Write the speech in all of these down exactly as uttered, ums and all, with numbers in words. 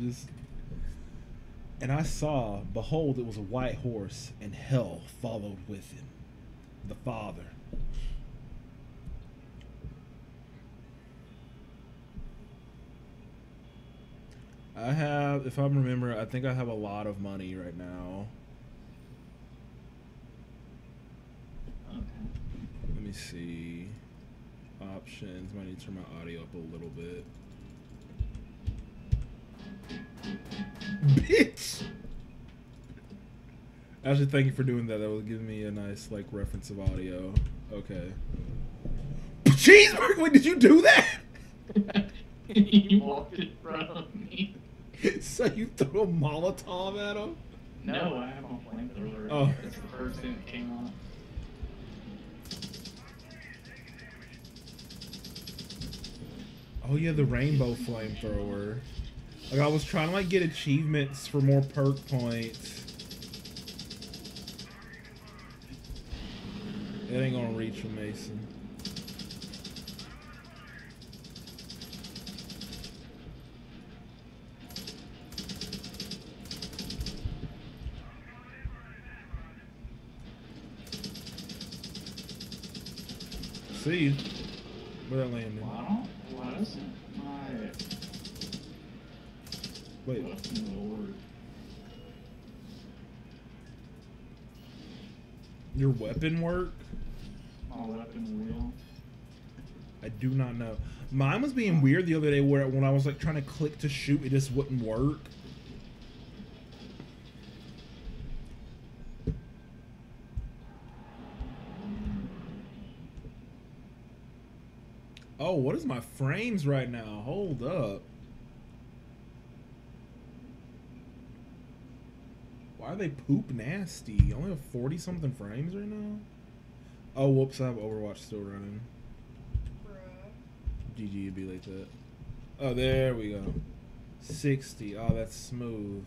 just. And I saw, behold, it was a white horse, and hell followed with him, the Father. I have, if I remember, I think I have a lot of money right now. Okay. Let me see. Options. Might need to turn my audio up a little bit. Bitch! Actually, thank you for doing that. That was giving me a nice, like, reference of audio. Okay. Cheeseburger! Wait, did you do that? You walked in front of me. So you threw a Molotov at him? No, I have a flamethrower. Oh. That's the first thing that came on. Oh yeah, the rainbow flamethrower. Like I was trying to like get achievements for more perk points. It ain't gonna reach from Mason. See you. Where that landing? Wow. Why doesn't my... Wait. Lord. Your weapon work? My weapon wheel. I do not know. Mine was being weird the other day where when I was like trying to click to shoot, it just wouldn't work. Oh, what is my frames right now? Hold up. Why are they poop nasty? I only have forty something frames right now. Oh, whoops, I have Overwatch still running. Bruh. G G, it'd be like that. Oh, there we go. sixty. Oh, that's smooth.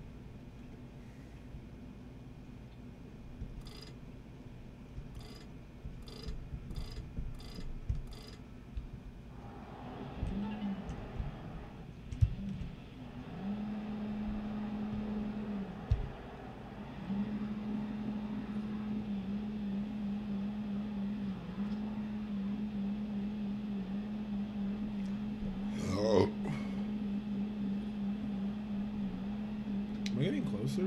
Am I getting closer?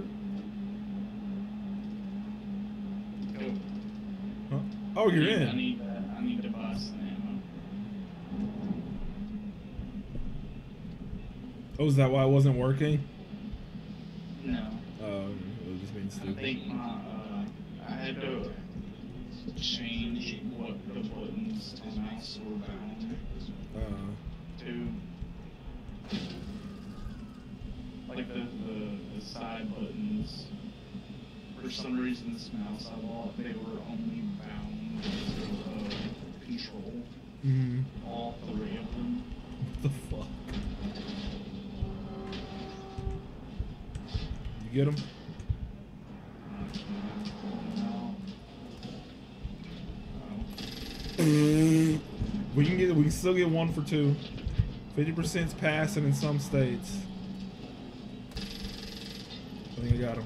Go. Huh? Oh, you're I need, in. I need, uh, I need to buy some ammo. Oh, is that why it wasn't working? No. Oh, it was just being I stupid. think my, uh, I had to change what the buttons to mouse were bound Uh, to. Like the, the, the side buttons, for some reason this mouse I bought, they were only bound to uh, control. mm, All three of them. what the fuck? You get him? No. We can get. We can still get one for two. Fifty percent's passing in some states. I think I got him.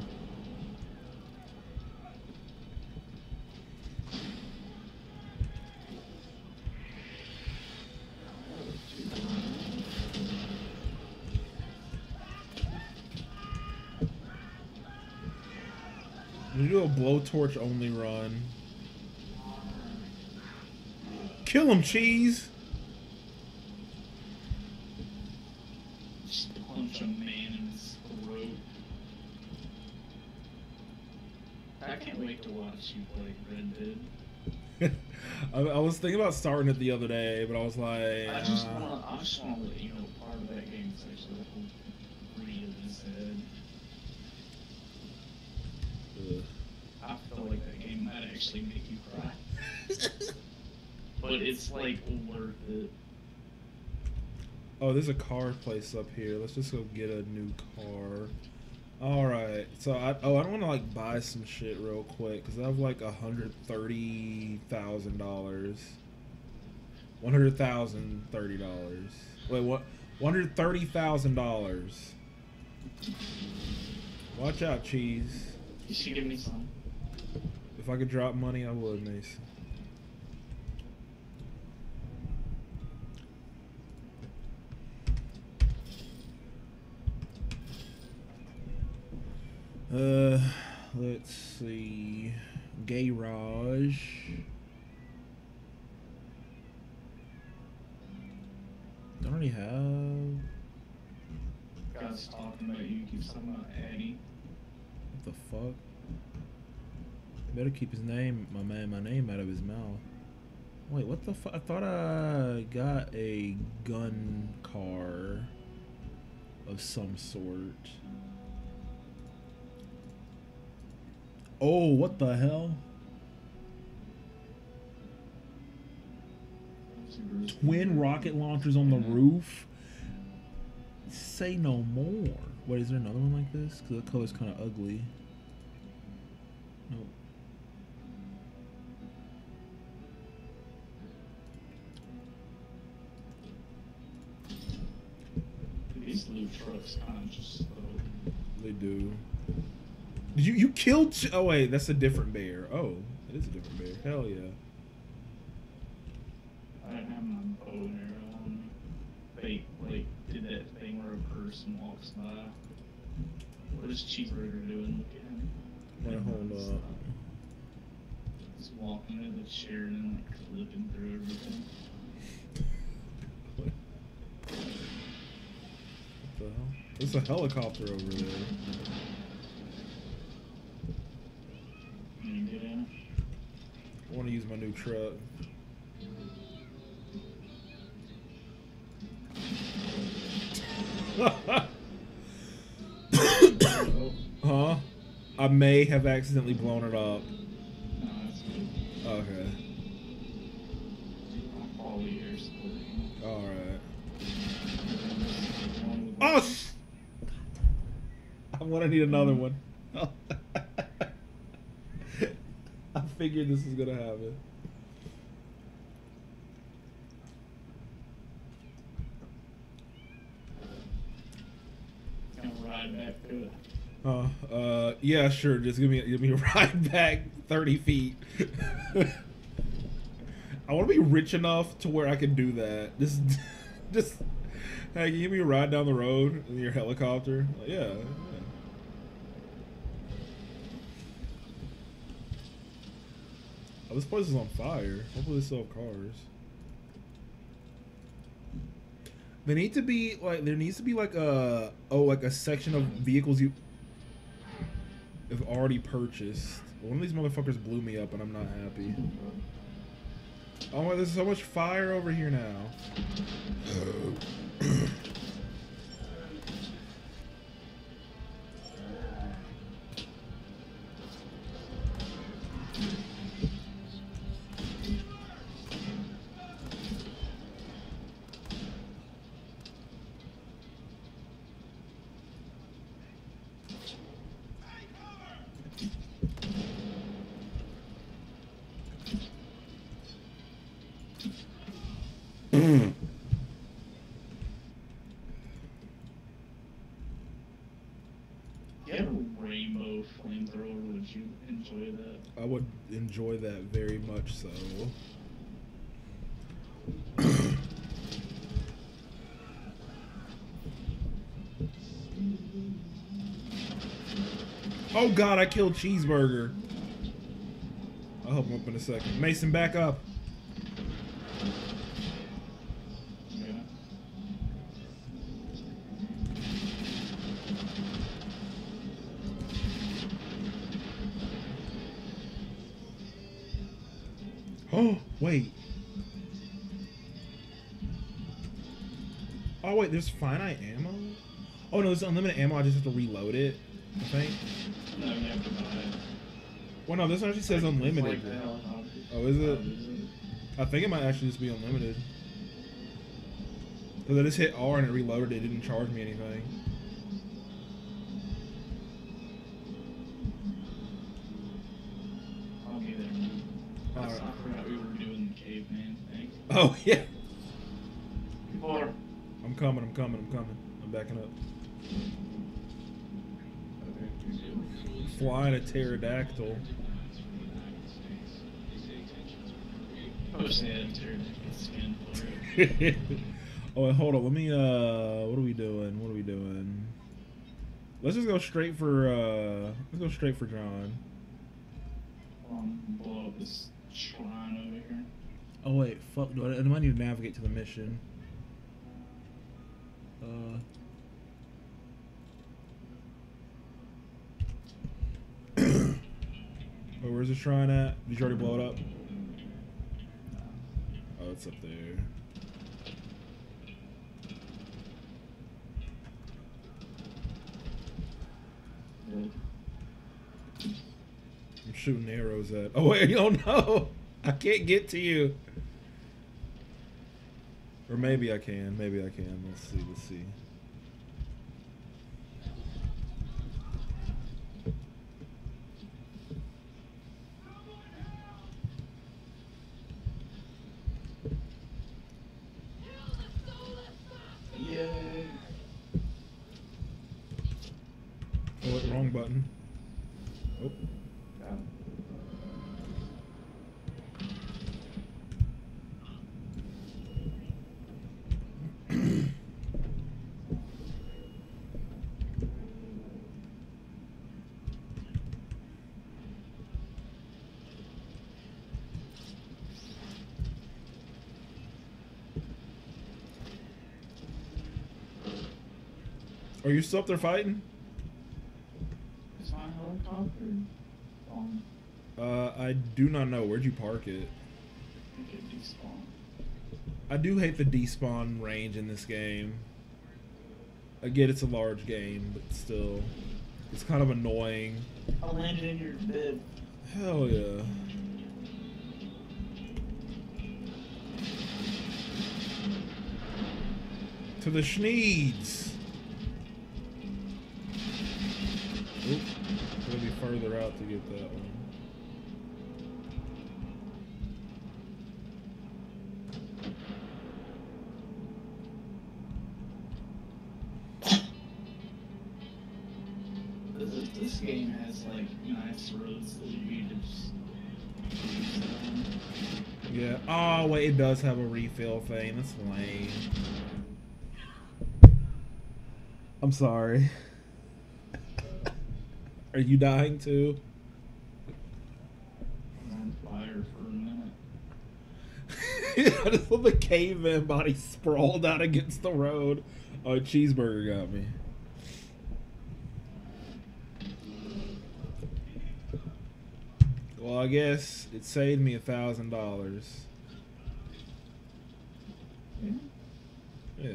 We do a blowtorch only run. Kill him, cheese. Just punch a man in his throat. I can't wait to watch you play Red Dead. I, I was thinking about starting it the other day, but I was like, I just uh, want to. I just want to let you know part of that game is actually like real as head. ugh. I feel like that game might actually make you cry. But it's like worth it. Oh, there's a car place up here. Let's just go get a new car. All right. So I oh I don't want to like buy some shit real quick because I have like a hundred thirty thousand dollars. One hundred thousand thirty dollars. Wait, what? One hundred thirty thousand dollars. Watch out, cheese. You should give me some. If I could drop money, I would, Mason. Uh, let's see. Garage. Don't already have. Guys talking about you, keep talking about Eddie. What the fuck? Better keep his name, my man, my name out of his mouth. Wait, what the fuck? I thought I got a gun car of some sort. Oh, what the hell? Twin rocket launchers on the roof? Say no more. Wait, is there another one like this? Because the color's kind of ugly. Nope. These loot trucks kind of just slow. They do. Did you you killed? Ch oh wait, that's a different bear. Oh, it is a different bear. Hell yeah. I didn't have my bow and arrow on me. They like did that thing where a person walks by. What is Cheeseburger doing? Look at him. Wait, hold up. He's walking in the chair and then like flipping through everything. What the hell? There's a helicopter over there. Can you get in? I want to use my new truck. Huh? I may have accidentally blown it up. No, that's good. Okay. I'll follow your story. Alright. Oh! Sh I'm gonna need another one. I figured this was gonna happen. Gonna ride back to it. Uh, uh, yeah, sure. Just give me, give me a ride back thirty feet. I want to be rich enough to where I can do that. Just, just, hey, can you give me a ride down the road in your helicopter? Like, yeah, yeah. Oh, this place is on fire. Hopefully they still have cars. They need to be like, there needs to be like a, oh, like a section of vehicles you have already purchased. One of these motherfuckers blew me up and I'm not happy. Oh my, there's so much fire over here now. If you had a rainbow flamethrower, would you enjoy that? I would enjoy that very much so. Oh god, I killed Cheeseburger. I'll help him up in a second. Mason, back up. Yeah. Oh, wait. Oh, wait, there's finite ammo? Oh, no, there's unlimited ammo. I just have to reload it, I think. No, you have to buy it. Well, no, this one actually says unlimited. It's like the helicopter. Oh, is it? Oh, is it? I think it might actually just be unlimited. Because I just hit R and it reloaded it. It didn't charge me anything. I'll be there, man. I Alright. forgot we were doing the caveman thing. Oh, yeah. People are... I'm coming, I'm coming, I'm coming. I'm backing up. Flying a pterodactyl. I wish they had pterodactyl skin for it. Oh, wait, hold on. Let me, uh, what are we doing? What are we doing? Let's just go straight for, uh, let's go straight for John. Um, blow up this shrine over here. Oh, wait, fuck. Do I, I might need to navigate to the mission. Uh. Wait, where's the shrine at? Did you already blow it up? Oh, it's up there. I'm shooting arrows at. Oh wait, oh no! I can't get to you. Or maybe I can. Maybe I can. Let's see. Let's see. Yay! Oh, wait, wrong button. Oh. Got it. Are you still up there fighting? Is my helicopter on? Uh, I do not know. Where'd you park it? I think it despawned. I do hate the despawn range in this game. I get it's a large game, but still, it's kind of annoying. I landed in your bib. Hell yeah. To the Sneeds. Oop, gotta be further out to get that one. This, this game has like nice roads that you just. Yeah. Oh wait, it does have a refill thing. That's lame. I'm sorry. Are you dying too? I'm on fire for a minute. I just saw the caveman body sprawled out against the road. Oh, a cheeseburger got me. Well, I guess it saved me a thousand dollars. Yeah. Yeah.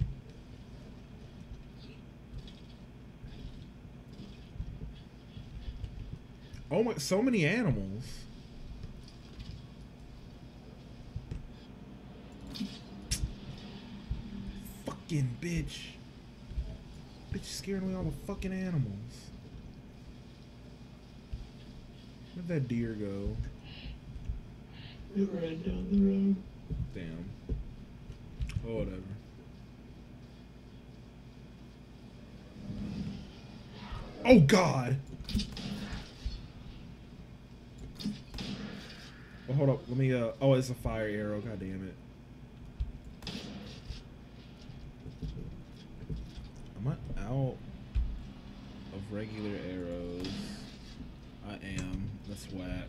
Oh my! So many animals. Fucking bitch. Bitch scaring away all the fucking animals. Where'd that deer go? It ran down the road. Damn. Oh, whatever. Oh God! Well, hold up. Let me, uh... Oh, it's a fire arrow. God damn it. Am I out of regular arrows? I am. Let's whack.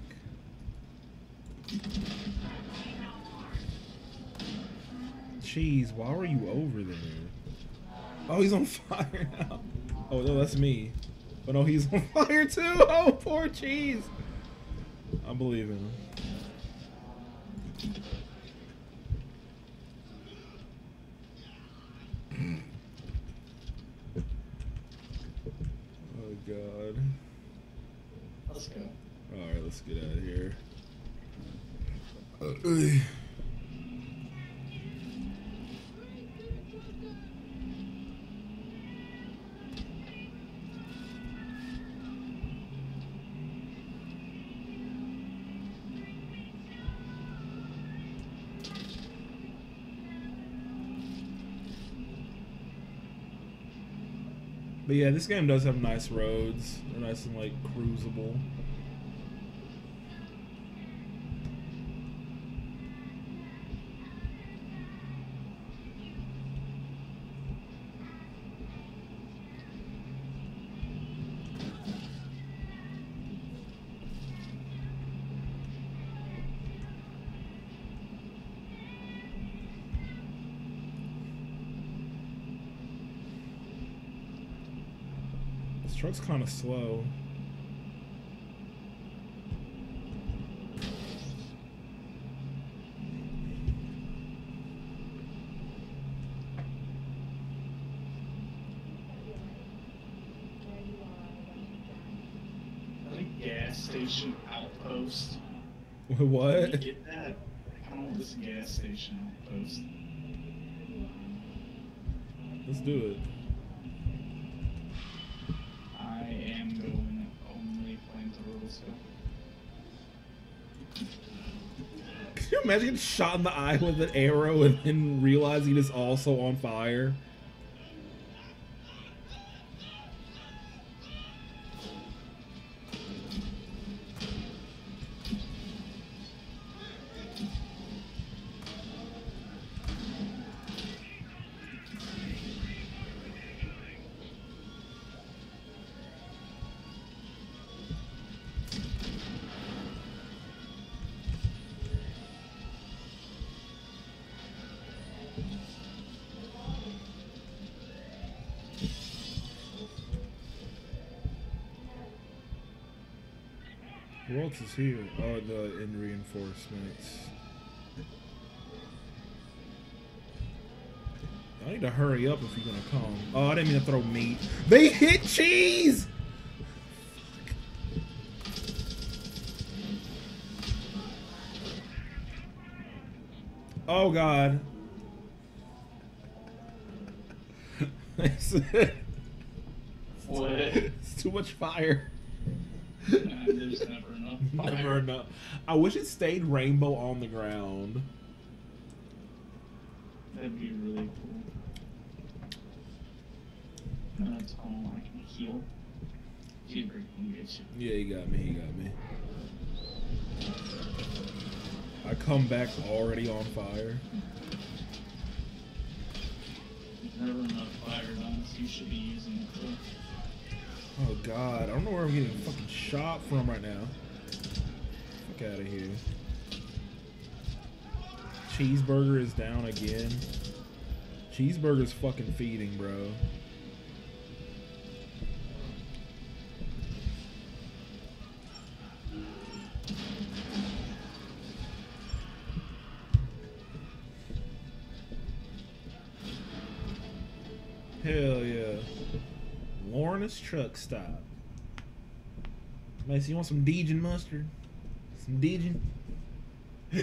Jeez, why were you over there? Oh, he's on fire now. Oh, no, that's me. Oh, no, he's on fire too. Oh, poor Cheese. I believe in him. Oh God. Let's go. Alright, let's get out of here. Uh, But yeah, this game does have nice roads. They're nice and like cruisable. This truck's kind of slow. Gas station outpost. What? Can you get that? I don't want this gas station outpost. Let's do it. I am going only playing the rules. Can you imagine getting shot in the eye with an arrow and then realizing it's also on fire? Who else is here? Oh, the in reinforcements. I need to hurry up if you're gonna come. Oh, I didn't mean to throw meat. They hit cheese! Oh god. What? It's too much fire. Nah, there's never enough fire. Never enough. I wish it stayed rainbow on the ground. That'd be really cool. That's all I can heal. He'll get you. Yeah, he got me, he got me. I come back already on fire. There's never enough fire guns. You should be using it too. Oh god, I don't know where I'm getting fucking shot from right now. Fuck out of here. Cheeseburger is down again. Cheeseburger's fucking feeding, bro. Hell yeah. Lorna's truck stop. Macy, you want some Dejin mustard? Some Dejin? The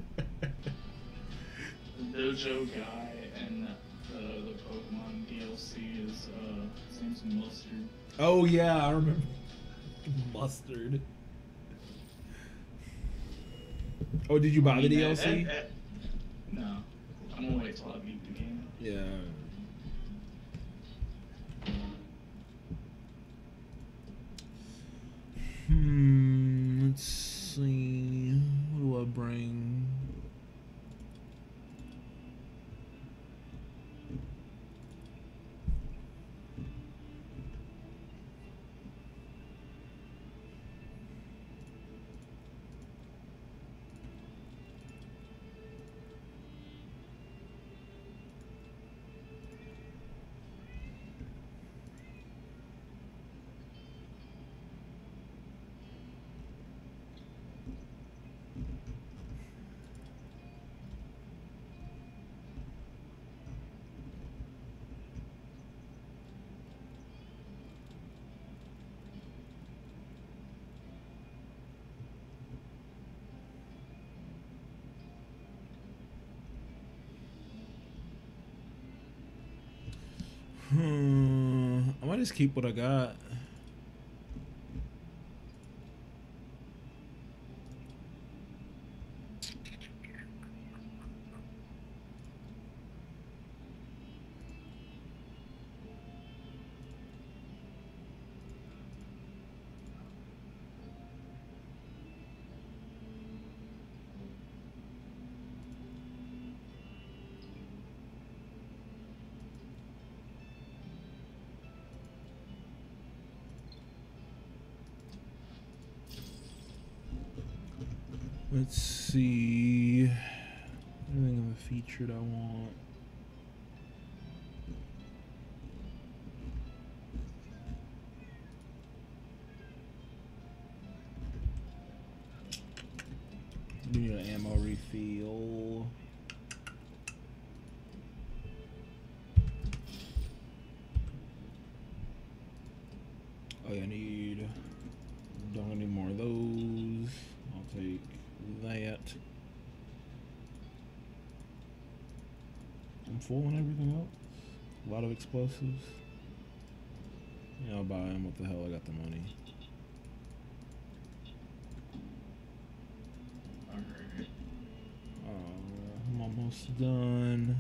dojo guy and the, the Pokemon D L C is, uh, his name's Mustard. Oh yeah, I remember. Mustard. Oh, did you buy I mean, the that- D L C? that- that- no. I'm gonna wait till I beat the game. Yeah. Hmm, let's see. What do I bring? Hmm, I might just keep what I got. Let's see. Anything of a featured I want. We need an ammo refill. Oh yeah, I need. Don't need more of those. I'll take that. I'm full on everything else. A lot of explosives. Yeah, I'll buy them. What the hell? I got the money. Uh, I'm almost done.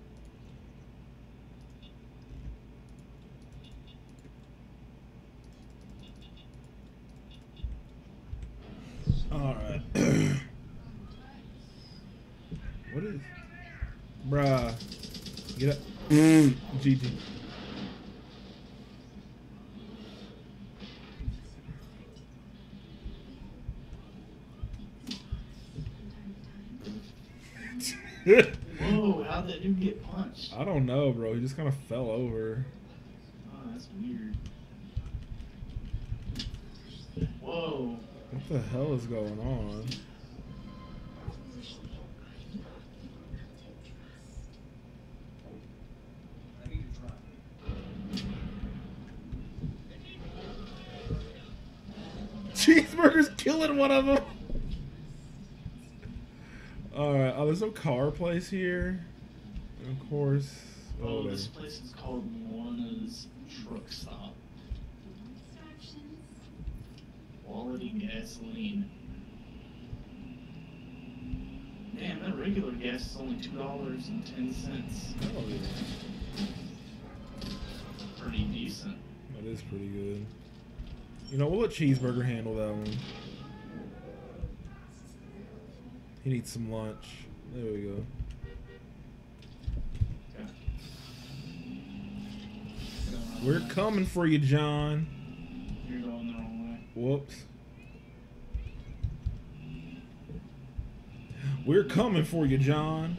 Alright. What is... Bruh. Get up. G G. Whoa, how'd that dude get punched? I don't know, bro. He just kind of fell over. Oh, that's weird. Whoa. What the hell is going on? Cheeseburger's killing one of them. Alright, oh, there's no car place here. And of course. Oh, Oh, this place is called Lana's Truck Stop. Quality gasoline. Damn, that regular gas is only two dollars and ten cents. oh, yeah. Pretty decent. That is pretty good. You know, we'll let Cheeseburger handle that one. He needs some lunch. There we go. Okay. We're coming for you, John. You're going the wrong way. Whoops. We're coming for you, John.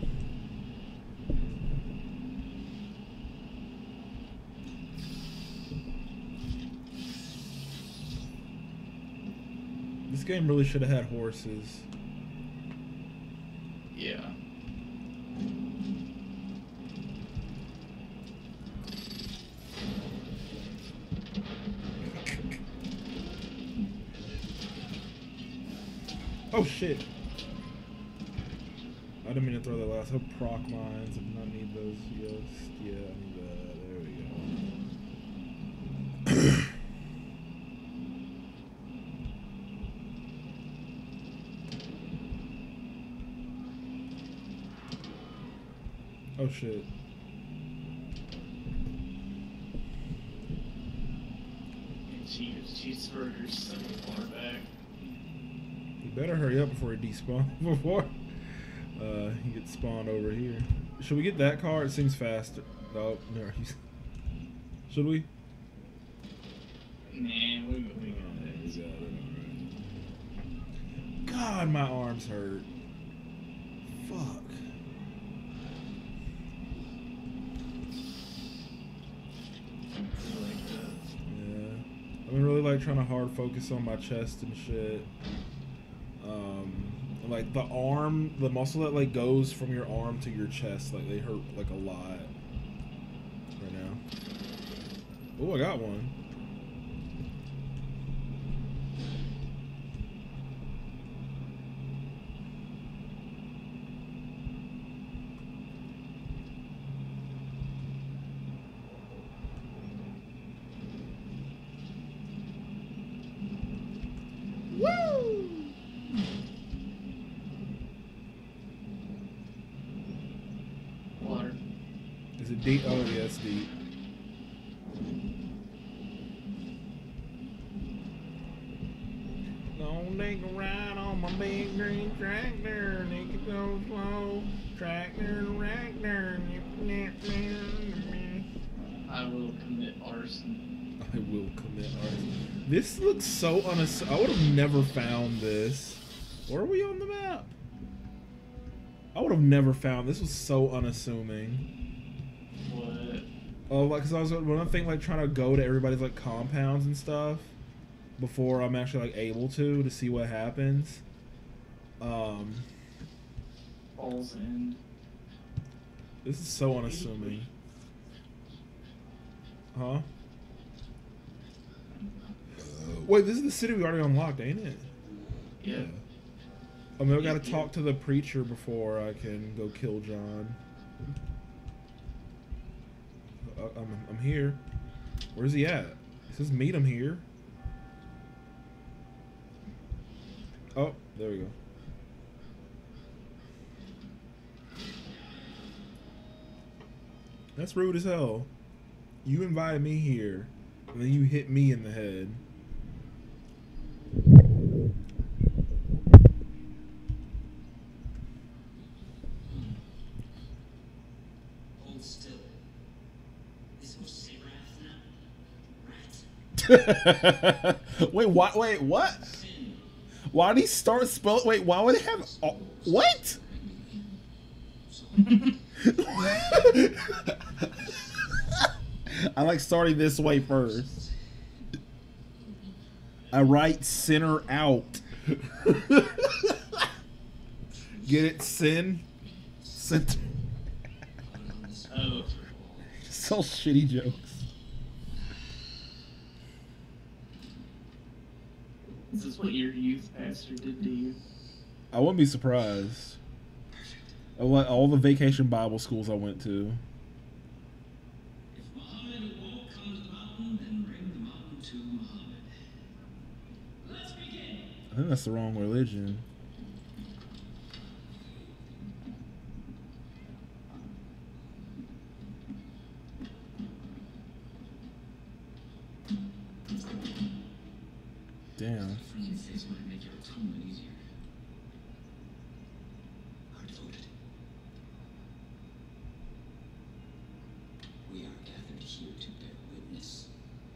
This game really should have had horses. Yeah. Oh shit. I didn't mean to throw that last. Hope proc mines. I do not need those. Yes. Yeah, I need that. There we go. Oh shit. Cheese, cheeseburgers so far back. He better hurry up before he despawns. Before uh, he gets spawned over here. Should we get that car? It seems faster. Oh, no. He's... Should we? Nah, we, we got Oh, it. we got it. Alright. God, my arms hurt. Fuck. Like that. Yeah. I've been really like trying to hard focus on my chest and shit. Um, like the arm, the muscle that like goes from your arm to your chest, like they hurt like a lot right now. Oh, I got one. Woo! Water. Is it deep? Oh, yeah, it's deep. Gonna take a ride on my big green tractor. Make it go slow. Tractor, tractor. I will commit arson. I will commit arson. This looks so unass- I would have never found this. Where are we on the map? I would have never found this. Was so unassuming. What? Oh, like, cause I was when I think like trying to go to everybody's like compounds and stuff before I'm actually like able to to see what happens. Um, Falls End. This is so unassuming. Huh? Wait, this is the city we already unlocked, ain't it? Yeah. I mean, I gotta talk to the preacher before I can go kill John. Uh, I'm, I'm here. Where's he at? It says meet him here. Oh, there we go. That's rude as hell. You invited me here, and then you hit me in the head. Hold still. Is it Sabrath now? Rat. Wait, what? Wait, what? Why did he start spelling? Wait, why would they have? Oh, what? I like starting this way first. I write center out. Get it? Sin? Center. Oh. So shitty jokes. Is this what your youth pastor did to you? I wouldn't be surprised. Of like all the vacation Bible schools I went to. If Muhammad won't come to the mountain, then bring the mountain to Muhammad. Let's begin. I think that's the wrong religion. Damn. Freaking face might make your atonement easier. Are devoted. We are gathered here to bear witness.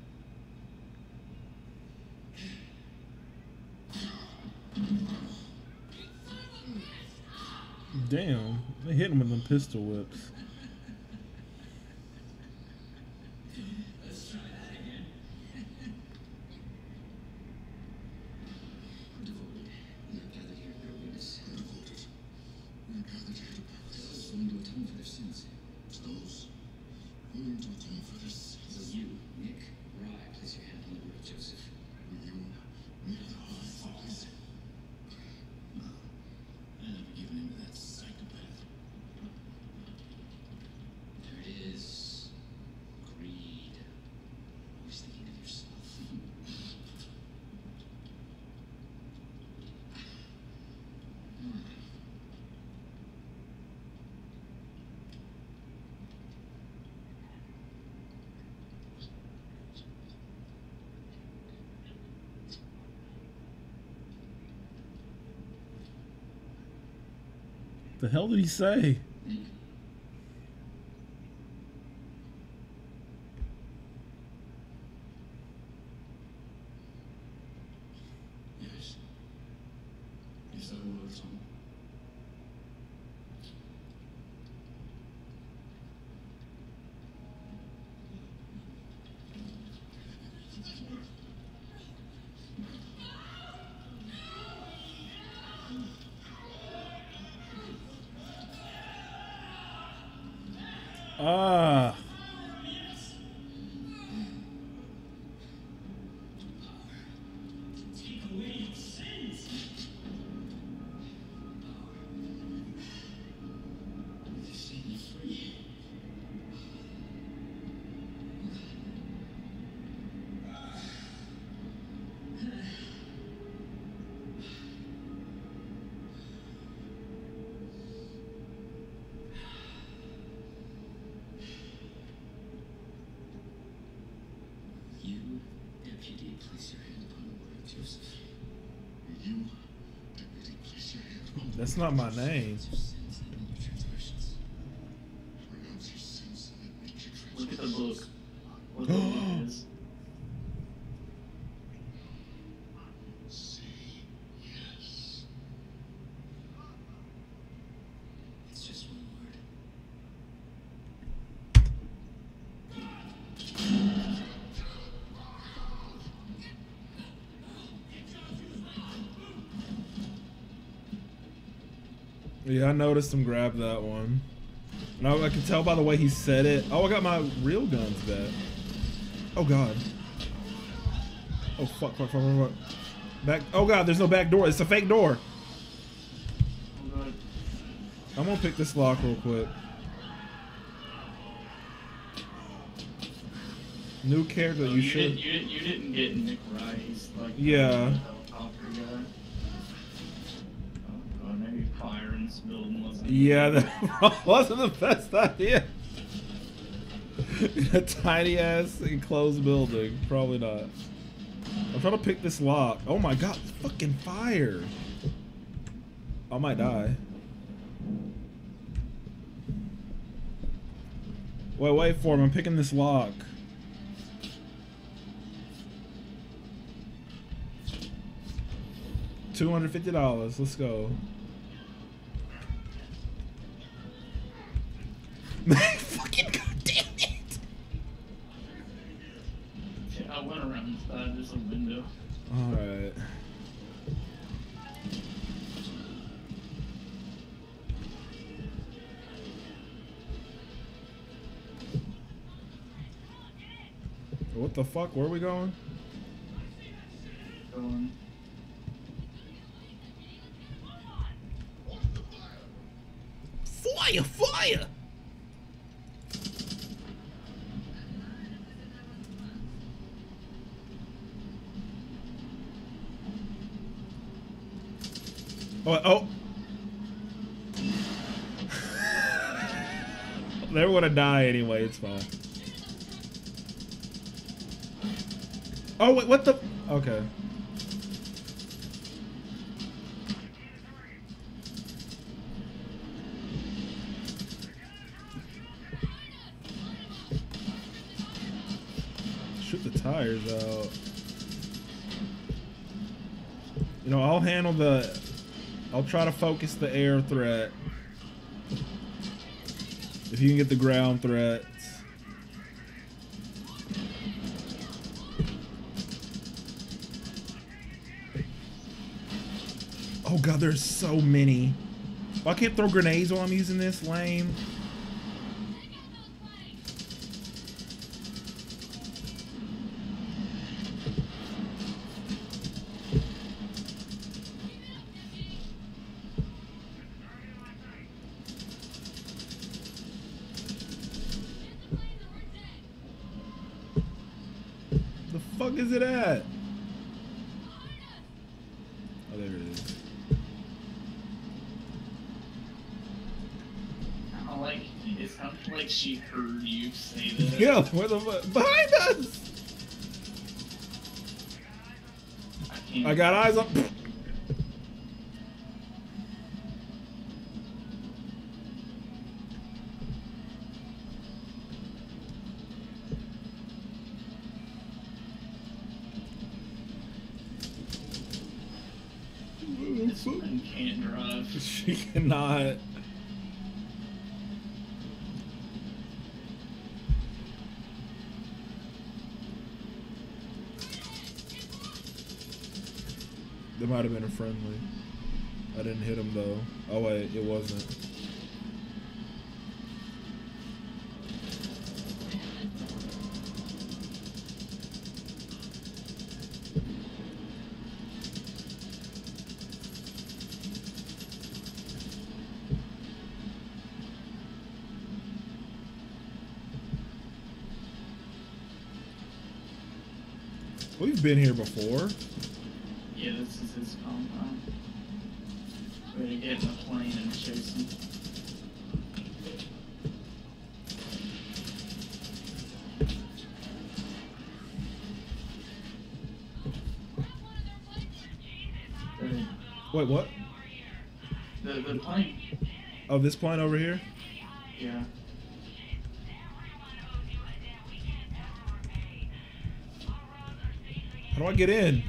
Damn. They hit him with them pistol whips. Let's try that again. Devoted. We are gathered here to bear witness. Devoted. We are gathered here to bear witness. Those willing to atone for their sins. Those willing to atone for their sins. So you, Nick, Rye, place your hand on the word of Joseph. Will you, Nick, Rye, focus? No. I never given in to that psychopath. There it is. Greed. Always thinking of yourself. The hell did he say? Yes. Is that what it's on? Ah. Take away your sins. To set you free. You, deputy, place your hand upon the word of Joseph. You, deputy, place your hand upon the That's not my name. your sins and your transgressions. Renounce your sins and admit your Look at the transgressions. book. What the book is. Say yes. Yeah, I noticed him grab that one. No, I can tell by the way he said it. Oh, I got my real guns back. Oh god. Oh fuck, fuck, fuck, fuck, fuck. Back. Oh god, there's no back door. It's a fake door. Oh god. I'm gonna pick this lock real quick. New character, Oh, you, you should. Did, you, did, you didn't get Nick Rice, like Yeah. the helicopter guy. Oh god, maybe fire in this building wasn't. Yeah, that wasn't the best idea. A tiny ass enclosed building. Probably not. I'm trying to pick this lock. Oh my god, fucking fire. I might die. Wait, wait for him. I'm picking this lock. two hundred fifty dollars. Let's go. Fucking goddamn it! Yeah, I went around the side. There's a window. Alright. What the fuck? Where are we going? Going. Fire! Fire! Oh, oh. They're gonna die anyway, it's fine. Oh, wait, what the? Okay. Shoot the tires out. You know, I'll handle the... I'll try to focus the air threat. If you can get the ground threats. Oh god, there's so many. Oh, I can't throw grenades while I'm using this, lame. The fuck is it at? Oh, there it is. I like it sounded like she heard you say that. Yeah, where the fuck? Behind us! I can't. I got eyes on. This woman can't drive. She cannot. There might have been a friendly. I didn't hit him though. Oh wait, it wasn't. We've been here before. Yeah, this is his compound. We're gonna get in a plane and chase him. Ready? Wait, what? The the plane. Oh, this plane over here? Yeah. How do I get in?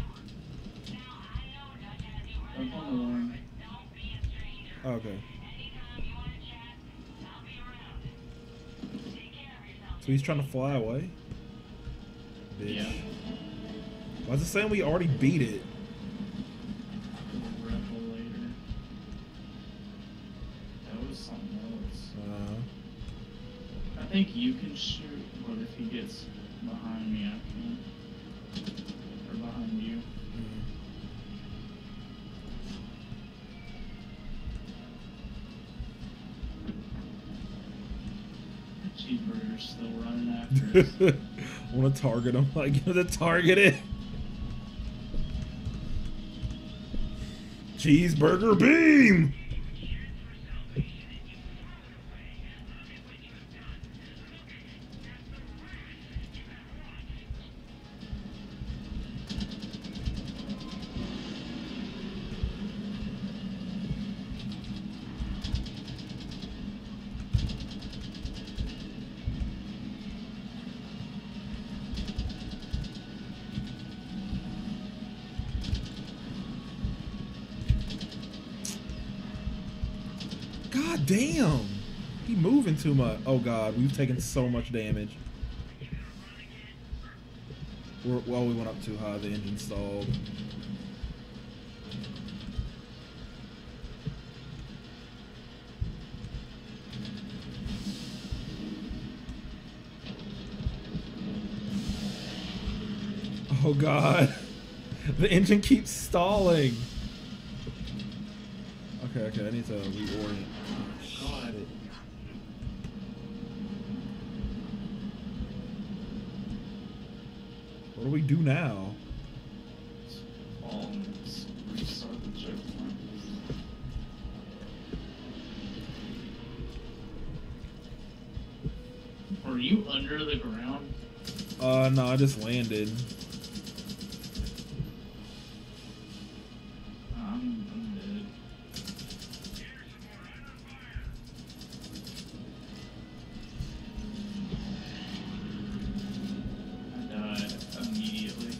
Jump on the line. Oh, okay. So he's trying to fly away? Bitch. Yeah. Why is it saying we already beat it? We'll rebel later. can shoot, but if he gets behind me, I can. Or behind you. Mm. Cheeseburger's still running after us. I want to target him. Like, give the target it. Cheeseburger beam! God damn! He moving too much. Oh god, we've taken so much damage. We're, well, we went up too high. The engine stalled. Oh god. The engine keeps stalling. Okay, okay, I need to reorient. God. Shit. What do we do now? Um, restart the checkpoint. Are you under the ground? Uh, no, I just landed. I'm, I'm dead. I died immediately.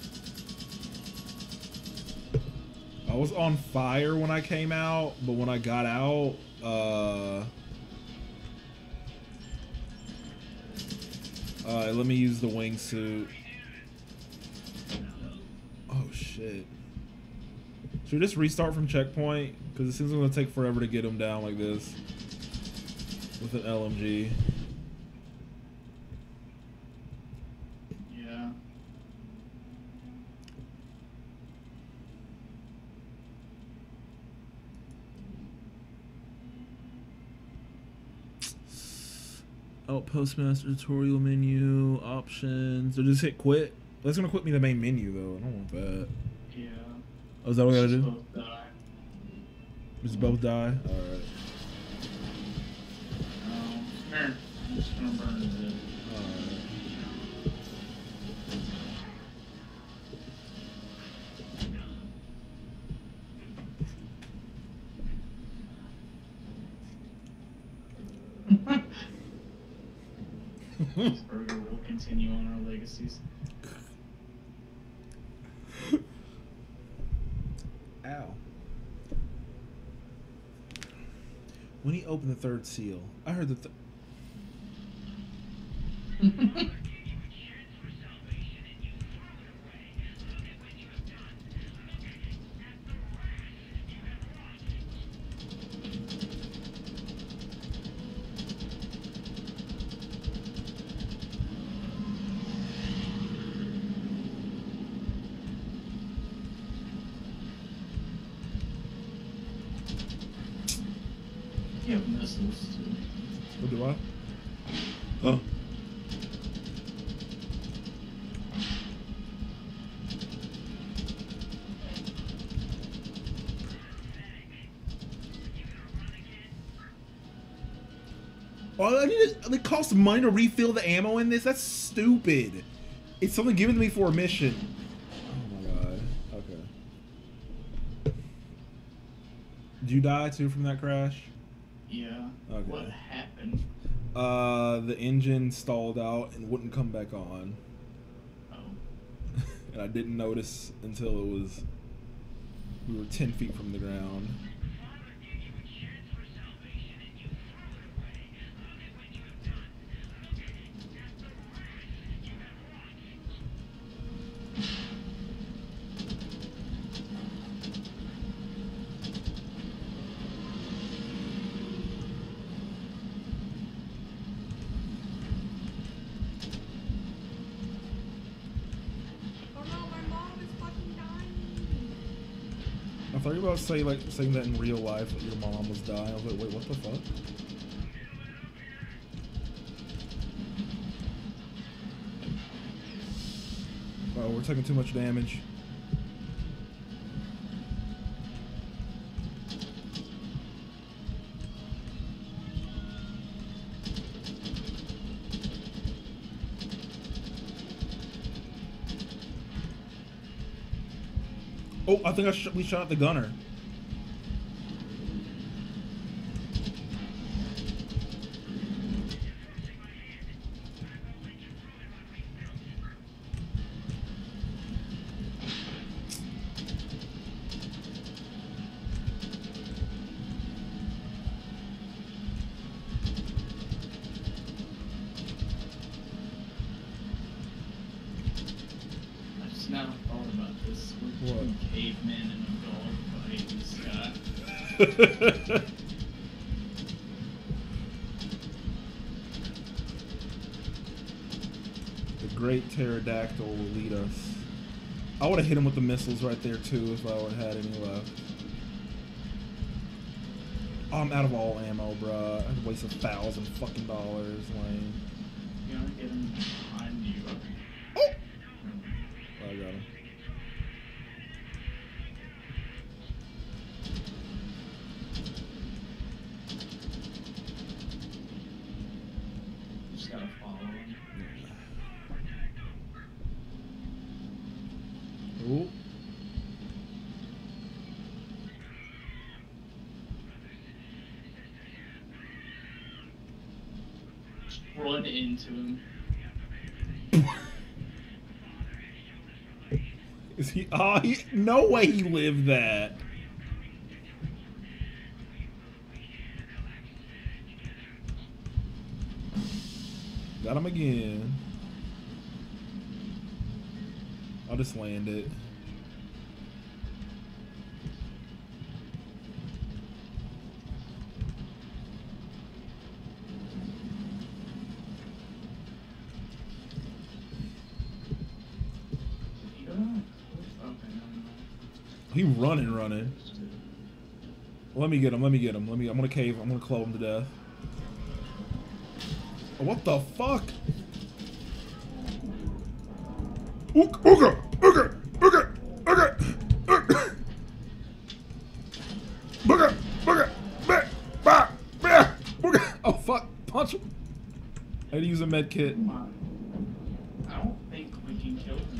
I was on fire when I came out, but when I got out, uh... Uh, let me use the wingsuit. Oh, shit. Should we just restart from checkpoint? Because it seems it's going to take forever to get him down like this. With an L M G. Yeah. Outpost master tutorial menu, options. Or just hit quit. That's going to quit me the main menu, though. I don't want that. Yeah. Oh, is that what I gotta do? Both die. Just both die? Alright. Um, here. I'm just gonna burn it. Alright. This burger will continue on our legacies. Ow. When he opened the third seal, I heard the th You have missiles too. What do I? Oh. Oh, I need to, it costs money to refill the ammo in this? That's stupid. It's something given to me for a mission. Oh my god. Okay. Did you die too from that crash? Yeah. Okay. What happened? Uh, the engine stalled out and wouldn't come back on. Oh. And I didn't notice until it was, we were ten feet from the ground. I thought you were about to say like saying that in real life that your mom was dying. I was like, wait, what the fuck? Oh, we're taking too much damage. Oh, I think I sh we shot the gunner. I just now thought about this. We're What? two cavemen and a dog fighting the sky. The great pterodactyl will lead us. I would have hit him with the missiles right there too if I would have had any left. Oh, I'm out of all ammo, bruh. I had to waste a thousand fucking dollars, Lane. You gotta get him behind you. Oh! I got him. Just gotta follow him. Ooh. Run into him. Is he? Oh, he, no way he lived that. Got him again. I'll just land it. He running, running. Let me get him. Let me get him. Let me. I'm gonna cave. I'm gonna club him to death. Oh, what the fuck? Ook, ooga, ooga, ooga, ooga, ooga. Booga, booga, ba, ba, ba, booga. Oh fuck! Punch him. I had to use a med kit. I don't think we can kill him.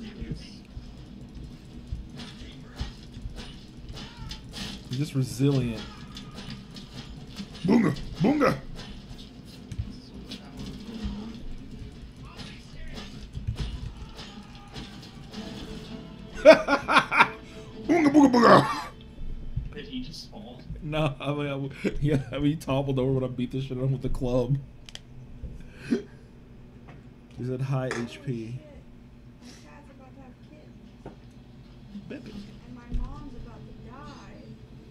He's just resilient. Boonga, boonga. Boonga, booga, booga. Did he just fall? No, I mean, I, w- yeah, I mean, he toppled over when I beat the shit out of him with the club. He's at high H P. My cat's about to have kids. Baby. And my mom's about to die.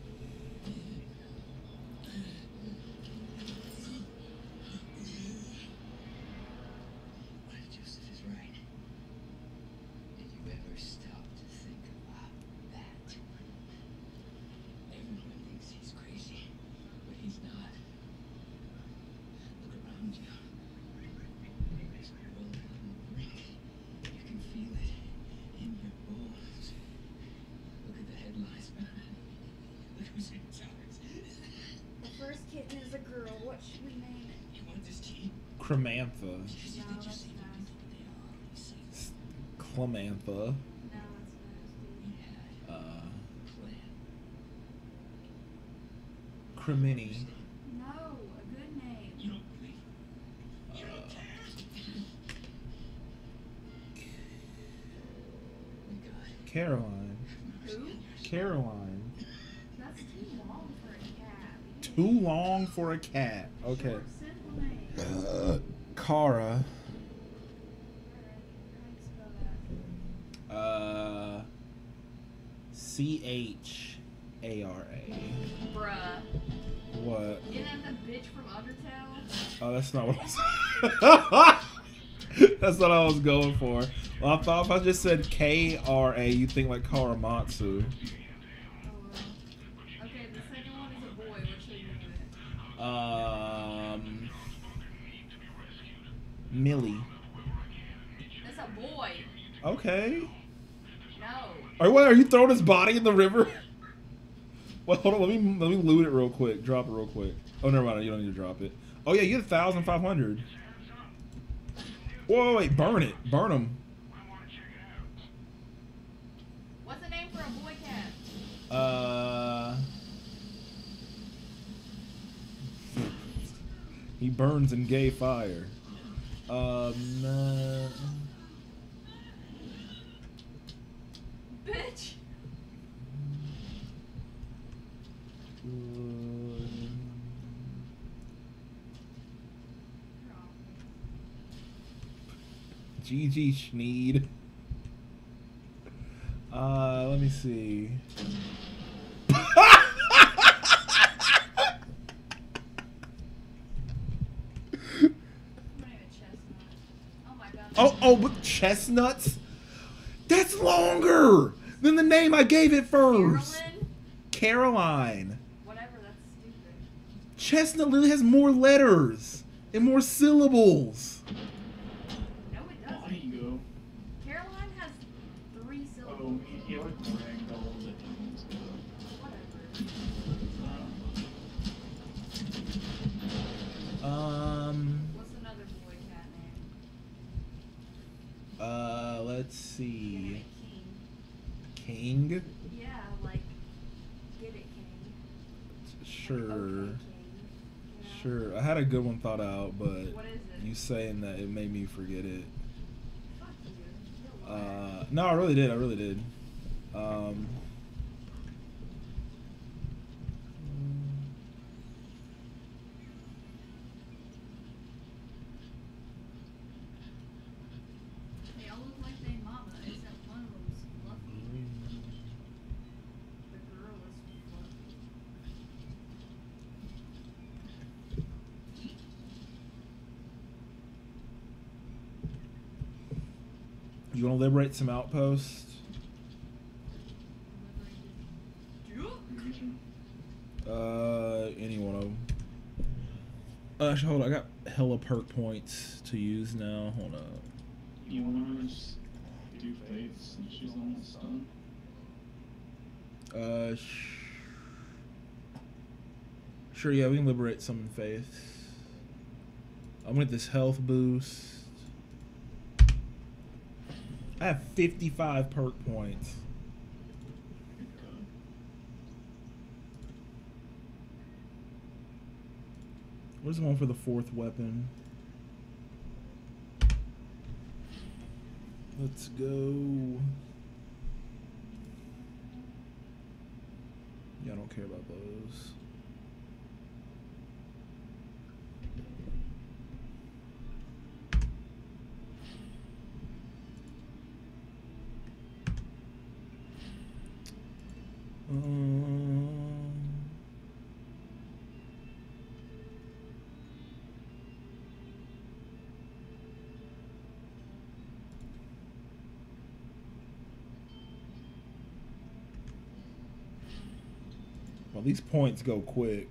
What Joseph is right. Did you ever stop to think about that? Everyone thinks he's crazy, but he's not. Look around you. There's a world on the brink. You can feel it in your bones. Look at the headlines, man. Look who's in charge. The first kitten is a girl. What should we name it? You want this tea? Cremantha. No, that's nasty. Clemantha. No, that's nasty. Uh, Plan. Cremini. No, a good name. You don't believe? You Uh, don't care. We got Caroline. Who? Caroline. That's too long for a cat. Too long for a cat. Okay. Short, simple name. Uh, Cara. Alright, how do you spell that? Uh, C H A R A. Bruh. What? Isn't that the bitch from Undertale? Oh, that's not what I was. That's what I was going for. Well, I thought if I just said K R A, you'd think like Karamatsu. Oh, Um, Millie. That's a boy. Okay. No. Are what? Are you throwing his body in the river? Well, hold on. Let me let me loot it real quick. Drop it real quick. Oh, never mind. You don't need to drop it. Oh yeah, you get a thousand five hundred. Whoa, wait, burn it. Burn him. What's the name for a boy cat? Uh, he burns in gay fire. Um, uh, Bitch. G G Sneed. Uh, let me see. Oh, oh, but chestnuts? That's longer than the name I gave it first. Carolyn? Caroline. Whatever, that's stupid. Chestnut literally has more letters and more syllables. No, it There doesn't. you go. Caroline has three Oh, syllables. he, he like ragdolls it. Whatever. Um, What's another boy cat name? uh, let's Get see. it, King. King? Yeah, like, get it, King. Sure. Like, okay, King. You know? Sure. I had a good one thought out, but What is it? you saying that it made me forget it. Fuck you. You're a liar. Uh, no, I really did. I really did. Um, They all look like their mama, except one of them's fluffy. The girl is fluffy. you want to liberate some outposts? Uh, any one of them. Uh, actually, hold on. I got hella perk points to use now. Hold up. You wanna just do Faiths and she's almost done? Uh, sh sure, yeah, we can liberate some in Faith. I'm gonna get this health boost. I have fifty-five perk points. Where's the one for the fourth weapon? Let's go. Yeah, I don't care about those. Um, well, these points go quick.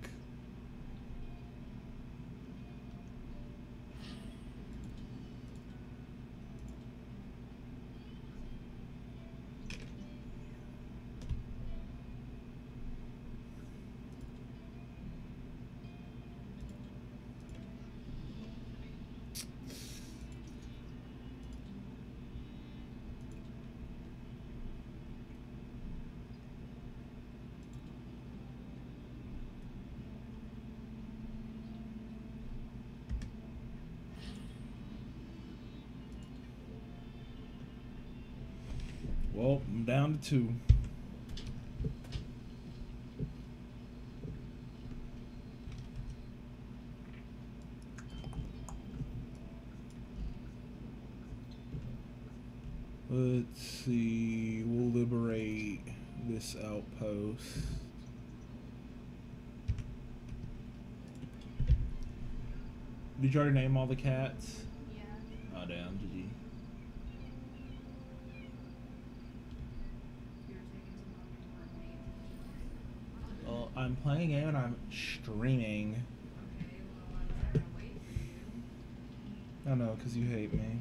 Well, I'm down to two. Let's see, we'll liberate this outpost. Did you already name all the cats? Yeah. Oh damn, G G. You're taking too long for me. Well, I'm playing a game and I'm streaming. I know, because you hate me.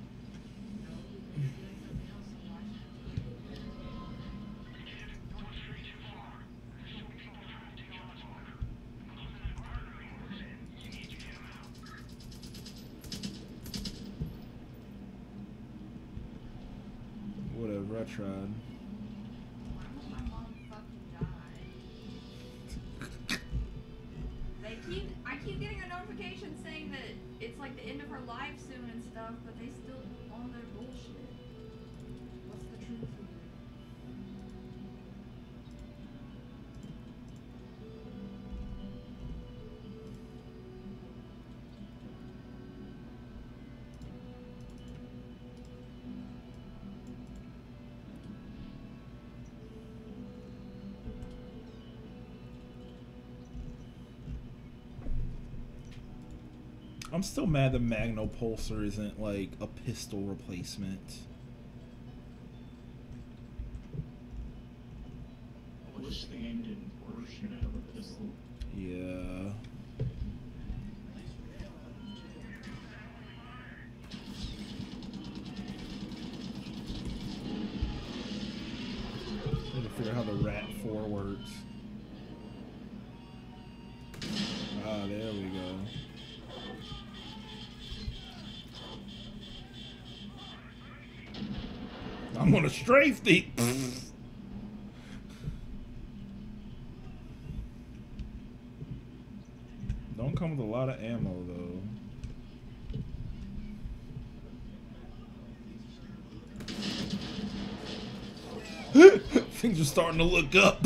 Whatever, I tried. My mom fucking died. They keep, I keep getting a notification saying that it's like the end of her life soon and stuff, but they still on their bullshit. What's the truth of it? I'm still mad the Magno Pulsar isn't like a pistol replacement. I wish the game didn't force you to have a pistol. Yeah. Need to figure out how the Rat four works. Ah, there we go. I'm gonna strafe thee. Don't come with a lot of ammo though. Things are starting to look up.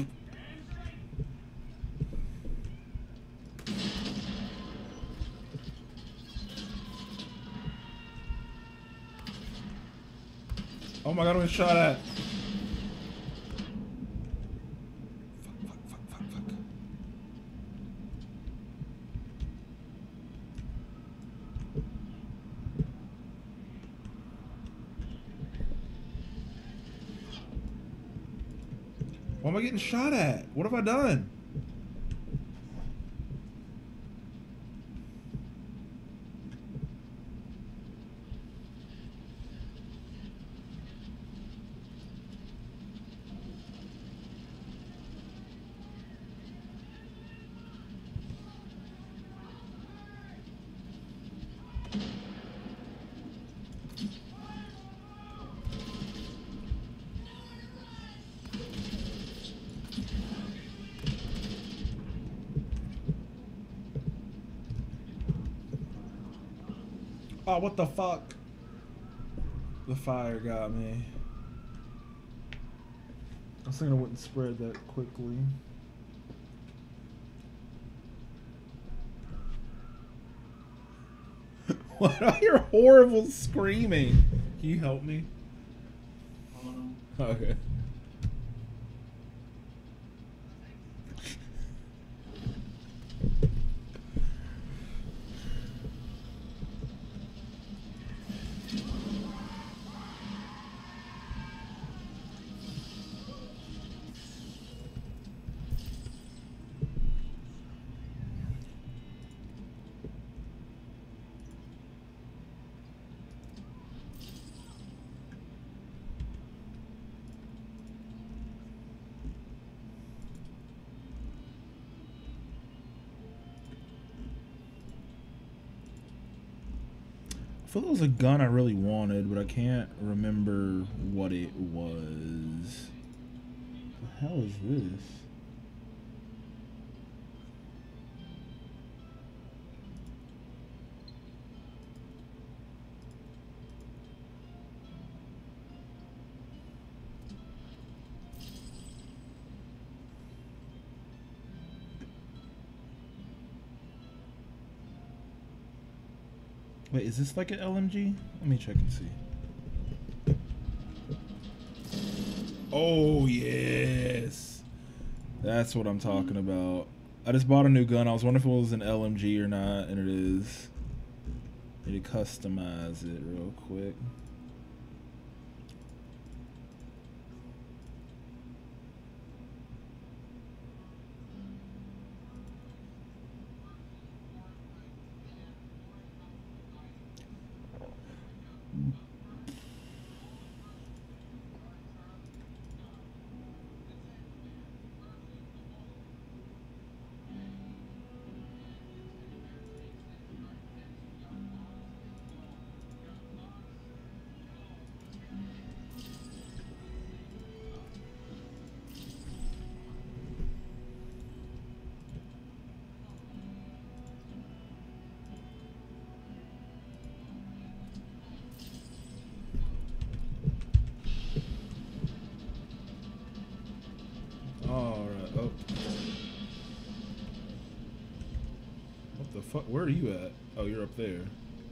Oh my god, I'm shot at. Fuck, fuck, fuck, fuck, fuck. Why am I getting shot at? What have I done? Oh, what the fuck? The fire got me. I was thinking I wouldn't spread that quickly. What? I hear horrible screaming. Can you help me? Um, Okay. I feel it was a gun I really wanted, but I can't remember what it was. What the hell is this? Wait, is this like an L M G? Let me check and see. Oh, yes. That's what I'm talking about. I just bought a new gun. I was wondering if it was an L M G or not, and it is. I need to customize it real quick. fuck? Where are you at? Oh, you're up there.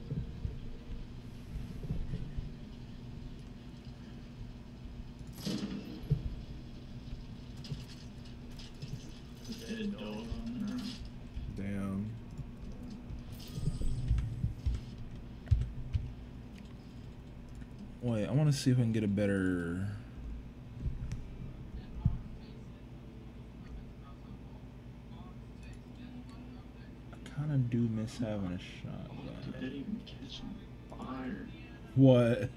Dead dog on there. Damn. Wait, I want to see if I can get a better. I kind of do miss having a shotgun. Did that even catch on fire? What?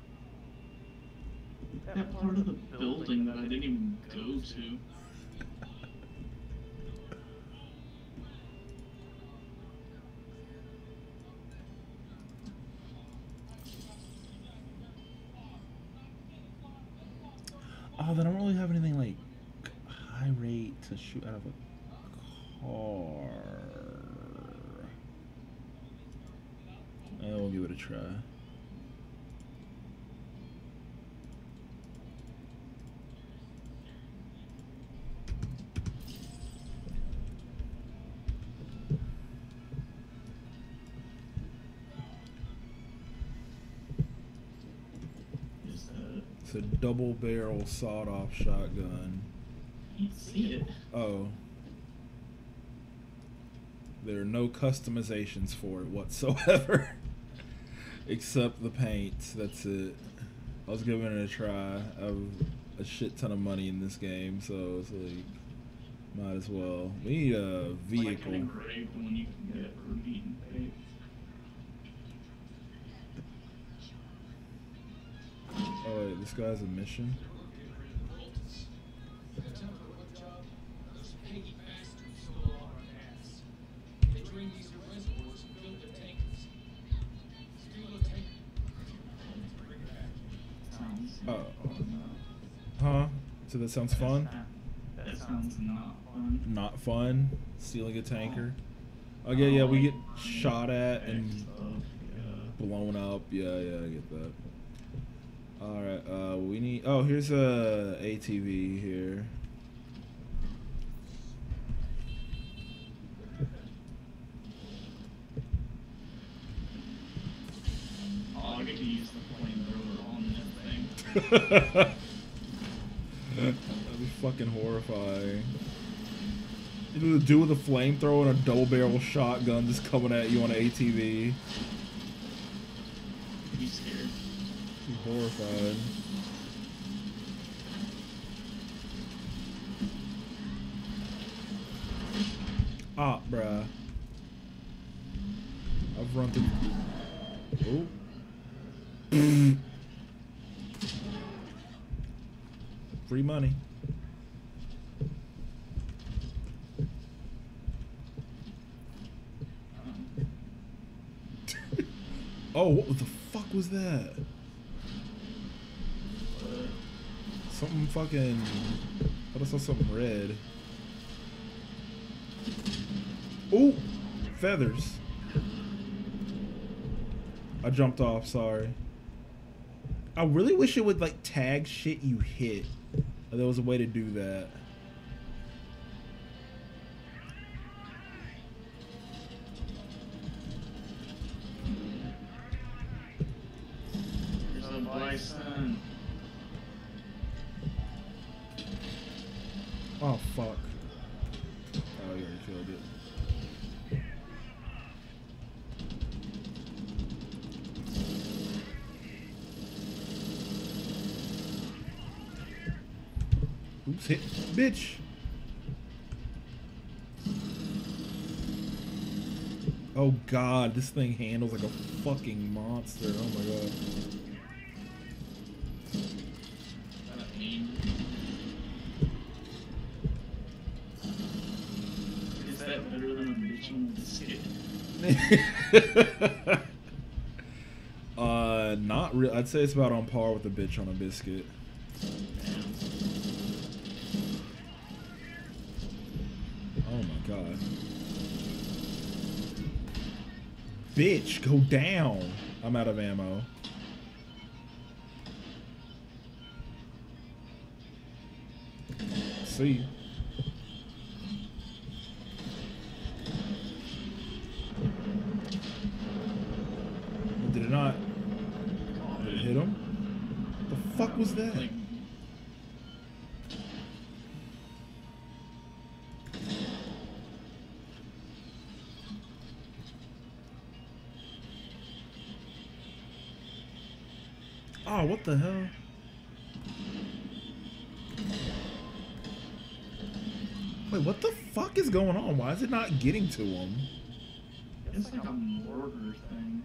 That part of the building that I didn't even go to. Oh, they don't really have anything like high rate to shoot out of a car. Eh, we'll give it a try. It's a double barrel sawed off shotgun. You see it. Oh. There are no customizations for it whatsoever. Except the paint. That's it. I was giving it a try. I have a shit ton of money in this game, so it's like, might as well. We need a vehicle. Like an engraved one you can get for meat and pay. Oh wait, this guy's a mission? Oh. Huh? So that sounds fun? That, that sounds not fun. Not fun? Stealing a tanker? Okay, yeah, we get shot at and blown up. Yeah, yeah, I get that. Alright, uh, we need... Oh, here's a A T V here. Oh, I get to use the flamethrower on that thing. That'd be fucking horrifying. You know, the dude with a flamethrower and a double barrel shotgun just coming at you on an A T V. Be scared. Be horrified. Ah, bruh. I've run through. Oh. Free money. Oh, what the fuck was that? Something fucking... I thought I saw something red. Ooh! Feathers. I jumped off, sorry. I really wish it would, like, tag shit you hit. There was a way to do that. There's a bison. Oh, fuck. Oh, you already killed it. Oops, hit. Bitch! Oh god, this thing handles like a fucking monster. Oh my god. Is that better than a bitch on a biscuit? uh, not real. I'd say it's about on par with a bitch on a biscuit. Oh my god. Bitch, go down. I'm out of ammo. See. was that? Like, Oh, what the hell? Wait, what the fuck is going on? Why is it not getting to him? it's like a mortar thing.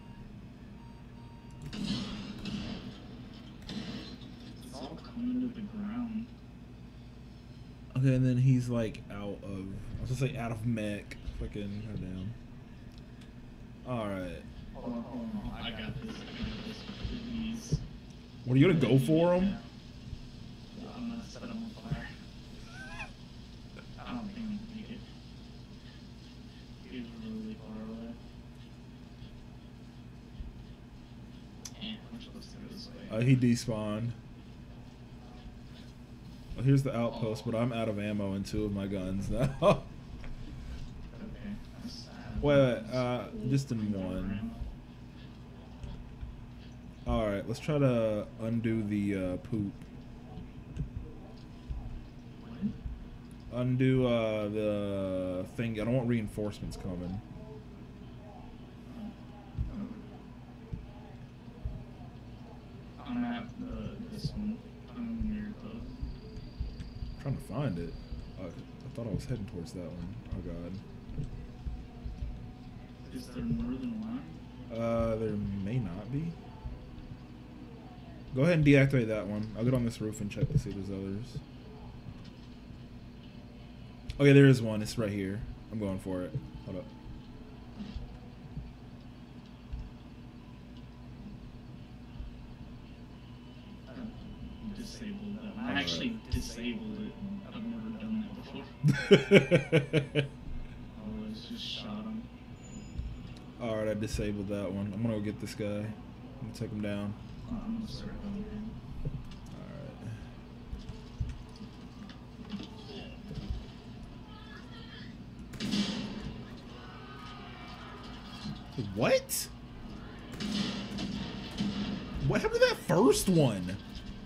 It's all coming to the ground. Okay, and then he's like out of, I was gonna say out of mech. Fucking her down. Alright. Hold on, hold on. I got this. I got this. Please. What, are you gonna go for him? Yeah, I'm gonna set him on fire. I don't think we can make it. He's really far away. And we're supposed to go this way. Uh, he despawned. Well, here's the outpost, but I'm out of ammo in two of my guns now. Okay. That's sad. Wait, wait, uh, just in one. Alright, let's try to undo the uh, poop. What? Undo uh, the thing. I don't want reinforcements coming. I'm at the, this one. I'm near the... I'm trying to find it. Uh, I thought I was heading towards that one. Oh god. Is there more than one? Uh, there may not be. Go ahead and deactivate that one. I'll get on this roof and check to see if there's others. Okay, there is one. It's right here. I'm going for it. Hold up. I disabled that. I actually disabled it. I've never done that before. I was just shot him. Alright, I disabled that one. I'm gonna go get this guy. I'm gonna take him down. I'm gonna start going in. Alright. What? What happened to that first one?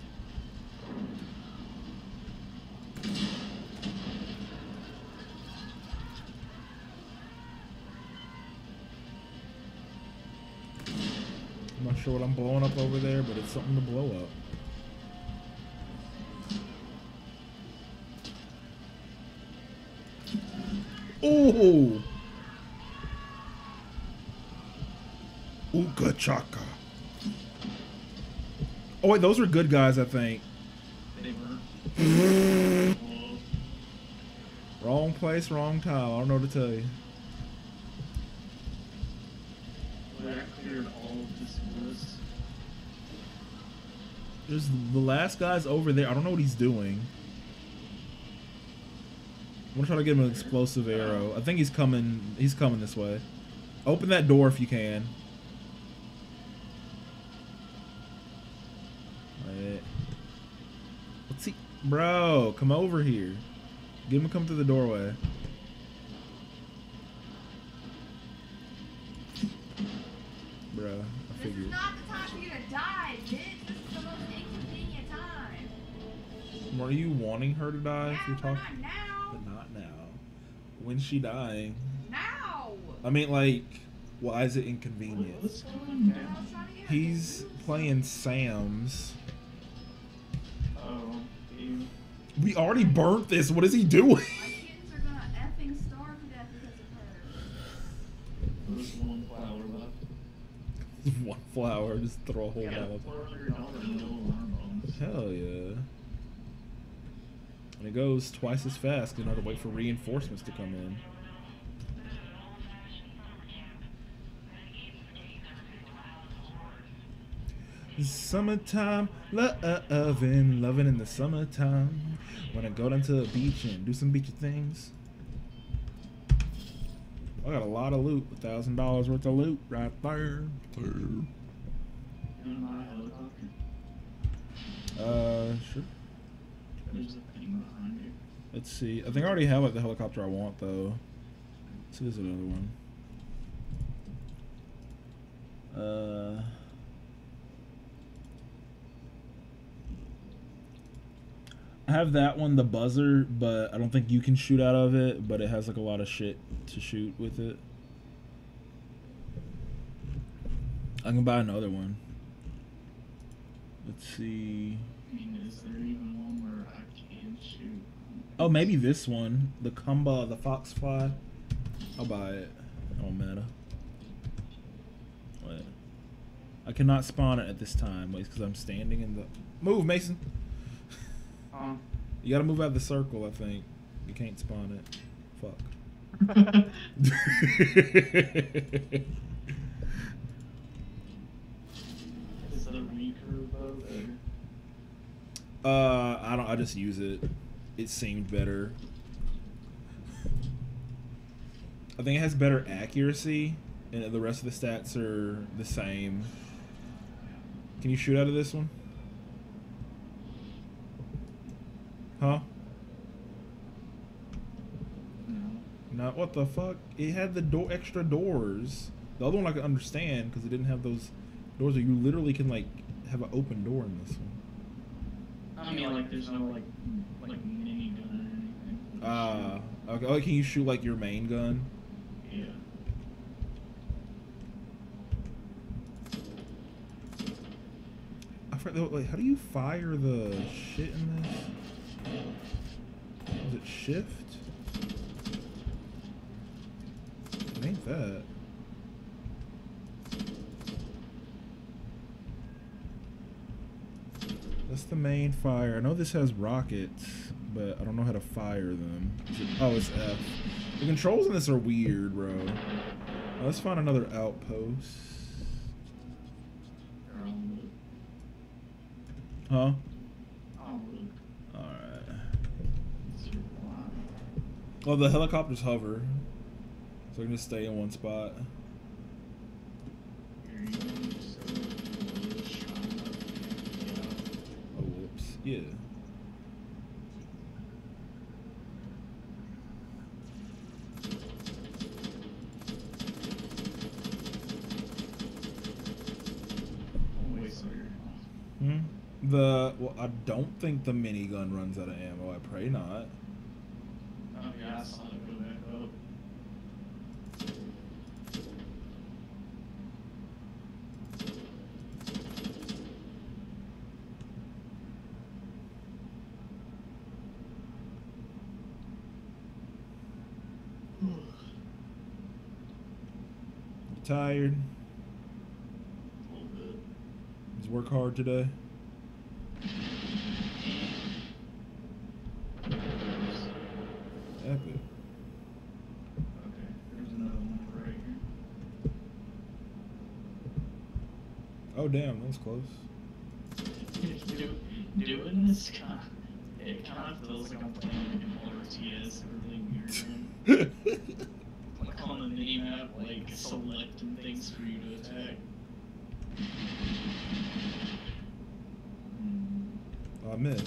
I'm not sure what I'm blowing up over there, but it's something to blow up. Oh! Ooga chaka. Oh wait, those were good guys, I think. They were. Wrong place, wrong time. I don't know what to tell you. I cleared all of this forest. There's the last guy's over there. I don't know what he's doing. I'm gonna try to get him an explosive arrow. I think he's coming. He's coming this way. Open that door if you can. Wait. What's he? Bro, come over here. Get him to come through the doorway. Bro, I This figured. is not the time for you to die, bitch. This is the most inconvenient time. Are you wanting her to die? Yeah, if you're but talking, not now. but not now. When's she dying? Now. I mean, like, why is it What's inconvenient? going I down? was trying to get her He's to do playing Sam's. Oh, you. We already burnt this. What is he doing? My kittens are gonna effing starve to death because of her. There's one flower left. One flower, just throw a whole Yeah, ball. four hundred dollars no alarm bombs. Hell yeah. And it goes twice as fast. You know, to wait for reinforcements to come in. Summertime, loving, loving in the summertime. Wanna go down to the beach and do some beachy things. I got a lot of loot, a thousand dollars worth of loot right there. In my helicopter. Uh, sure. There's a thing behind you. Let's see. I think I already have like the helicopter I want though. Let's see, there's another one. Uh. I have that one, the buzzer, but I don't think you can shoot out of it, but it has like a lot of shit to shoot with it. I can buy another one. Let's see. I mean, is there even one where I can shoot? Oh, maybe this one. The Kumba, the Foxfly. I'll buy it. It don't matter. Wait. I cannot spawn it at this time. Wait, because I'm standing in the... Move, Mason! Huh? You gotta move out of the circle, I think. You can't spawn it. Fuck. Is that a recurve boat or? Uh, I don't. I just use it. It seemed better. I think it has better accuracy, and the rest of the stats are the same. Can you shoot out of this one? Huh? No. Not what the fuck? It had the door, extra doors. The other one I could understand because it didn't have those doors that you literally can like have an open door in this one. I mean, like, there's no like, like mini gun or anything. Ah, uh, okay. Oh, can you shoot like your main gun? Yeah. I forgot. Like, how do you fire the shit in this? Is it shift? It ain't that. That's the main fire. I know this has rockets, but I don't know how to fire them. Is it, oh, it's F. The controls in this are weird, bro. Oh, let's find another outpost. Huh? Alright. Well, the helicopters hover, so I can just stay in one spot. Oh, whoops. Yeah. Hmm? The, well, I don't think the minigun runs out of ammo. I pray not. Oh yeah, I saw it go back up. You tired? A little bit. Did you work hard today? Epic. Okay, there's another one right here. Oh damn, that was close. Do, doing this kind of, it kind of feels like I'm playing an R T S or really weird. Like on the mini-map, like selecting things for you to attack. Oh, I missed.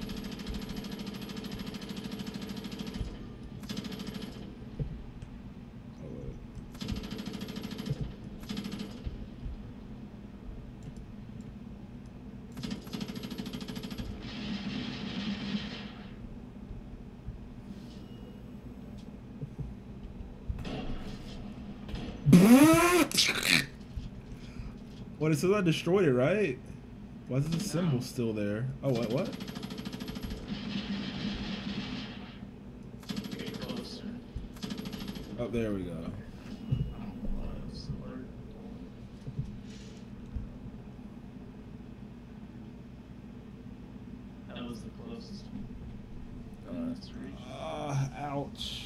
What, it says I destroyed it, right? Why is the symbol still there? Oh, what, what? Get closer. Oh, there we go. I don't know why it's the word. That was the closest one. Uh, That's reach. Ah, ouch.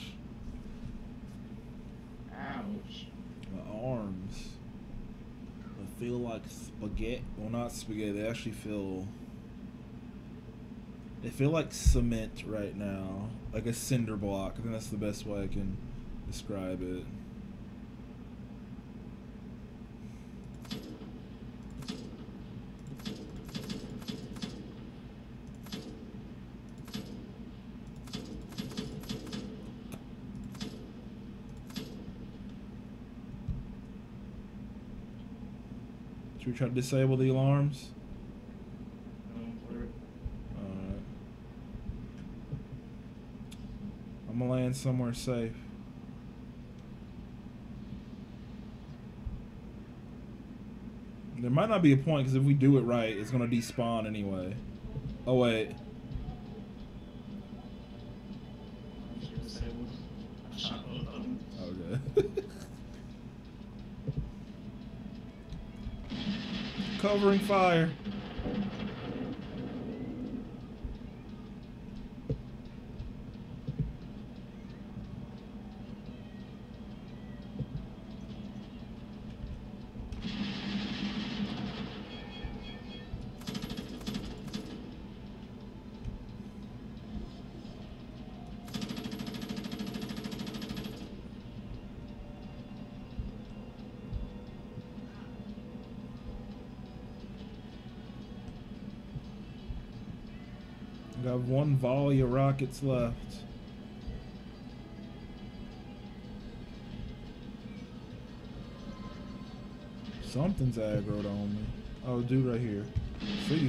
Ouch. My arms. They feel like spaghetti. Well, not spaghetti. They actually feel... They feel like cement right now. Like a cinder block. I think that's the best way I can describe it. Should we try to disable the alarms? Going for it. Alright. I'm gonna land somewhere safe. There might not be a point because if we do it right, it's gonna despawn anyway. Oh wait. Okay. Covering fire. Got one volley of rockets left. Something's aggroed on me. Oh, dude right here. See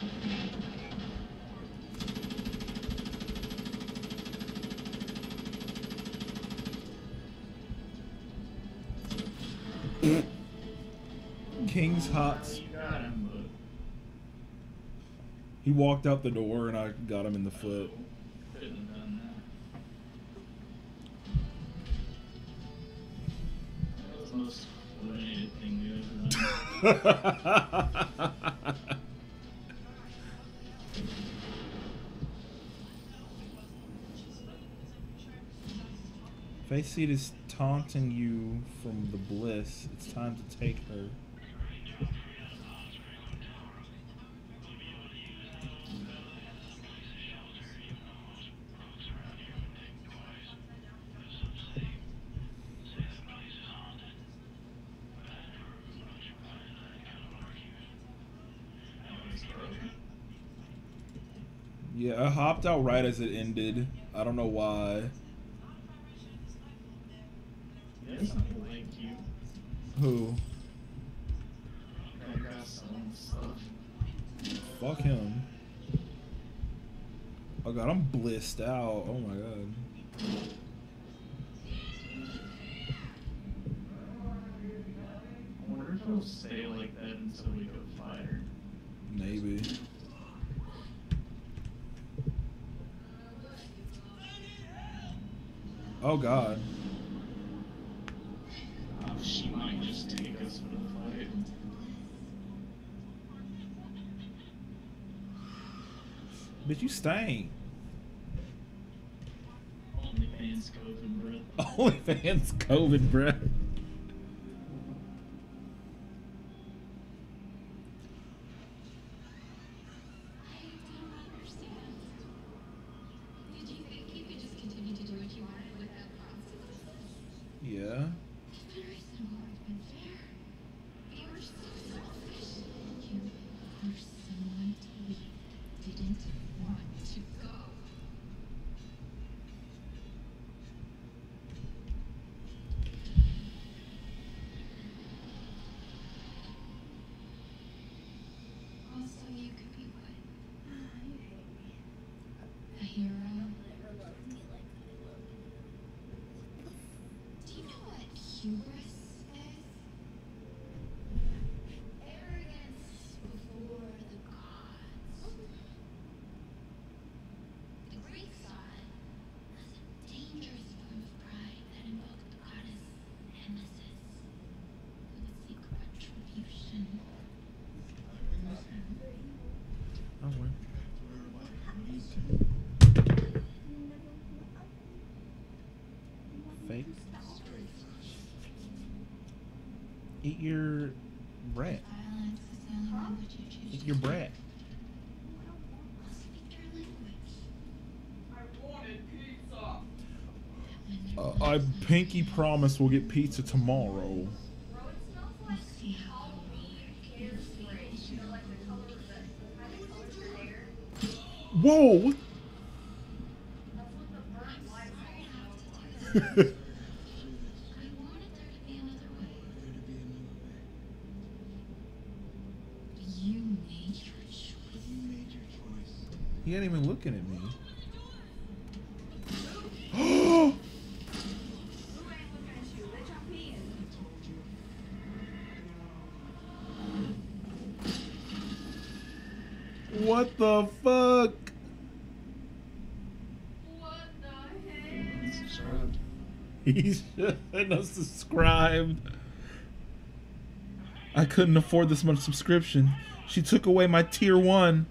you. King's Hots. He walked out the door and I got him in the foot. Couldn't have done that. That was the most coordinated thing we ever done. Face Seed is taunting you from the bliss. It's time to take her. Yeah, I hopped out right as it ended. I don't know why. There's something like you. Who? That got some stuff. Fuck him. Oh god, I'm blissed out. Oh my god. I wonder if it'll stay like that until we go fight her. Maybe. Oh god. Oh, she might just take us for the fight. Bitch, you stink. OnlyFans COVID breath. OnlyFans COVID breath. Yeah. Fake. Eat your brat. Eat your brat. Uh, I pinky promise we'll get pizza tomorrow. Bro, it smells like Halloween hairspray. You know, like the color of the how they color your hair. Whoa! What? That's what the burnt lights smell like. He ain't even looking at me. Look. What the heck? Subscribed. He shouldn't have subscribed. I couldn't afford this much subscription. She took away my tier one.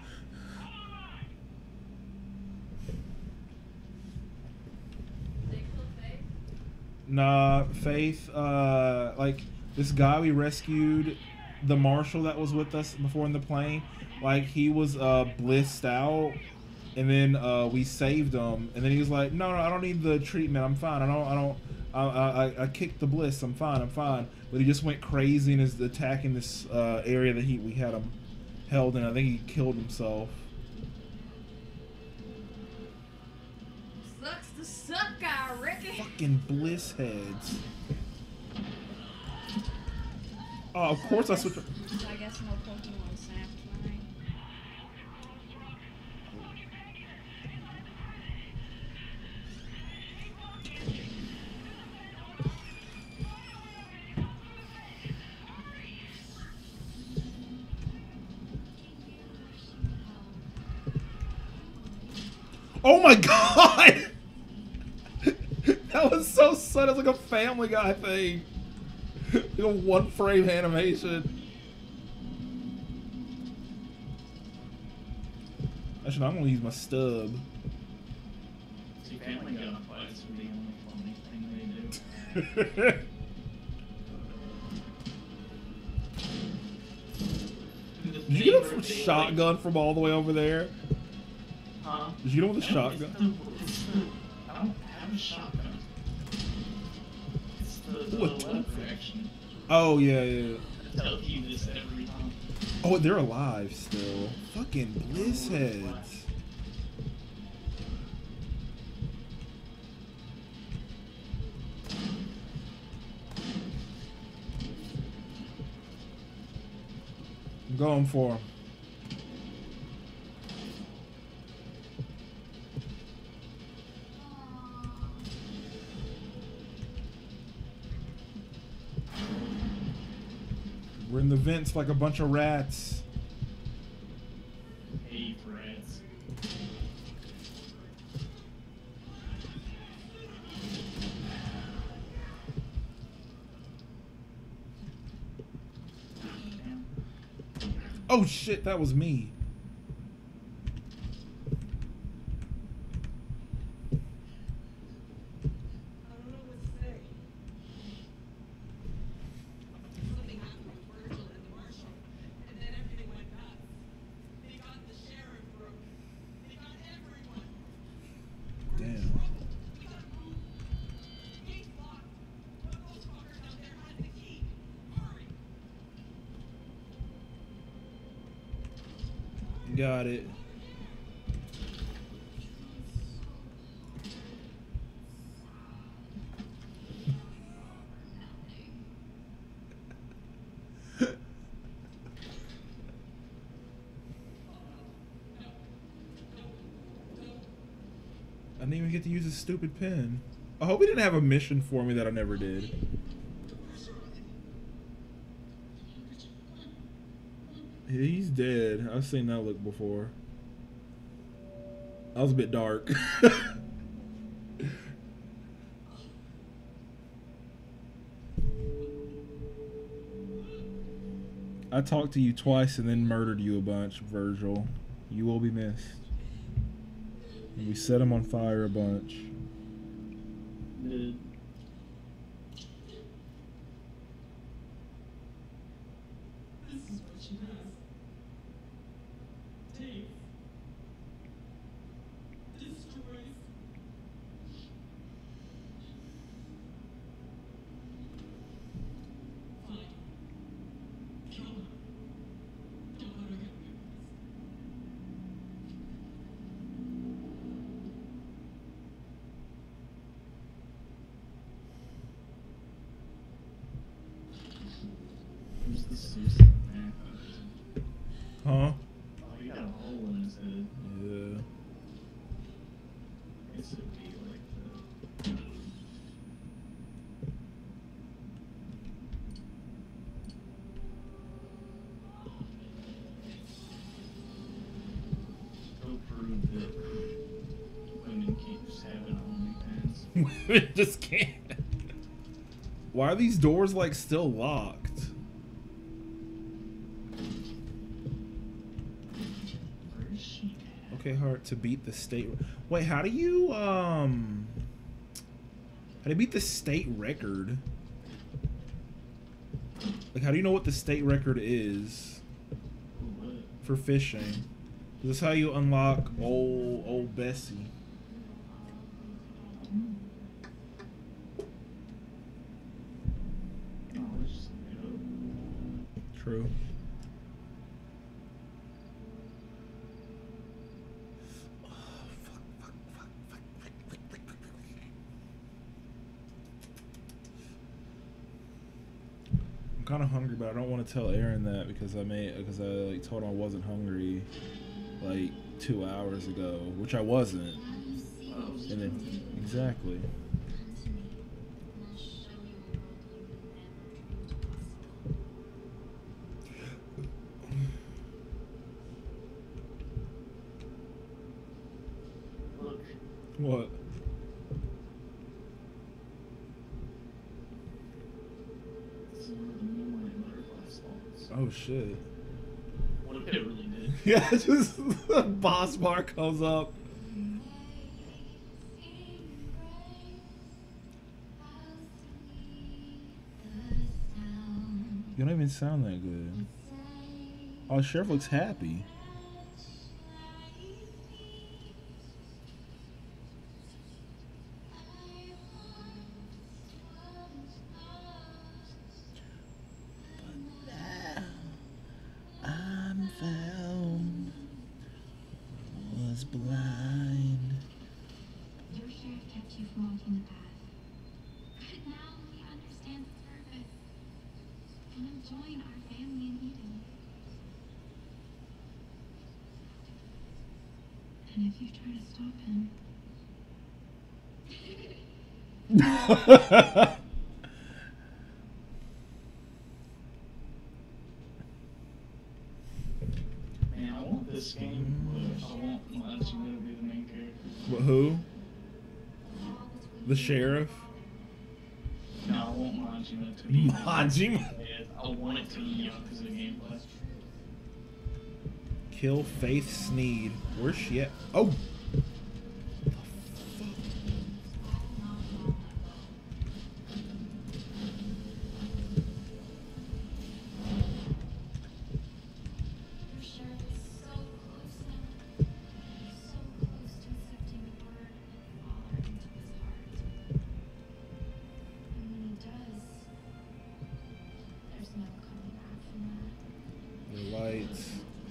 They killed Faith? Nah, Faith, uh, like, this guy we rescued, the marshal that was with us before in the plane, like, he was, uh, blissed out, and then, uh, we saved him, and then he was like, no, no, I don't need the treatment, I'm fine, I don't, I don't, I, I, I kicked the bliss, I'm fine, I'm fine, but he just went crazy and is attacking this, uh, area that he, we had him held in. I think he killed himself. Sucks to suck, I reckon. Fucking bliss heads. Oh, of course I switched. So I guess no Pokemon Snap tonight. Oh my god! That was so sudden. It's like a Family Guy thing. Like a one frame animation. Actually, I'm gonna use my stub. See, Family Guy fights are the only funny thing they do. Did you get a shotgun from all the way over there? Huh? Did you get him with a No, shotgun? It's the, it's the, I don't have a shotgun. It's the, the Ooh, a lever tofu. action. Oh yeah, yeah. I tell you this every time. Oh, they're alive still. Fucking bliss heads. I'm going for him. We're in the vents like a bunch of rats. Hate rats. Damn. Oh shit, that was me. I don't know what to say. Something happened with Virgil and the marshal, and then everything went nuts. They got the sheriff room. They got everyone. Damn. We gotta move. Gate's locked. One of those fuckers out there has the key. Hurry. Got it. I didn't even get to use this stupid pen. I hope he didn't have a mission for me that I never did. He's dead. I've seen that look before. That was a bit dark. I talked to you twice and then murdered you a bunch, Virgil. You will be missed. And we set him on fire a bunch. Dude. This is what she does. Dave. Destroys. Fine. Kill her. Don't let her get away with this. Women just can't. Why are these doors like still locked? Where is she at? Okay, hard to beat the state. Wait, how do you um? How do you beat the state record? Like, how do you know what the state record is What? for fishing? This is how you unlock old old Bessie. Oh, let's just go. True. I'm kind of hungry, but I don't want to tell Aaron that because I made because I like told him I wasn't hungry like two hours ago, which I wasn't. Oh, And then exactly. look. What? This is where the moonlight butterfly spawns. Oh shit. What if it really did? Yeah, just the boss bar comes up. You don't even sound that good. Oh, Sheriff looks happy. I'm found, was blind. Your sheriff kept you from walking the path. But now we understand the purpose and enjoying our family in Eden. And if you try to stop him, Man, I want this game, but I want Majima to be the main character. What, who? The sheriff? No, I want Majima to be. Majima? I want it to be Yakuza gameplay. Kill Faith Sneed. Where's she at? Oh! your sheriff is so close now. So close to accepting the word and Father into his heart. And when he does, there's no coming back from that. The lights.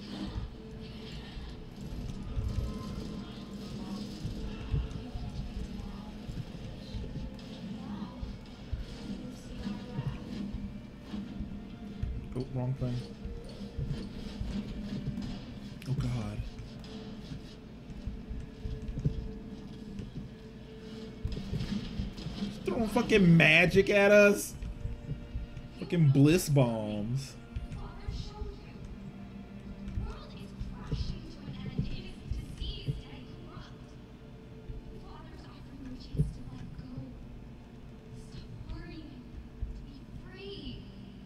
Oh, wrong thing. Oh god. Just throwing fucking magic at us. Fucking bliss bombs. Father showed you. The world is crashing to an end. It is diseased and corrupt. Father's offering you a chance to let go. Stop worrying. Be free.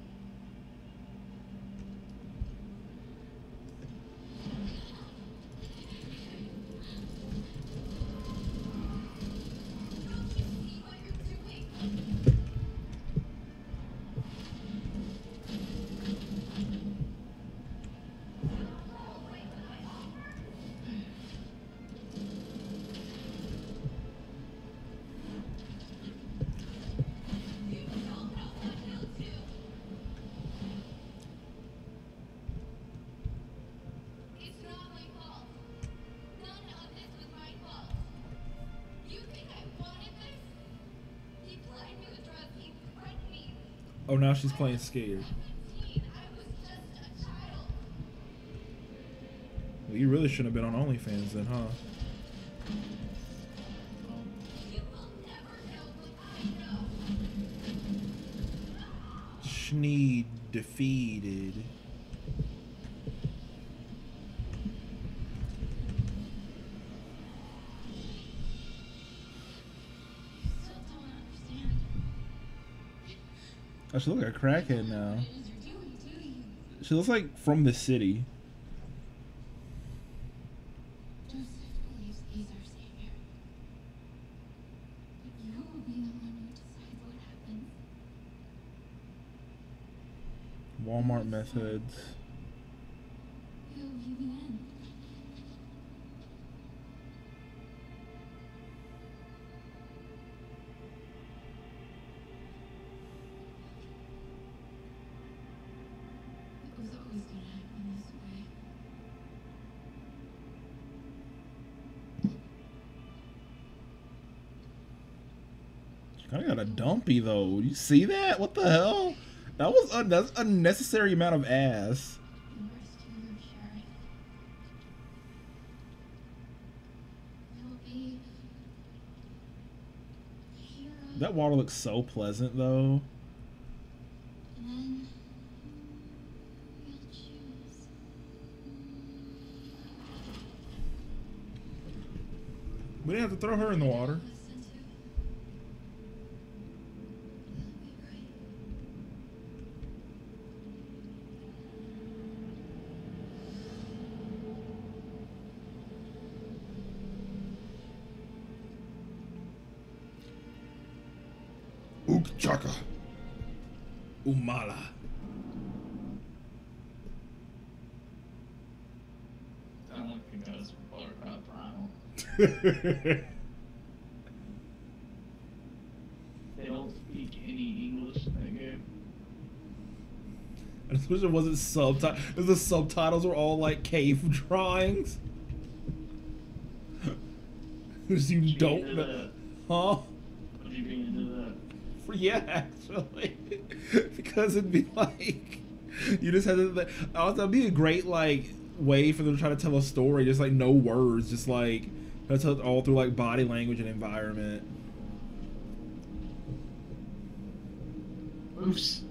Don't you see what you're doing? You don't know what he'll do. It's not my fault. None of this was my fault. You think I wanted this? He plied me with drugs. He threatened me. Oh, now she's playing scared. seventeen. I was just a child. Well, you really shouldn't have been on OnlyFans then, huh? You will never know what I know. Sneed defeated. Oh, she looks like a crackhead now. What it is you're doing, do you? She looks like from the city. Joseph believes he's our savior. But you will be the one who decides what happens. Walmart methods. It will be the end. It was always gonna happen this way. She kind of got a dumpy though. You see that? What the hell? That was un- that's unnecessary amount of ass. You rescued her, Sheriff. You'll be a hero. That water looks so pleasant though. And then you'll choose. We didn't have to throw her in the water. Listen to. You'll be right. Ook chaka. Umala. Sound like the guys from Farcry Primal. They don't speak any English in that game. I just wish it wasn't subtitles. The subtitles were all like cave drawings. Because you Would you be don't into know. that? Huh? Would you be into that? For- Yeah, actually. Because it'd be like. You just had to. Oh, that'd be a great, like, way for them to try to tell a story. Just like no words. Just like. Try to tell it all through like body language and environment. Oops.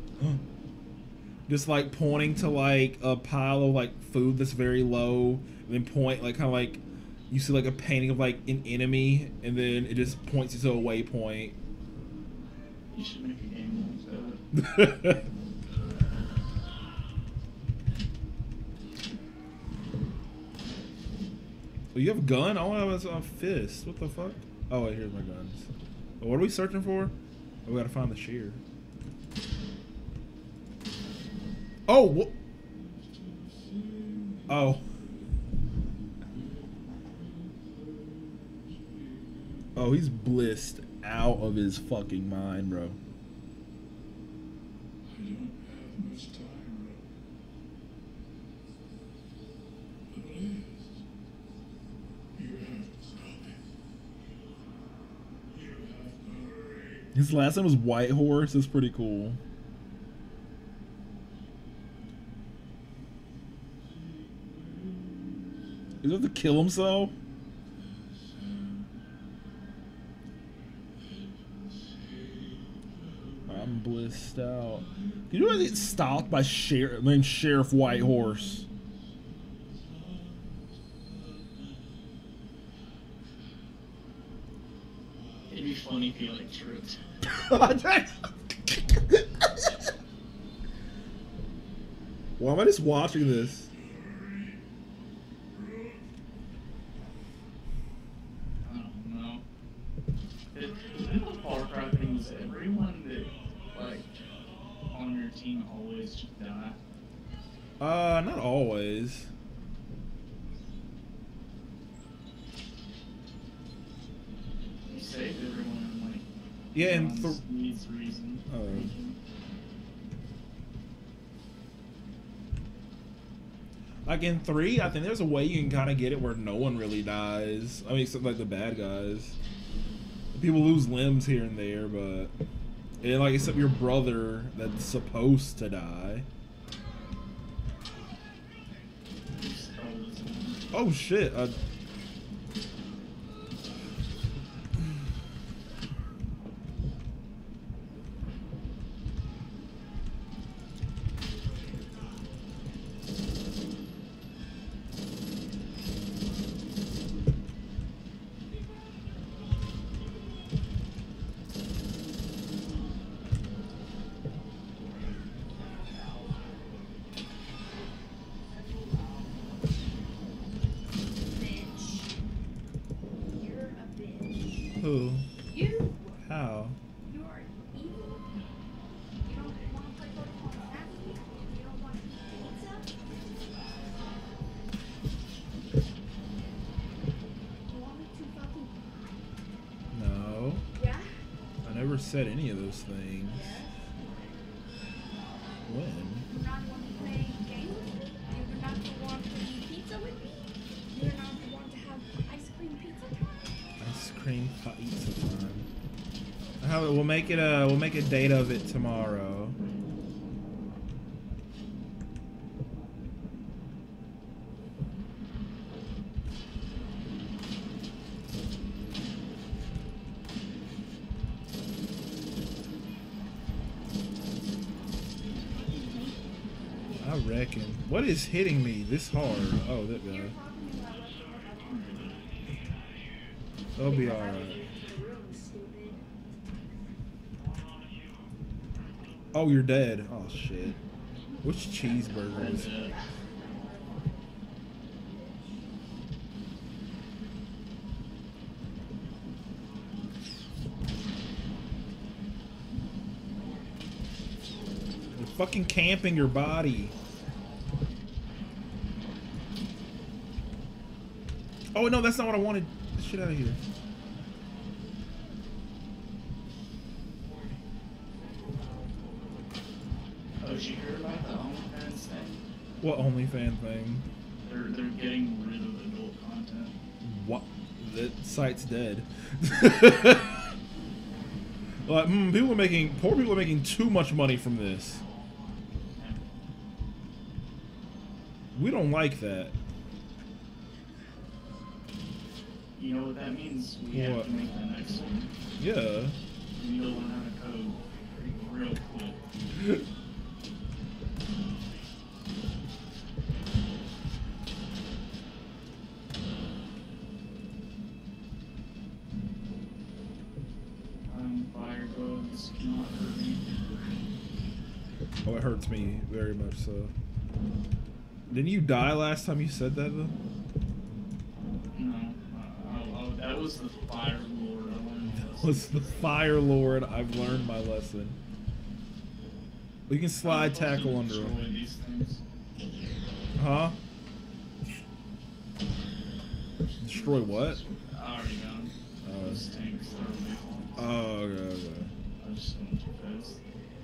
Just like pointing to like a pile of like food that's very low, and then point like kind of like you see like a painting of like an enemy, and then it just points you to a waypoint. You should make a game like that. Oh, you have a gun? I want to have a fist. What the fuck? Oh, wait, here's my guns. What are we searching for? Oh, we gotta find the shear. Oh, what? Oh. Oh, he's blissed out of his fucking mind, bro. I don't have much time, Rob. Please, you have to stop it. You have to hurry. His last name was White Horse. That's pretty cool. Is it to kill himself? I'm blissed out. Can you really get stopped by Sheriff, I mean, Sheriff White Horse? It'd be funny if you like tripped. Why am I just watching this? I don't know. Is, is it the Farcry thing? Is everyone that like on your team always just die? Uh, not always. You saved everyone in like Yeah, and th- needs reason. Oh. Like in three, I think there's a way you can kind of get it where no one really dies. I mean, except like the bad guys. People lose limbs here and there, but and like except your brother that's supposed to die. Oh shit! Uh, Who? You, How? you are evil. You don't want to play Pokemon Snapchat. You don't want pizza. You want me to fucking No. yeah? I never said any of those things. Yes. When? You do not want to play games with me? You do not want to eat pizza with me? You do not want to have ice cream pizza time? Ice cream pizza time. How, we'll make it a we'll make a date of it tomorrow. I reckon. What is hitting me this hard? Oh, that guy. They'll be alright. Oh, you're dead. Oh, shit. Which cheeseburger is it? You're fucking camping your body. Oh, no, that's not what I wanted. Get the shit out of here. Oh, did you hear about the OnlyFans thing? What OnlyFans thing? They're they're getting rid of adult content. What? That site's dead. Like, mm, people are making, poor people are making too much money from this. We don't like that. You know what that means? We What? have to make the next one. Yeah. We need to learn how to code real quick. Um, fire bugs cannot hurt me. Oh, it hurts me very much so. Didn't you die last time you said that though? No, uh, oh, oh, that was the fire lord. I learned That was the Fire Lord. I've learned my lesson. We can slide tackle under destroy him. these things. Huh? Destroy what? I already got them. Uh, Those tanks are really hard. Oh, okay, okay. I just went too fast.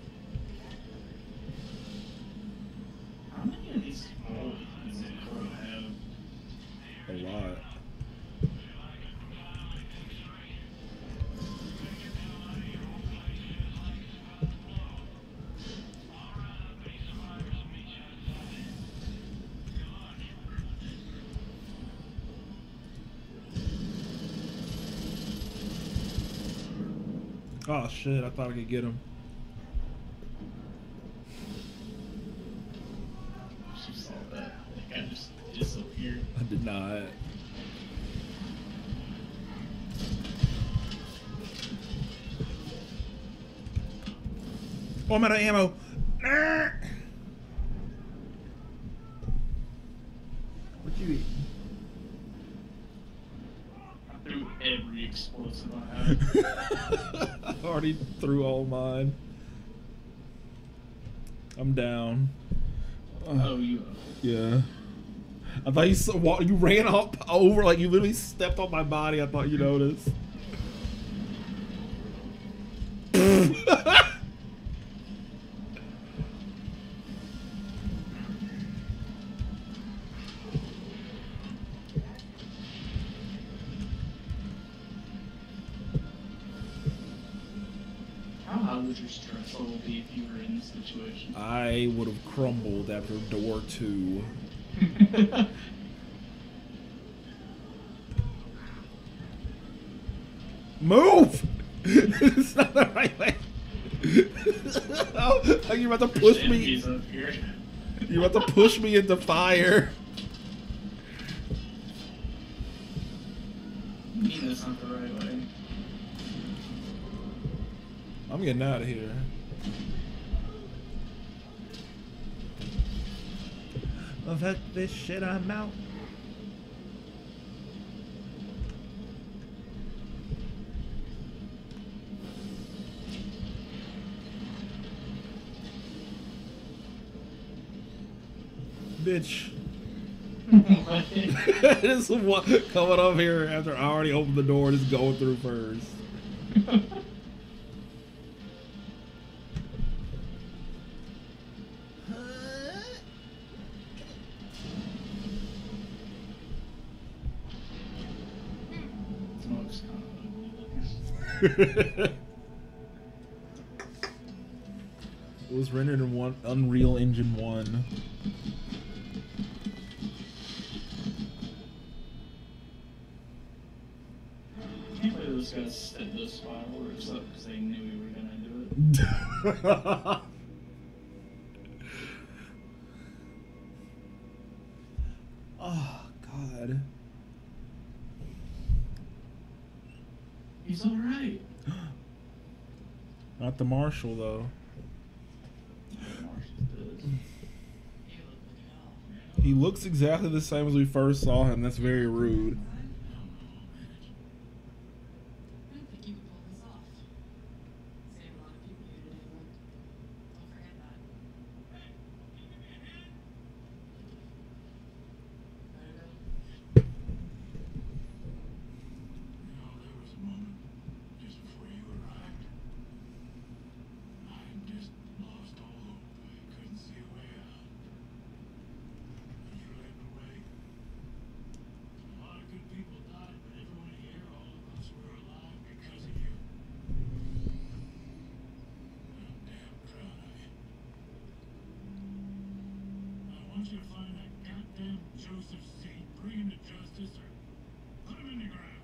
How many of these gold does it Crow have? A lot. Oh shit, I thought I could get him. She saw that. That guy just disappeared. I did not. Oh, I'm out of ammo. What you eat? I threw every explosive I had. I already threw all mine. I'm down. Oh, you. Yeah. I thought you saw, wa- you ran up over, like you literally stepped on my body. I thought you noticed. How high would your stress level be if you were in this situation? I would have crumbled after door two. Move! It's not the right way. Oh, you're about to push There's me. enemies up here. You're about to push me into fire. You mean that's not the right way? I'm getting out of here. Well, fuck this shit, I'm out. bitch. What? Just wa- coming up here after I already opened the door, just going through first. Smoke's kind of ugly looking. It was rendered in one Unreal Engine one. I can't believe those guys set those fireworks up because they knew we were gonna do it. Oh, God. He's alright. Not the marshal, though. He looks exactly the same as we first saw him. That's very rude. I don't think you can pull this off. Saved a lot of people here today, look. Don't forget that. Better go. You know, there was a moment just before you arrived. I just lost all hope. I couldn't see a way out. And you led the way. A lot of good people died, but everyone here, all of us, were alive because of you. I'm damn proud of you. I want you to find that goddamn Joseph Seed, bring him to justice, or put him in the ground.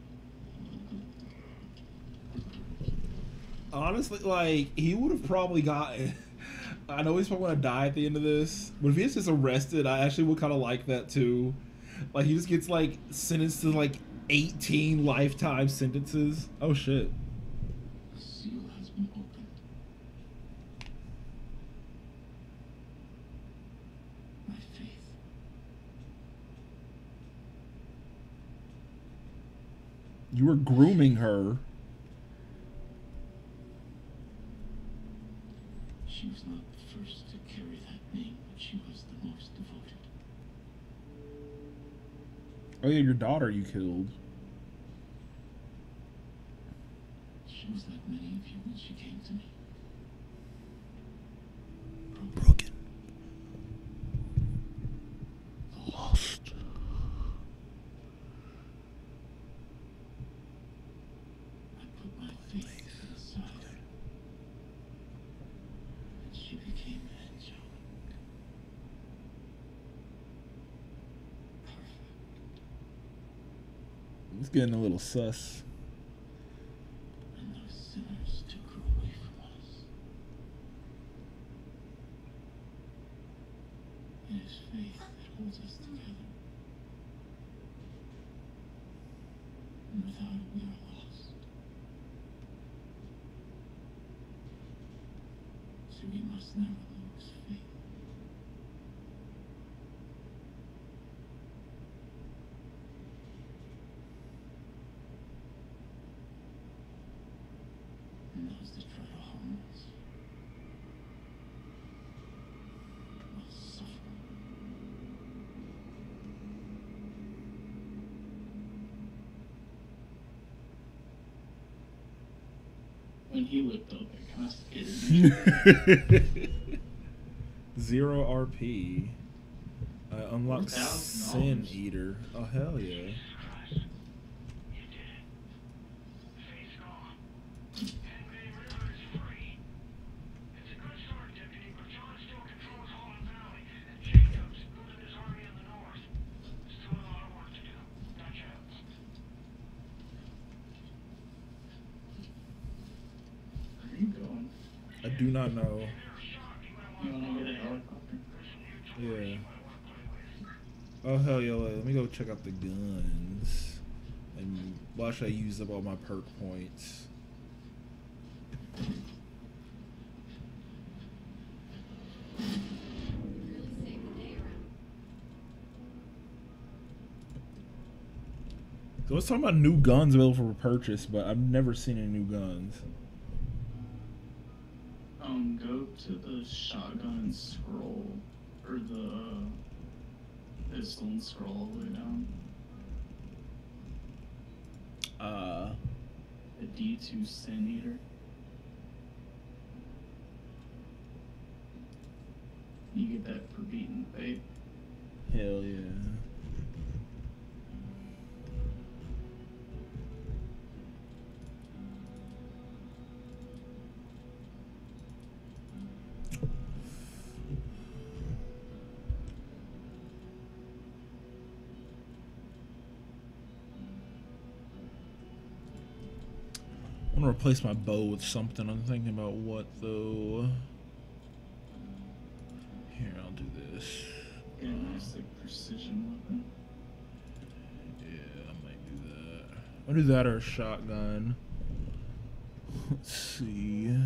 Honestly, like, he would have probably gotten... I know he's probably going to die at the end of this, but if he's just arrested, I actually would kind of like that, too. Like, he just gets, like, sentenced to, like, eighteen lifetime sentences. Oh, shit. The seal has been opened. My faith. You were grooming her. She was not the first to carry that name, but she was the most devoted. Oh, yeah, your daughter you killed. She was like many of you when she came to me. Broken. Lost. I put my faith aside. And she became angelic. Perfect. It's getting a little sus. And those sinners took her away from us. It is faith that holds us together. And without it, we are lost. So we must never lose faith. And those that try to harm us will suffer. When he whipped up, it kind of scared me. Zero R P. I unlocked one thousand Sin dollars. Eater. Oh, hell yeah. Christ, you did it. Faith's gone. Henry River is free. It's a good start, Deputy, but John still controls Holland Valley, and Jacob's building his army in the north. Still a lot of work to do. Gotcha. Where are you going? I do not know. You want to get a helicopter? Yeah. Oh, hell yeah. Let me go check out the guns. And why should I use up all my perk points? Really saved the day around. So let's talk about new guns available for purchase, but I've never seen any new guns. Um, go to the shotgun and scroll, or the pistol and scroll all the way down. Uh, A D two Sin Eater. You get that per beat in the vape. hell yeah. I want to replace my bow with something. I'm thinking about what though. Here, I'll do this. Get a nice like precision weapon. Yeah, I might do that. I'll do that or a shotgun. Let's see.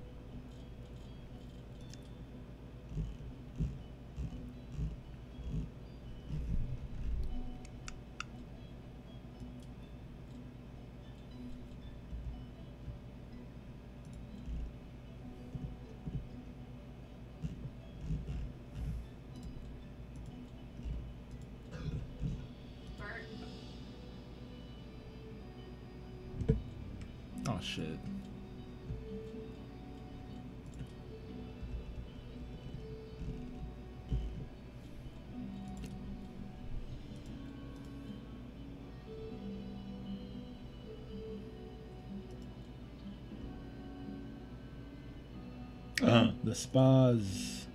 Bert. Oh shit. Uh, the spas.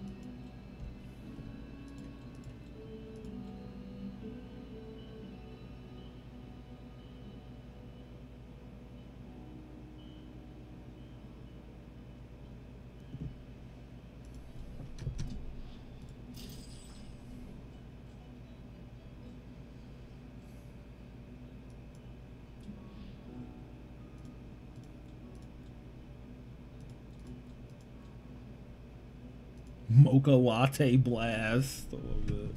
Mocha latte blast. I love that.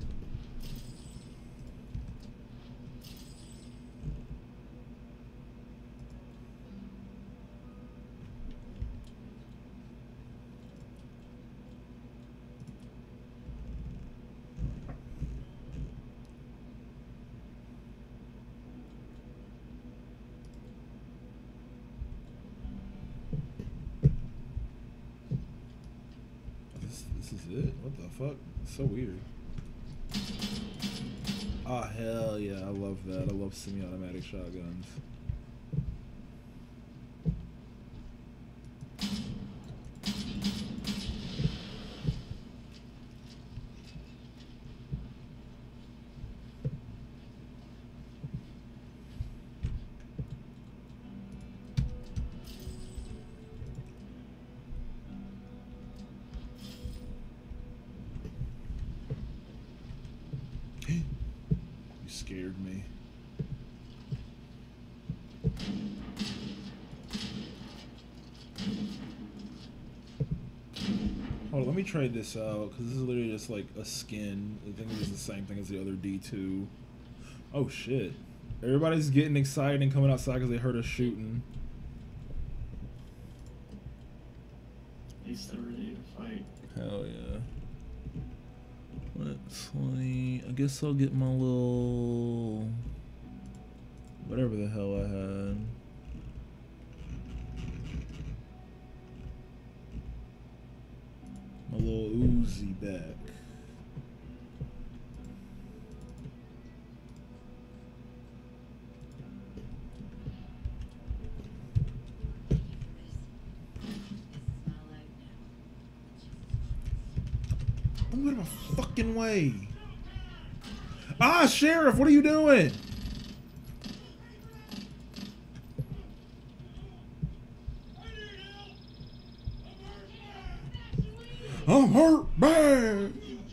This, this is it? What the fuck? So weird. Oh, hell yeah. I love that. I love semi-automatic shotguns. You scared me. Hold on, let me trade this out, because this is literally just like a skin. I think it is the same thing as the other D two. Oh shit. Everybody's getting excited and coming outside because they heard us shooting. He's still ready to fight. Hell yeah. Let's see. I guess I'll get my little whatever the hell I had. My little Uzi back. I'm out of my fucking way. Ah, Sheriff, what are you doing? I'm hurt bad.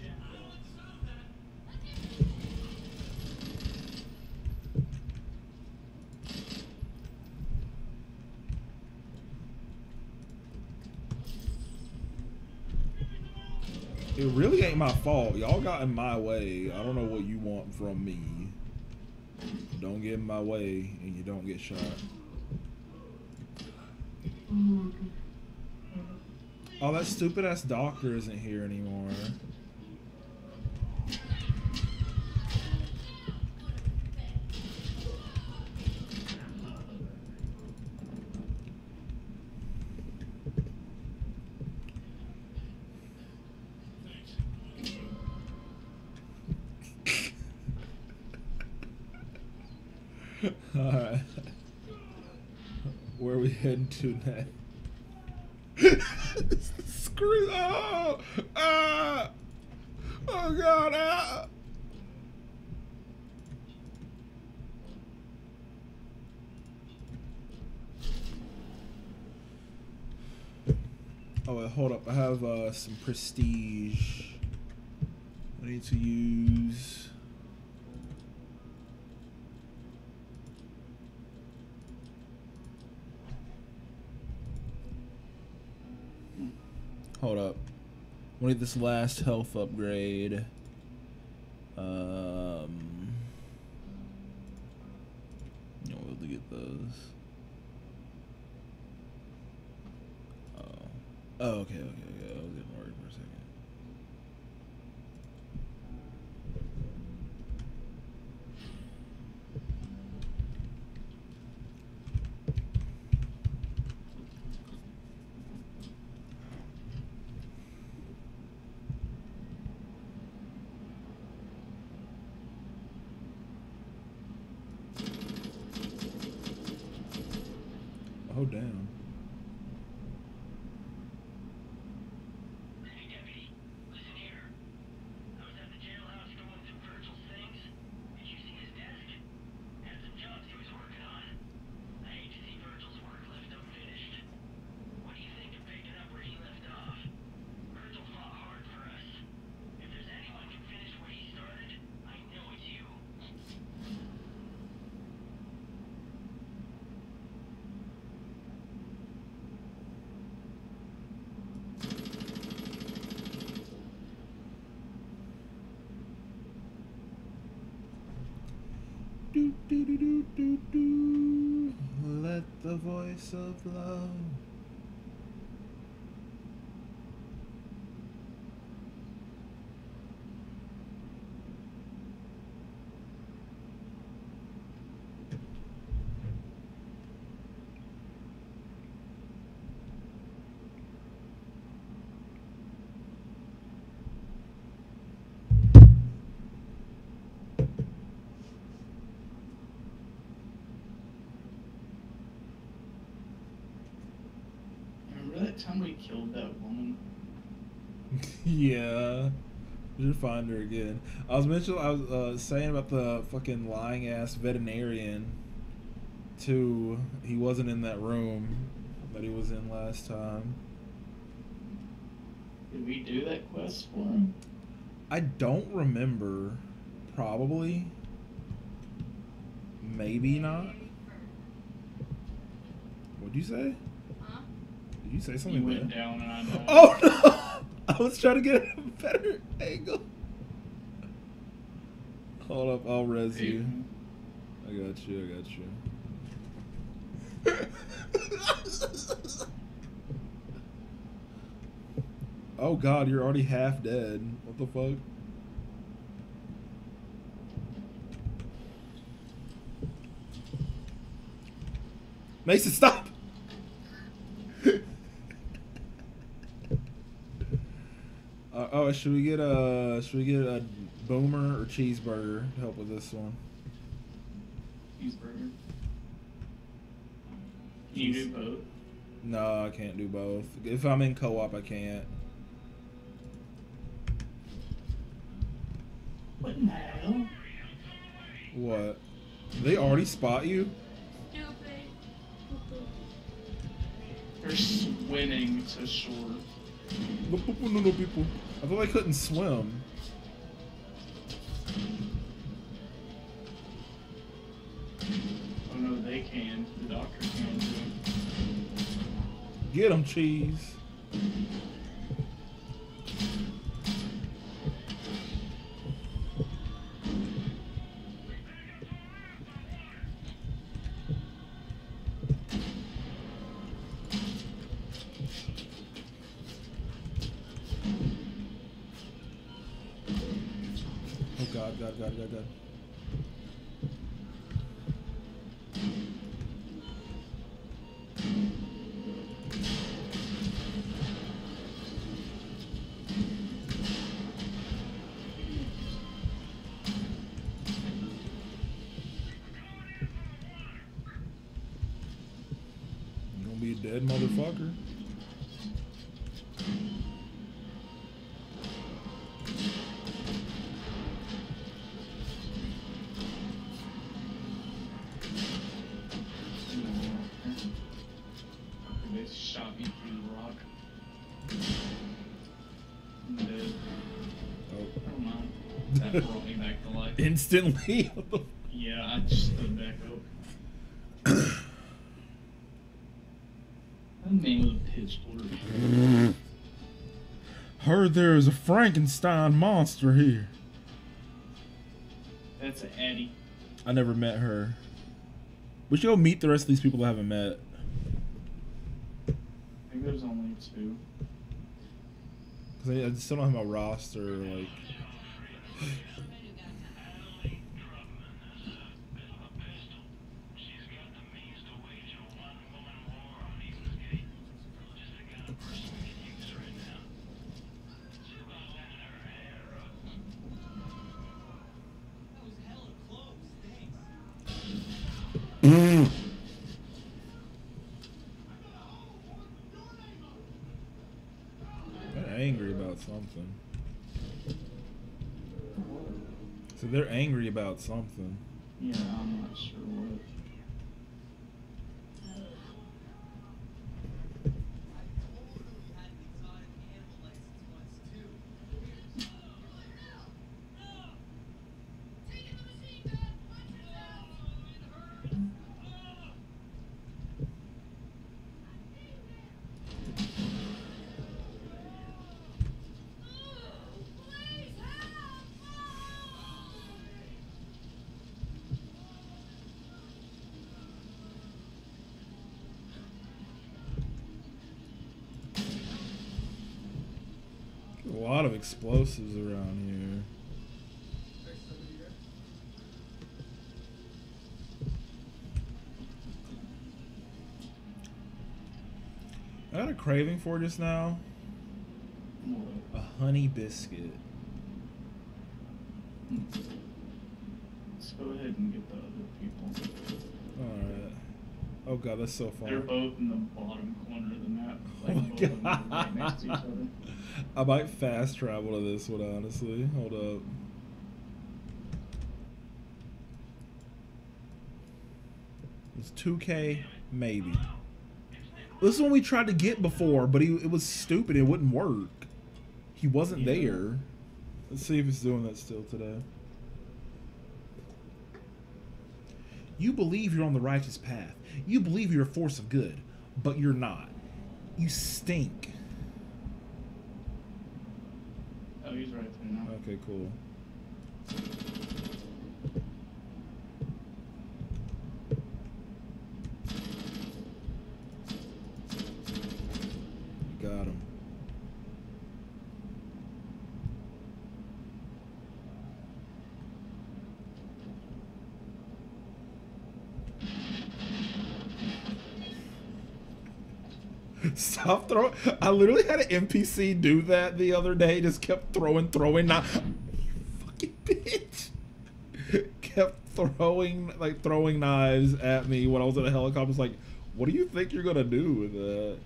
It really ain't my fault. Y'all got in my way. I don't know what you want from me. Don't get in my way and you don't get shot. Oh, that stupid ass doctor isn't here anymore. Alright. Where are we heading to next? Screw. Oh! Ah! Oh god! Ah! Oh wait, hold up. I have uh, some prestige. I need to use. Hold up. We need this last health upgrade. Um. No, we'll have to get those. Oh. Oh, okay, okay, okay. I was getting worried for a second. Oh, damn. Hey, Deputy, listen here. I was at the jailhouse going through Virgil's things. Did you see his desk? Had some jobs he was working on. I hate to see Virgil's work left unfinished. What do you think of picking up where he left off? Virgil fought hard for us. If there's anyone who can finish what he started, I know it's you. Do, do, do, do, do, do. Let the voice of love. Remember that time we killed that woman? Yeah. We should find her again. I was mentioning, I was uh, saying about the fucking lying ass veterinarian. Too. He wasn't in that room that he was in last time. Did we do that quest for him? I don't remember. Probably. Maybe not. What'd you say? Huh? Did you say He something? went bad? down and I died. Oh no! I was trying to get a better angle. Hold up, I'll res you. I got you, I got you. Oh god, you're already half dead. What the fuck? Mason, stop! uh, oh, should we get a should we get a boomer or cheeseburger to help with this one? Cheeseburger. Can you do both? No, I can't do both. If I'm in co-op, I can't. What in the hell? What? They already spot you? Stupid. They're swimming to shore. No, no, no, no, people. I thought I couldn't swim. Oh no, they can. The doctor can too. Get 'em, cheese. Oh god, god, god, god, god. dead motherfucker. They shot me through the rock. I'm dead. Oh. Never mind. That brought me back to life. Instantly. Yeah, I just stood back up. The name of the pitch blue. Heard there is a Frankenstein monster here. That's Addie. I never met her. We should go meet the rest of these people I haven't met. I think there's only two. Cause I, I still don't have my roster. Like, That was hella close, thanks. they're angry about something. So they're angry about something. Yeah, I'm not sure what. I totally had an exotic animal license once too. A lot of explosives around here. I got a craving for just now. What? A honey biscuit. Let's go ahead and get the other people. Alright. Oh god, that's so They're fun. both in the bottom corner of the map. Oh Like my both of them are right God. next to each other. I might fast travel to this one, honestly. Hold up. It's two K, maybe. This is one we tried to get before, but he, it was stupid. It wouldn't work. He wasn't Yeah. there. Let's see if it's doing that still today. You believe you're on the righteous path. You believe you're a force of good, but you're not. You stink. Oh, he's right there now. Okay, cool. Got him. Stop throwing. I literally had an N P C do that the other day. Just kept throwing, throwing. Not fucking bitch. Kept throwing, like throwing knives at me when I was in a helicopter. It's like, what do you think you're gonna do with that?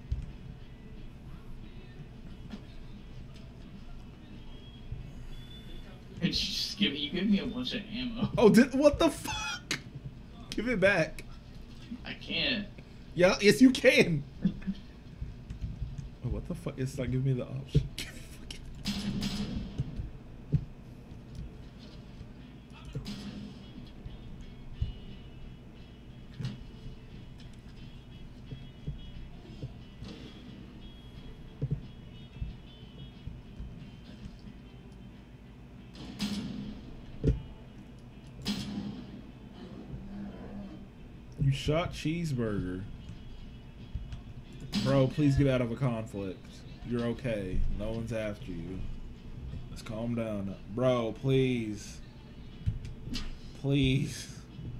It's just give you give me a bunch of ammo. Oh, did what the fuck? Give it back. I can't. Yeah, yes you can. Oh, what the fuck? It's not giving me the option. You shot Cheeseburger. Bro, please get out of a conflict. You're okay. No one's after you. Let's calm down. Bro, please. Please.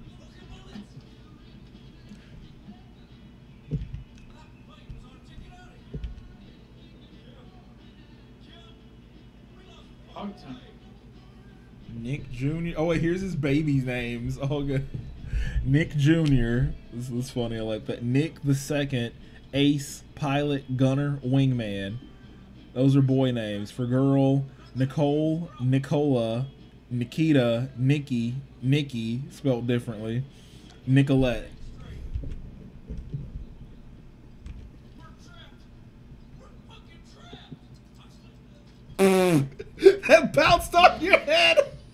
Hog time. Nick Junior Oh wait, here's his baby's names. Oh good. Nick Junior This was funny. I like that. Nick the second Ace, Pilot, Gunner, Wingman. Those are boy names. For girl, Nicole, Nicola, Nikita, Nikki, Nikki, spelled differently, Nicolette. That bounced off your head.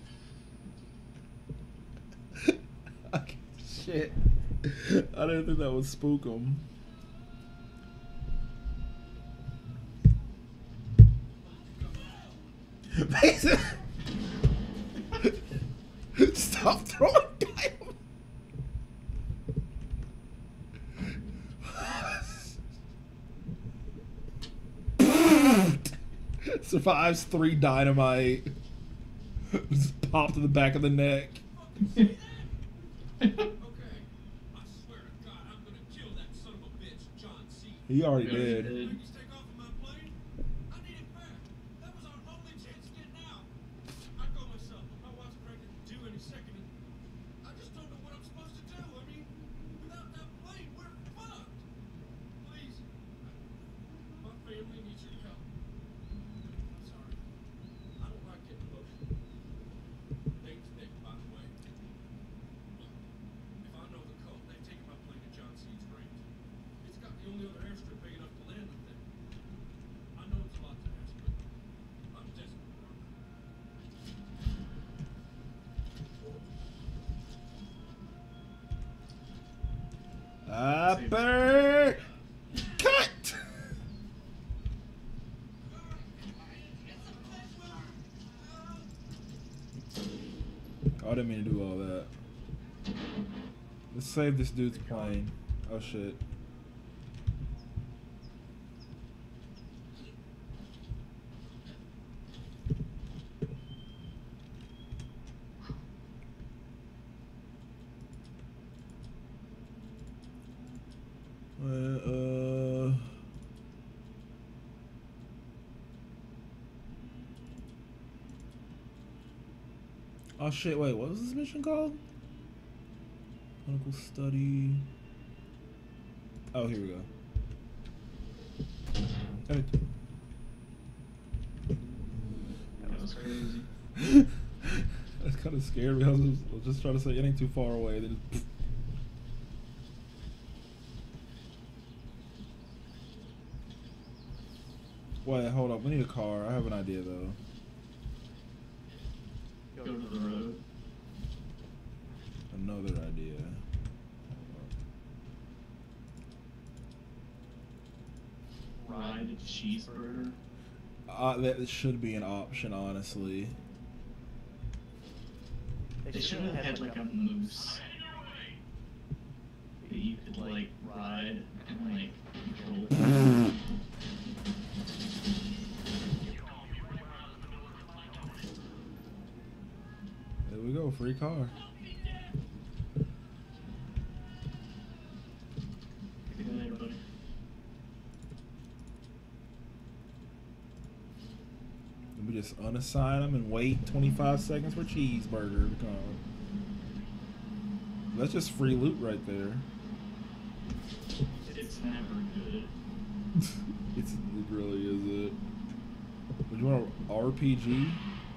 Shit. I didn't think that would spook him. Mason! Stop throwing dynamite. Survives three dynamite. Just popped to the back of the neck. Okay, I swear to God, I'm gonna kill that son of a bitch, John C. He already We already did. did. Please take off of my plane. I need it back. That was our only chance to get out. I go myself. My wife's pregnant due any second. And I just don't know what I'm supposed to do. I mean, without that plane, we're fucked. Please. My family needs your help. I'm sorry. I don't like getting emotional. Thanks, Nick, by the way. Look, if I know the code, they've taken my plane to John C's range. It's got the only other airstrip big enough to land up there. I know it's a lot to ask, but I'm desperate for it. Upper cut. Oh, I didn't mean to do all that. Let's save this dude's plane. Oh shit. Uh, uh Oh shit, wait, what was this mission called? Clinical study. Oh, here we go. Hey. That was crazy. That's kind of scared me. I was just, I was just trying to say it ain't too far away. Then just Wait, hold up. We need a car. I have an idea though. Go to the road. Another idea. Ride a cheeseburger. Uh, that should be an option, honestly. They should have had like a moose that you could like ride and like control. There we go, free car. See you later, buddy. Let me just unassign them and wait twenty-five seconds for cheeseburger to come. That's just free loot right there. It's never good. It's, it really is it. Would you want an R P G?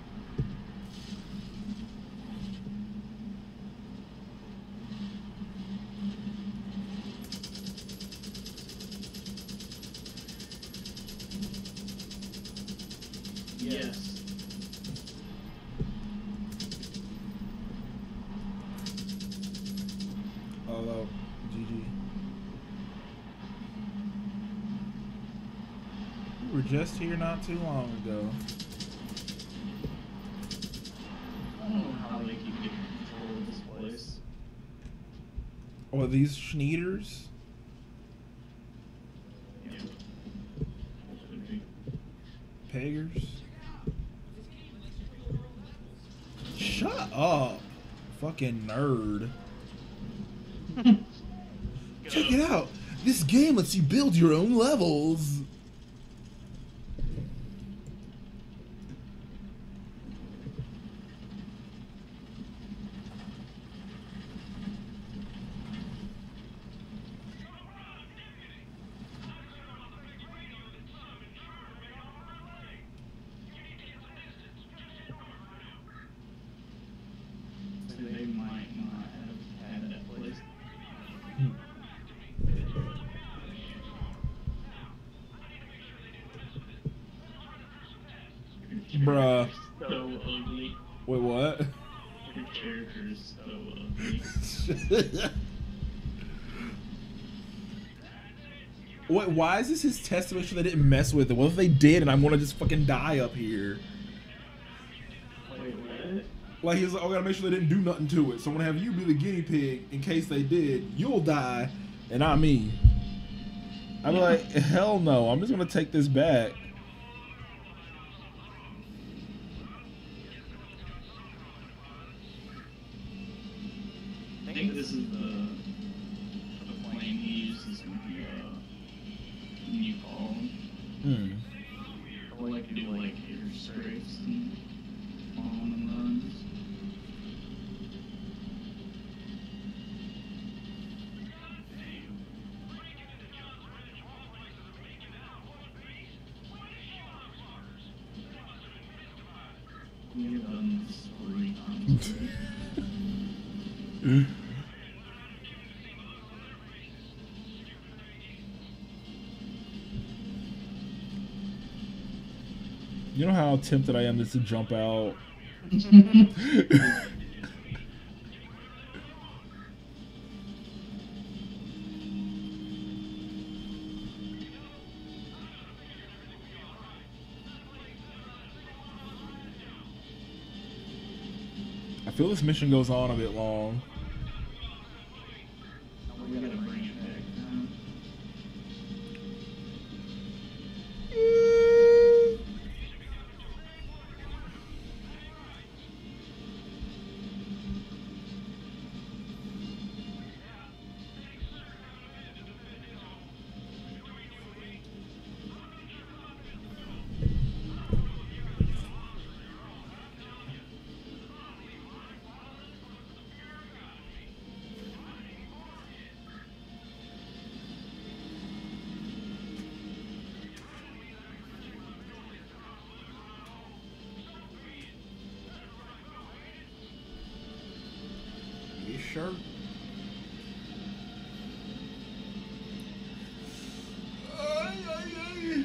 Yes. Although, G G. We were just here not too long ago. I don't know how they keep getting control of this place. Oh, these Schneeders? Yeah. Could be. Peggers? Shut up! Fucking nerd. Check it out! This game lets you build your own levels! Wait, why is this his test to make sure they didn't mess with it? What if they did and I'm gonna just fucking die up here? Wait, what? Like, he's like, oh, I gotta make sure they didn't do nothing to it. So I'm gonna have you be the guinea pig in case they did. You'll die, and not me. I'm Yeah. like, hell no. I'm just gonna take this back. I think this is the the plane he uses when you uh when you call him. Hmm. Or like to do like air strafes and on and runs. We've done this three times. You know how tempted I am just to jump out? I feel this mission goes on a bit long. We gotta bring it back now. You sure? Ay, ay, ay.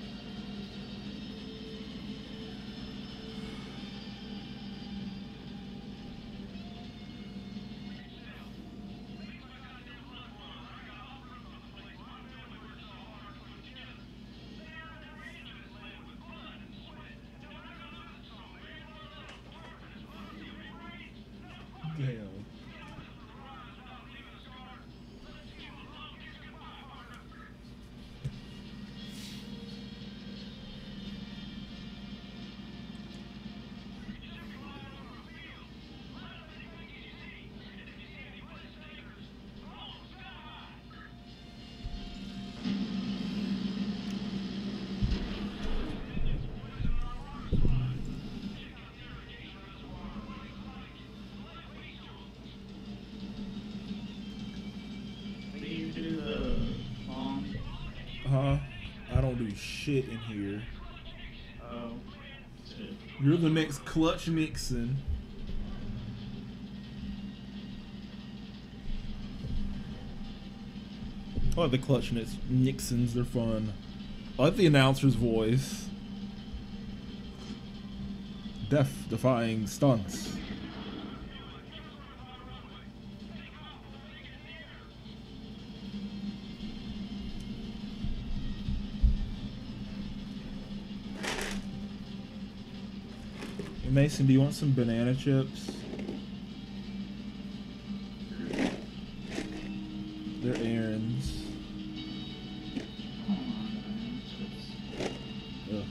Damn. Do you do the bomb? Huh? I don't do shit in here. Oh, shit. You're the next Clutch Nixon. I like the Clutch Nix- Nixons, they're fun. I like the announcer's voice. Death defying stunts. Hey, Mason, do you want some banana chips? They're Aaron's. Ugh.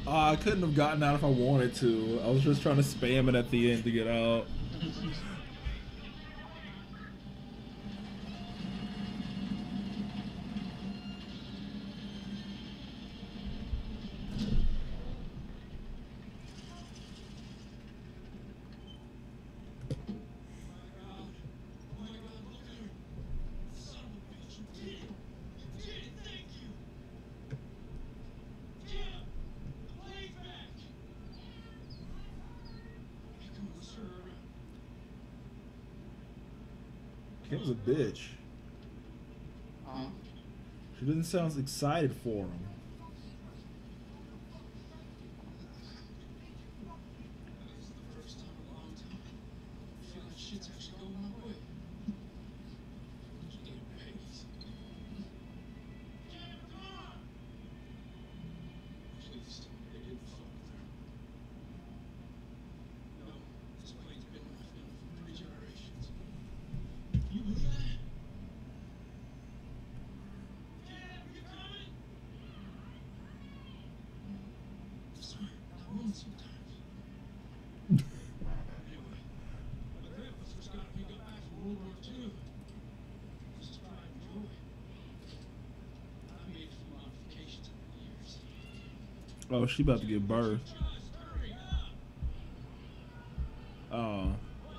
Uh, I couldn't have gotten out if I wanted to. I was just trying to spam it at the end to get out. Kim's a bitch. Uh, She doesn't sound excited for him. This is the first time in a long time. I feel like shit's actually going my way. Just getting paid. Please tell me they didn't fuck with her. No, this plane's been in my family for three generations. You believe that? Sorry, I won sometimes. Anyway, my grandpa's just got me got back from World War Two. This is pride and joy. I made a few modifications over the years. Oh, she about to give birth. Just hurry up! Oh.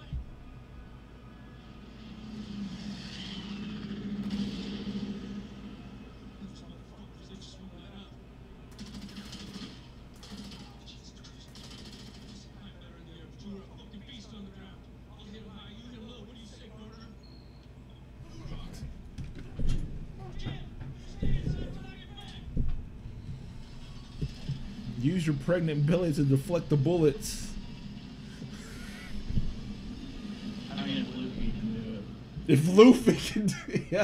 Those motherfuckers, they just won't let up. Jesus Christ. I'm better in the air, but you're a fucking beast on the ground. I'll hit him high, you hit him low. What do you say, Carter? Jim, stay inside till I get back. Use your pregnant belly to deflect the bullets. I mean, if Luffy can do it. If Luffy can do it, yeah.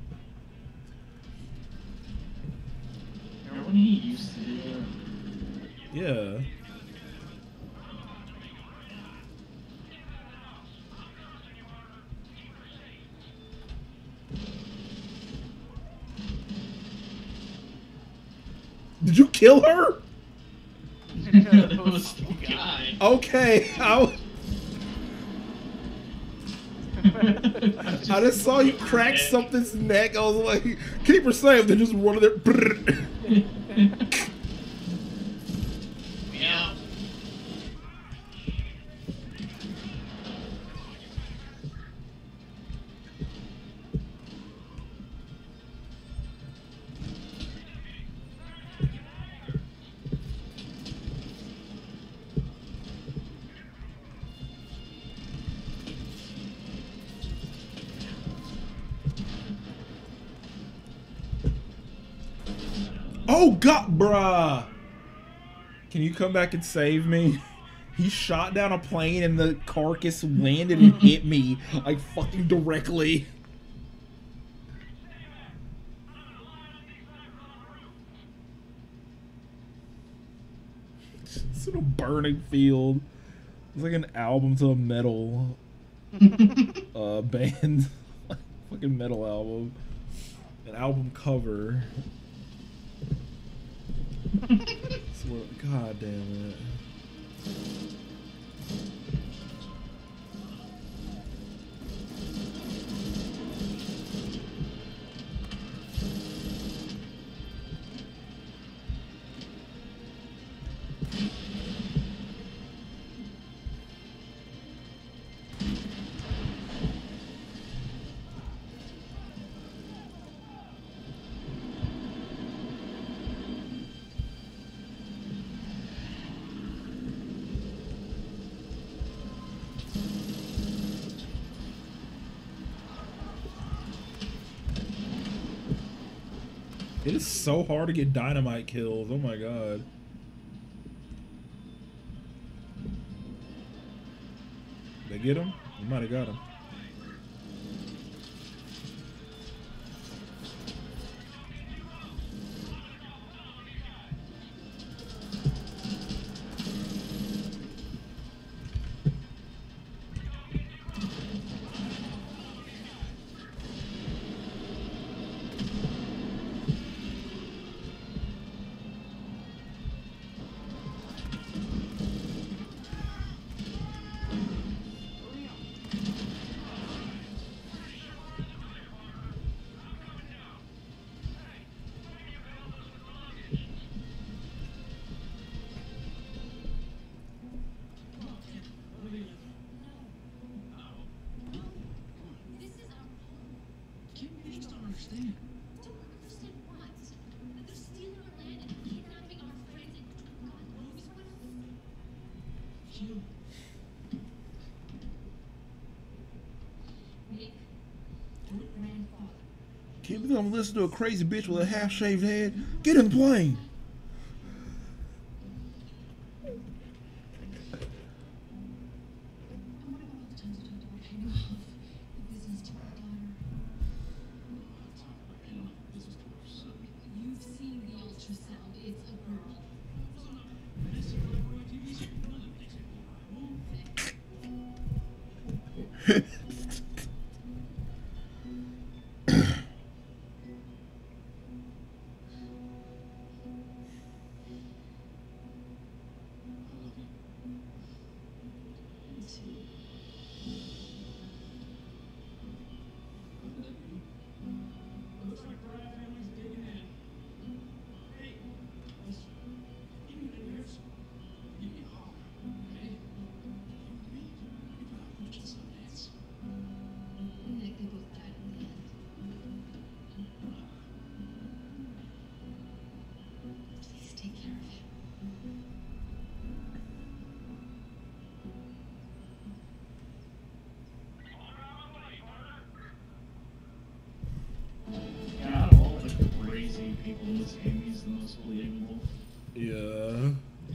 Remember when he used to do it? Yeah. Did you kill her? That was the guy. Okay. I, I just saw you crack something's neck. I was like, keep her safe. Then just one of their. Yeah. Oh God, bruh! Can you come back and save me? He shot down a plane and the carcass landed and hit me like fucking directly. It's in a burning field. It's like an album to a metal uh, band. Fucking metal album. An album cover. Swear, God damn it. It is so hard to get dynamite kills. Oh my god. They get him? You might have got him. you. Nick, your grandfather. Can't believe I'm listening to a crazy bitch with a half-shaved head. Get in the plane. And what about all the times you talked about handing off the business to my daughter? I'm talking about handing off the business to our son. You've seen the ultrasound. It's a girl. Well, I'm not an instant for my T V show. None of it makes it more. I love you. Me too. Nothing to do. It looks like Brad family's digging in. Hey, listen. You need any ears? Give me a holler, okay? You and me, we put out much in Sundance. Nick, they both died in the end. Please take care of him. Yeah, out of all the crazy people in this game, he's the most believable. Yeah.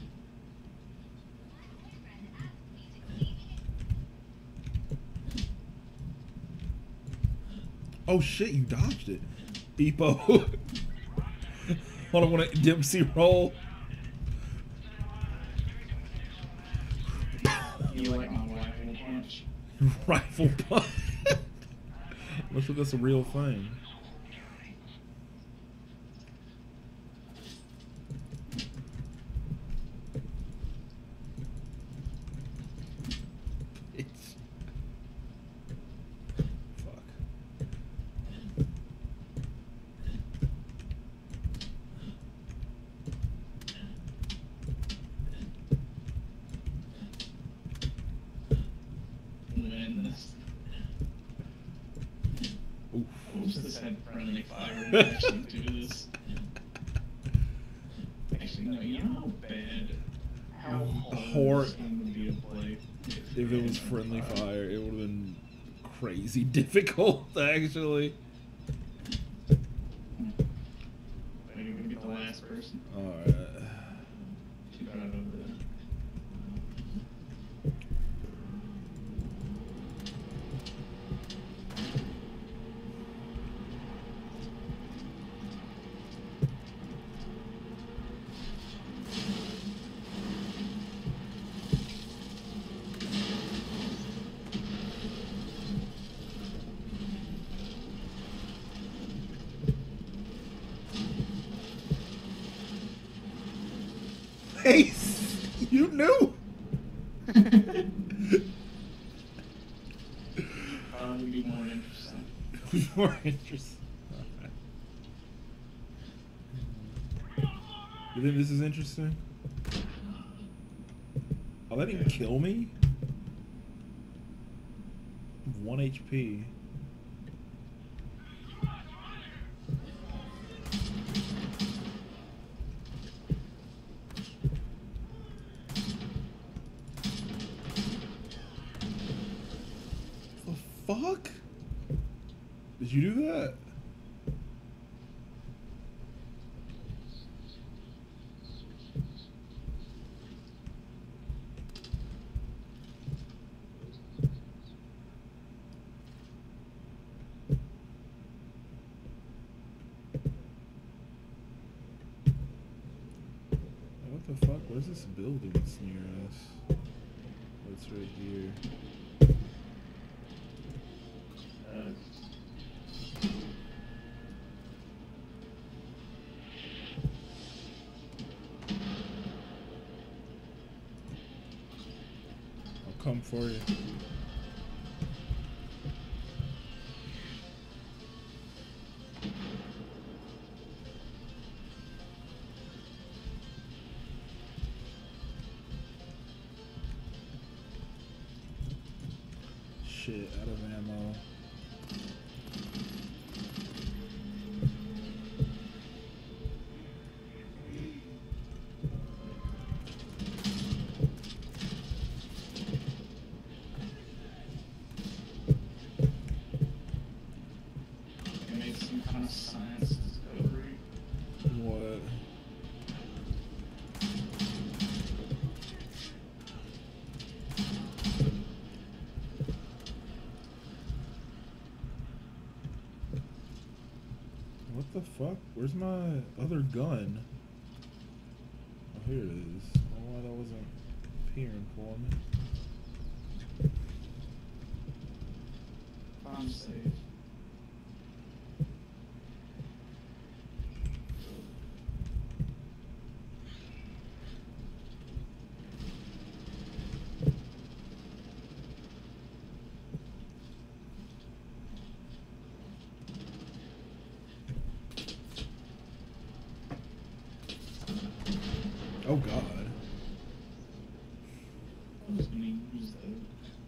Oh shit, you dodged it. Epo. Hold on, want a Dempsey roll? You like my rifle punch? Rifle punch. Looks like that's a real thing. Bitch. Fuck. Win this. Oof. Oops, this had friendly fire to actually do this. Actually, no, you know how bad, how hard Hor- this game would be to play If it was friendly fire, it would have been crazy difficult, actually. Are you gonna get the last person? Alright. Too bad over there. Ace! You knew! Probably be more interesting. More interesting. You think this is interesting? Oh, that didn't kill me? One H P. The fuck? Did you do that? What the fuck? Where's this building that's near us? Oh, it's right here. Uh, I'll come for you. Shit, out of ammo. Where's my other gun? Oh, here it is. I don't know why that wasn't appearing for me. I'm safe. Oh God. I'm just gonna use that.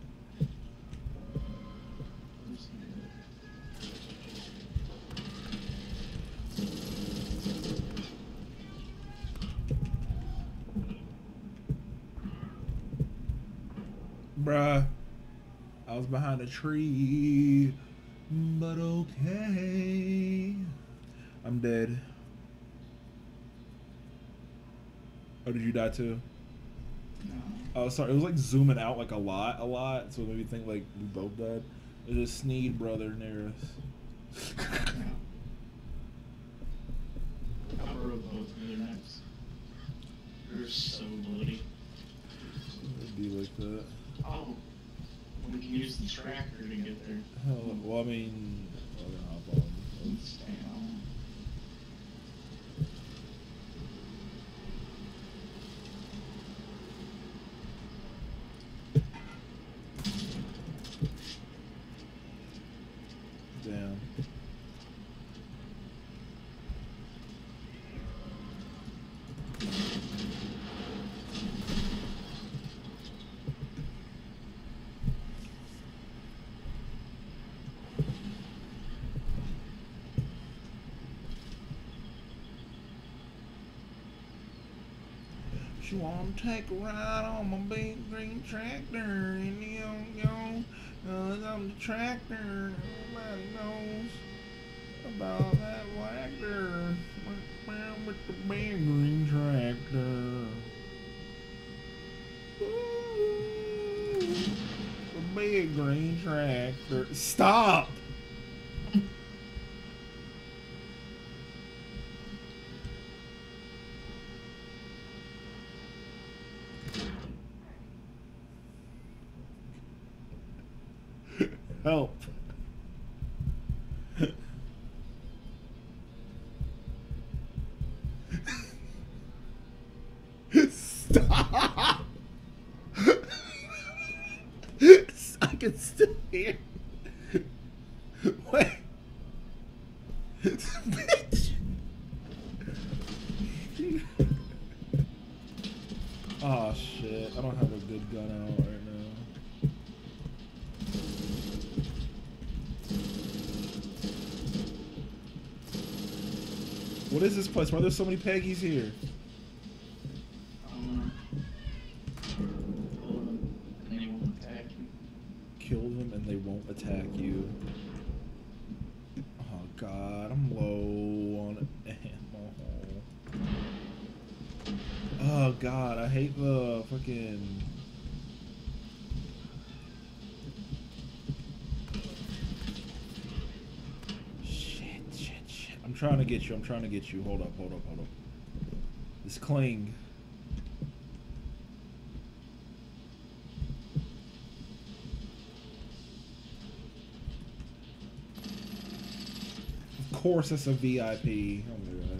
Bruh. I was behind a tree. But okay. I'm dead. Oh, did you die too? No. Oh, sorry. It was like zooming out like a lot, a lot. So it made me think like we both died. There's a Sneed brother near us. I broke both of their necks. They're so bloody. It'd be like that. Oh, we can use the tracker to get there. Hell, well, I mean, I'll hop on. Let's stay on. Damn. She wanna take a ride on my big green tractor, and you know, cause I'm the tractor. Nobody knows about that whacker. With the big green tractor. Ooh, the big green tractor. Stop! Help. Stop. I can still hear. Wait. Bitch. Oh shit. I don't have a good gun out right now. What is this place? Why are there so many Peggies here? Um, hold them, and they won't attack you. Kill them and they won't attack you. Oh God, I'm low on ammo. Oh God, I hate the fucking. Shit, shit, shit. I'm trying to get you. I'm trying to get you. Hold up, hold up, hold up. This cling. Of course, it's a V I P. Oh my God.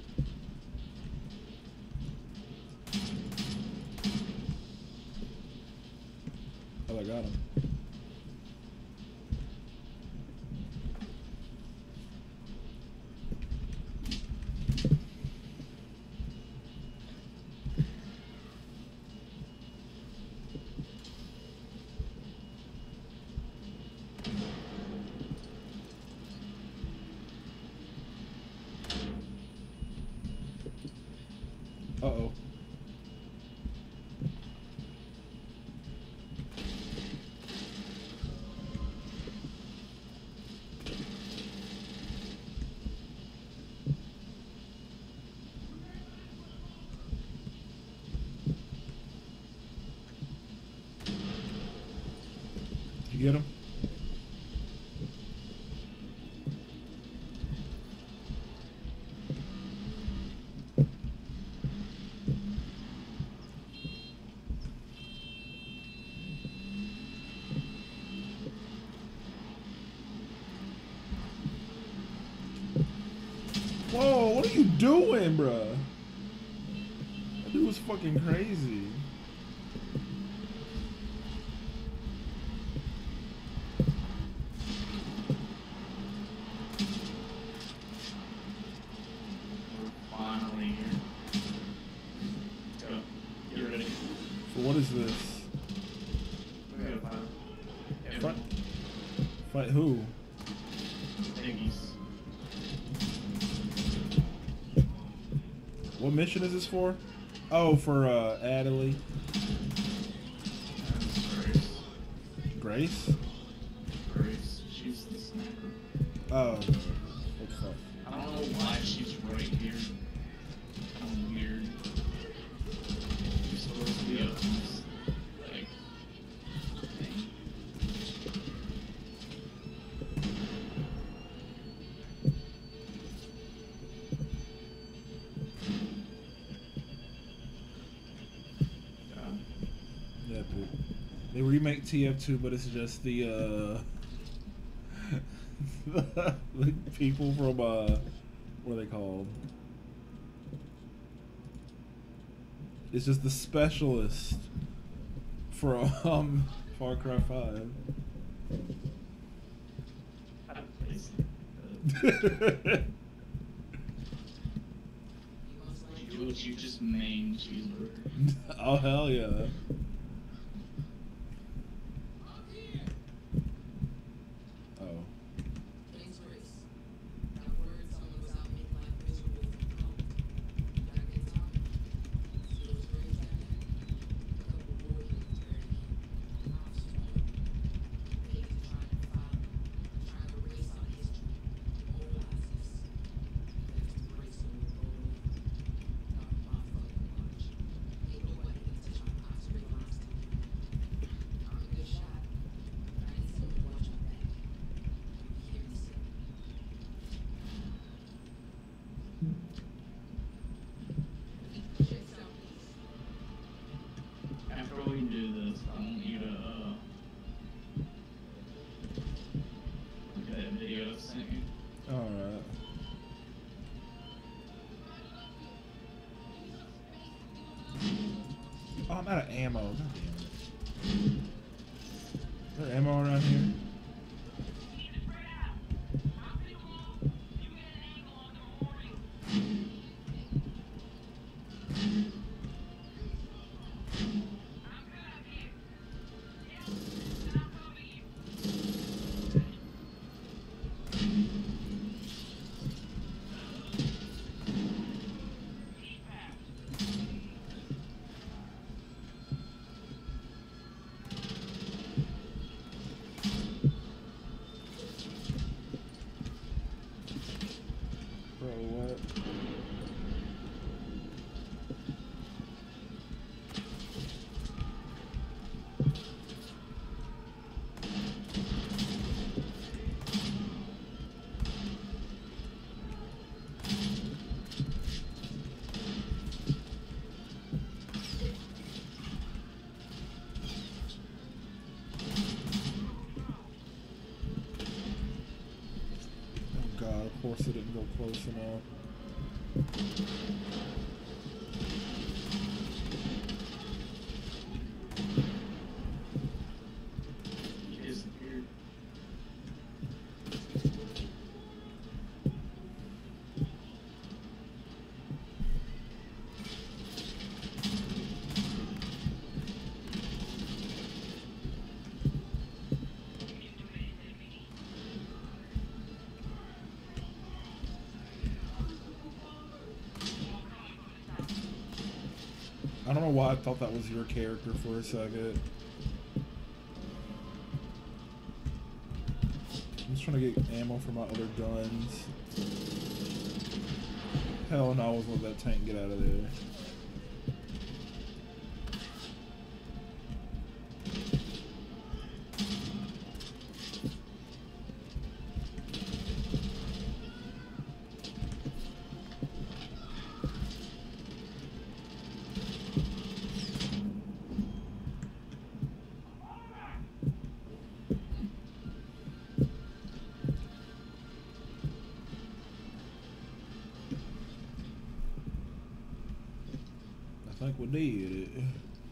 Oh, I got him. Uh-oh. Did you get him? doing, bruh? That dude was fucking crazy. We're finally here. Let's go. Get ready. So what is this? We gotta fight. Yeah, Fight, fight who? Piggies. What mission is this for? Oh, for uh, Adelie. Grace. Grace? Grace. She's the sniper. Oh. What the fuck? I don't know why she's right here. Kind of weird. She's supposed to be up in this, like, thing. God. Yeah, dude. They remake T F two, but it's just the uh, the people from uh, what are they called? It's just the specialist from um, Far Cry Five. I place it. You what you just main cheeseburger. Oh hell yeah! Oh. Thanks, Grace. That word someone was out making life miserable for the moment. Got a good time. See those graves back there? A couple war heroes buried here. Ops twenty. Pigs are trying to defile them, trying to erase our history, immortalize us. That's the grace of the road over. Not my fucking lunch. Ain't nobody gonna touch my pops real lines to me. I'm a good shot, but I need someone to watch my back. You hear me say? Check this out, please. After we do this, I want you to uh look at that video I sent you. All right. Oh, I'm out of ammo. God damn it. Is there ammo around here? Bro, what? Oh god, of course it didn't go close enough. He disappeared. I don't know why I thought that was your character for a second. I'm just trying to get ammo for my other guns. Hell no, I was letting that tank get out of there. think we did it.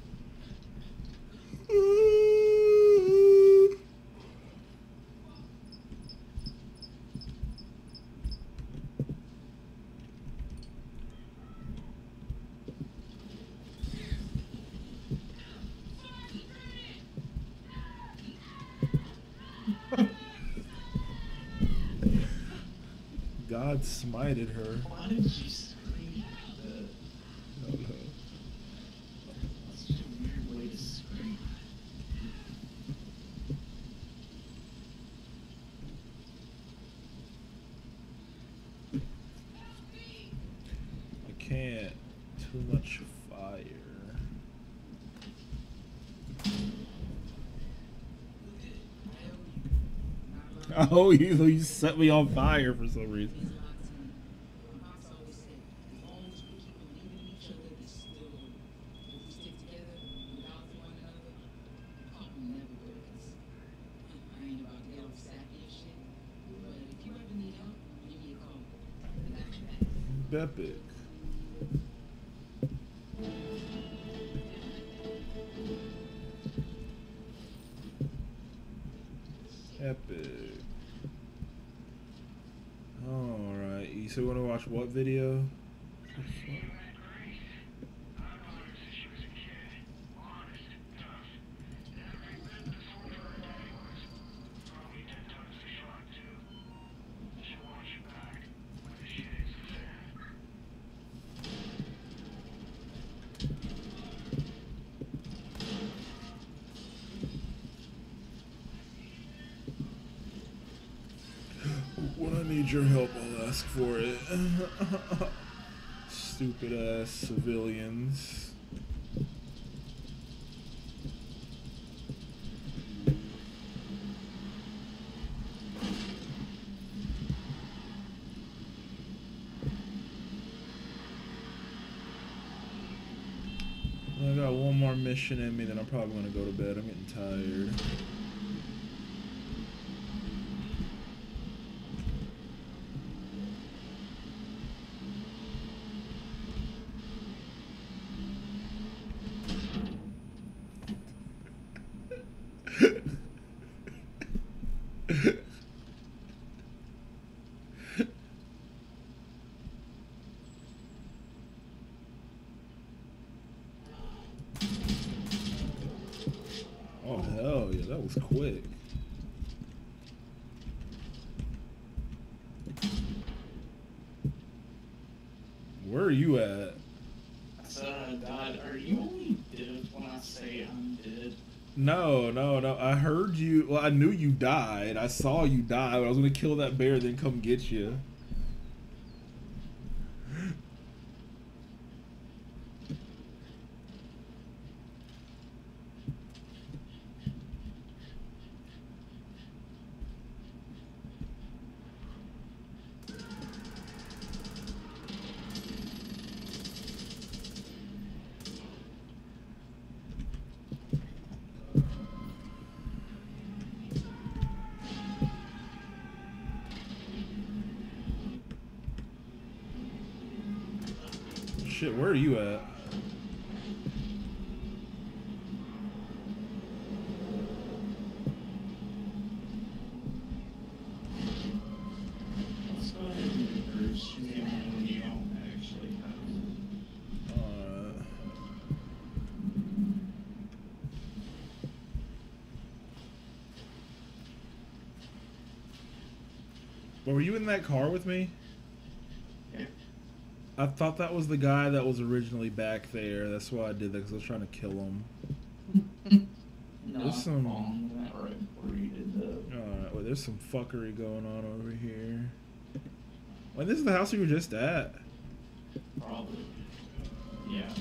God smited her. Why did she scream like that? I don't know. That's such a weird way to scream. I can't. Too much fire. Oh, you, you set me on fire for some reason. Epic. Epic. Alright, you still want to watch what video? When I need your help, I'll ask for it. Stupid ass civilians. I got one more mission in me, then I'm probably gonna go to bed. I'm getting tired. Oh hell yeah, that was quick. Where are you at? I said I died. Are you only dead when I say I'm dead? No, no, no. I heard you. Well, I knew you died. I saw you die. But I was gonna kill that bear, then come get you. Shit, where are you at? Let's go ahead and reverse the one you don't actually have. Alright. Well, were you in that car with me? Yeah. I thought that was the guy that was originally back there. That's why I did that, because I was trying to kill him. No, There's some- wrong that right before you did that. Alright, well, there's some fuckery going on over here. Well, this is the house we were just at. Probably. Yeah.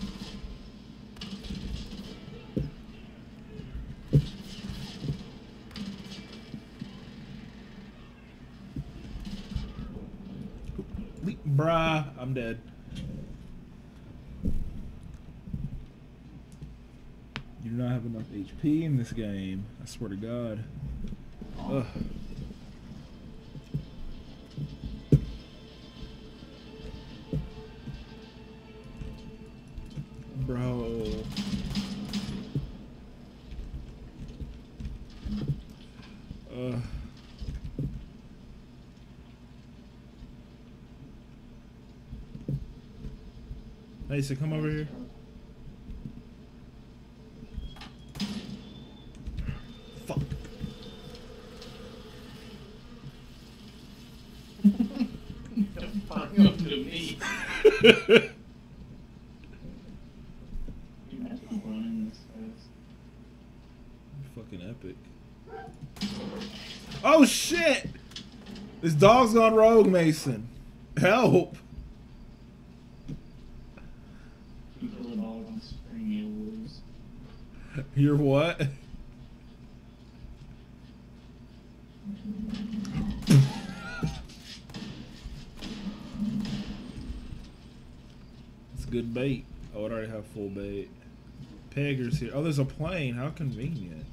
Le- Bruh, I'm dead. You do not have enough H P in this game. I swear to God. Ugh. Bro, Mason, come over here. Fuck. Don't fuck up to me. Imagine running this fast. Fucking epic. Oh shit! This dog's gone rogue, Mason. Help! You kill a dog on springy wolves. You're what? It's good bait. Oh, it already have full bait. Pegger's here. Oh, there's a plane. How convenient.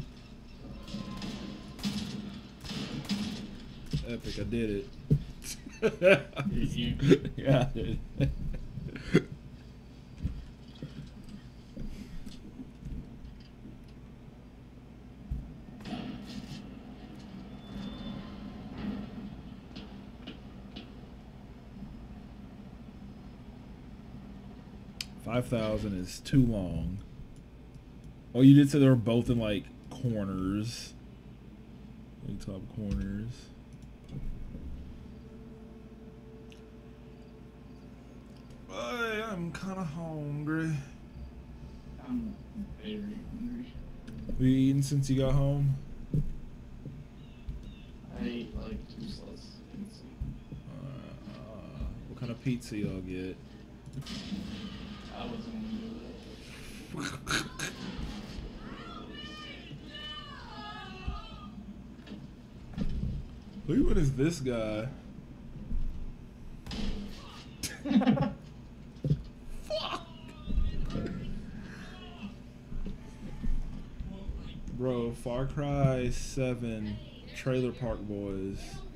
Epic, I did it. Did you? Yeah, I did. Five thousand is too long. Oh, you did say they were both in like corners, like top corners. Hey, I'm kind of hungry. I'm very hungry. Have you eaten since you got home? I ate like two slices of pizza. Uh, uh, what kind of pizza y'all get? I wasn't gonna do that. Who what is this guy? Fuck! Bro, Far Cry seven Trailer Park Boys.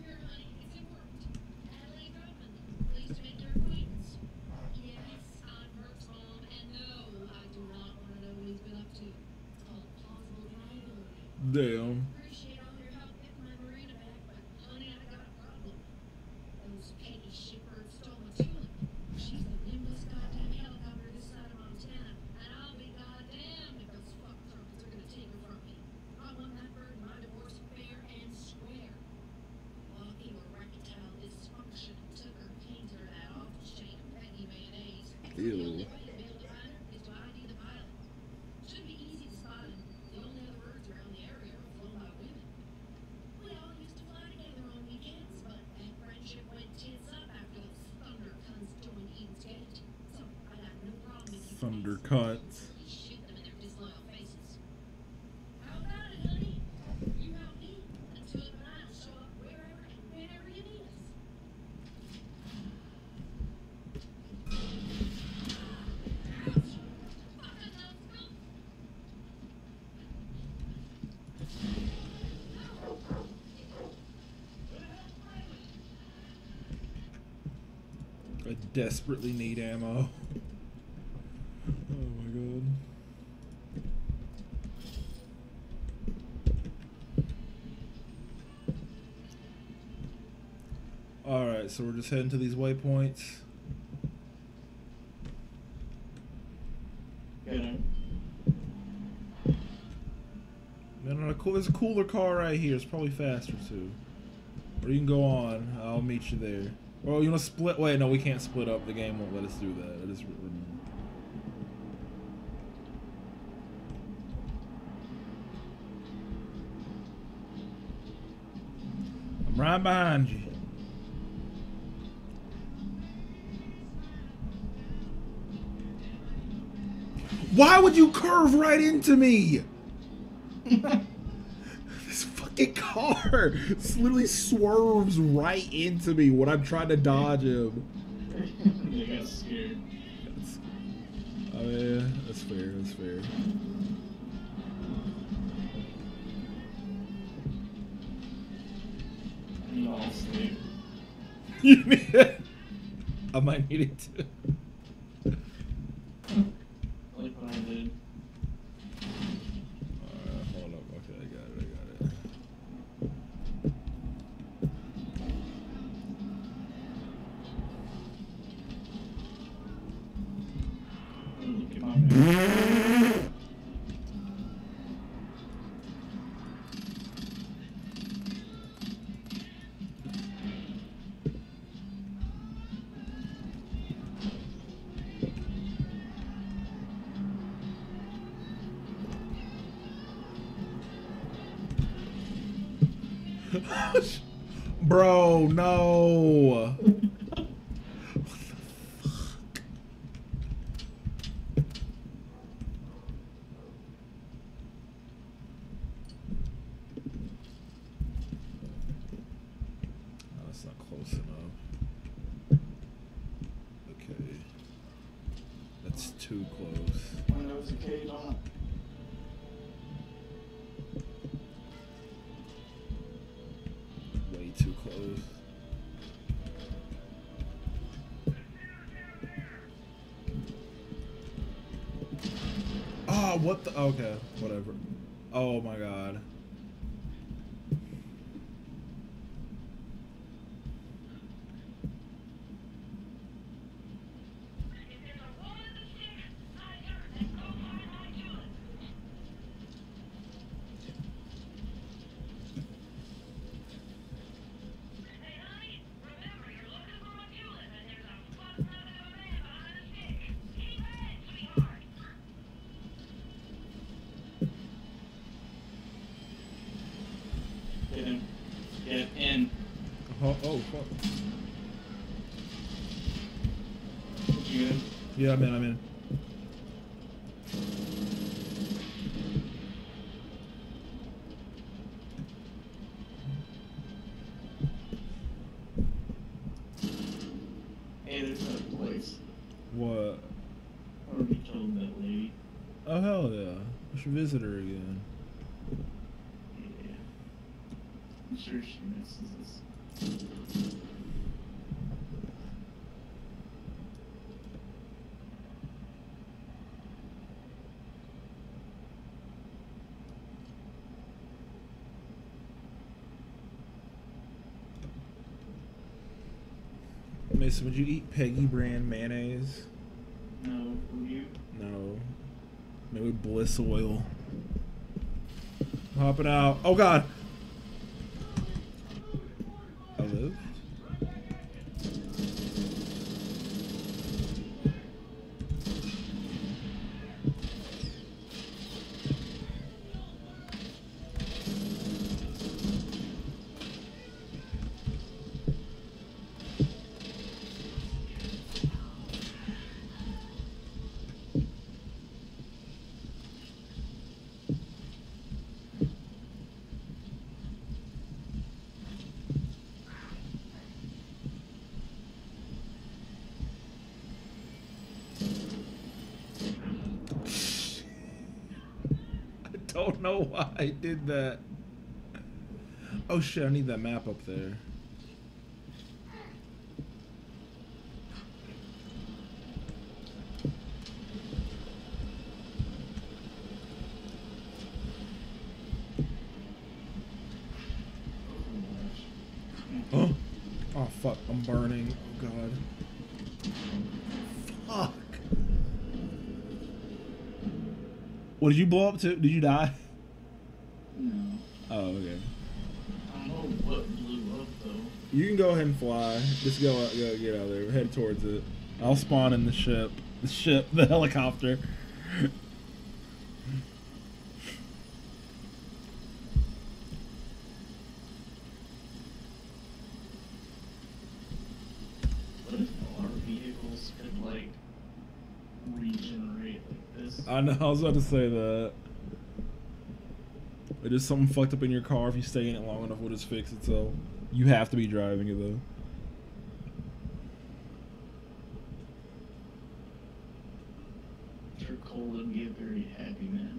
Damn. Appreciate all your help getting my marina back, but honey, I got a problem. Those petty shippers stole my tulip. She's the nimblest goddamn helicopter this side of Montana, and I'll be goddamned if those fuck trumpets are gonna take her from me. I won that bird in my divorce fair and square. Walking or rectile dysfunction took her painter that awful shade of petty mayonnaise. The only Ew. way to be able to find her is to I D the pilot. Should be easy to spot him. The only other birds around the area are flown by women. We all used to fly together on weekends, but that friendship went tits up after those thunder cunts joined Eden's Gate. So I got no problem with you. Thunder guys. cunts. Really shoot them in their disloyal faces. How about it, honey? You help me, and Tulip and I'll show up wherever and whenever you need us. Fucking let's go. I desperately need ammo. Oh my god. Alright, so we're just heading to these waypoints. You know, No, no, no, cool. There's a cooler car right here. It's probably faster too. Or you can go on. I'll meet you there. Or you want to split? Wait, no, we can't split up. The game won't let us do that. I just remember. I'm right behind you. Why would you curve right into me? This fucking car literally swerves right into me when I'm trying to dodge him. they got scared. That's, oh yeah, that's fair, that's fair. You all sleep. You need it? I might need it too. Like what I did. Alright, hold up. Okay, I got it, I got it. Okay, my bad. Bro, no. That's not close enough. Okay. That's too close. Windows decayed on it. Way too close. Oh, what the? Okay, whatever. Oh my god. If there's a woman in the stick, hide her and go find my tulip. Hey, honey, remember you're looking for my tulip, and there's a fuck nugget of a man behind the stick. Keep ahead, sweetheart. Get in. Get in. Oh, oh fuck. You in? Yeah, I'm in. I'm in. Hey, there's that place. What? I already told that lady. Oh hell yeah! I should visit her again. Yeah. I'm sure she misses us. Mason, would you eat Peggy brand mayonnaise? No, will you? No. Maybe Bliss oil. Hopping out. Oh god. I live. Don't know why I did that. Oh shit, I need that map up there. Oh, oh fuck, I'm burning. Oh god. Fuck. What did you blow up to? Did you die? No. Oh, okay. I don't know what blew up though. You can go ahead and fly. Just go, out, go get out of there. Head towards it. I'll spawn in the ship. The ship, the helicopter. What if our vehicles could like regenerate like this? I know, I was about to say that. It is something fucked up in your car. If you stay in it long enough, will just fix itself. You have to be driving it though. For Cole would be a very happy man.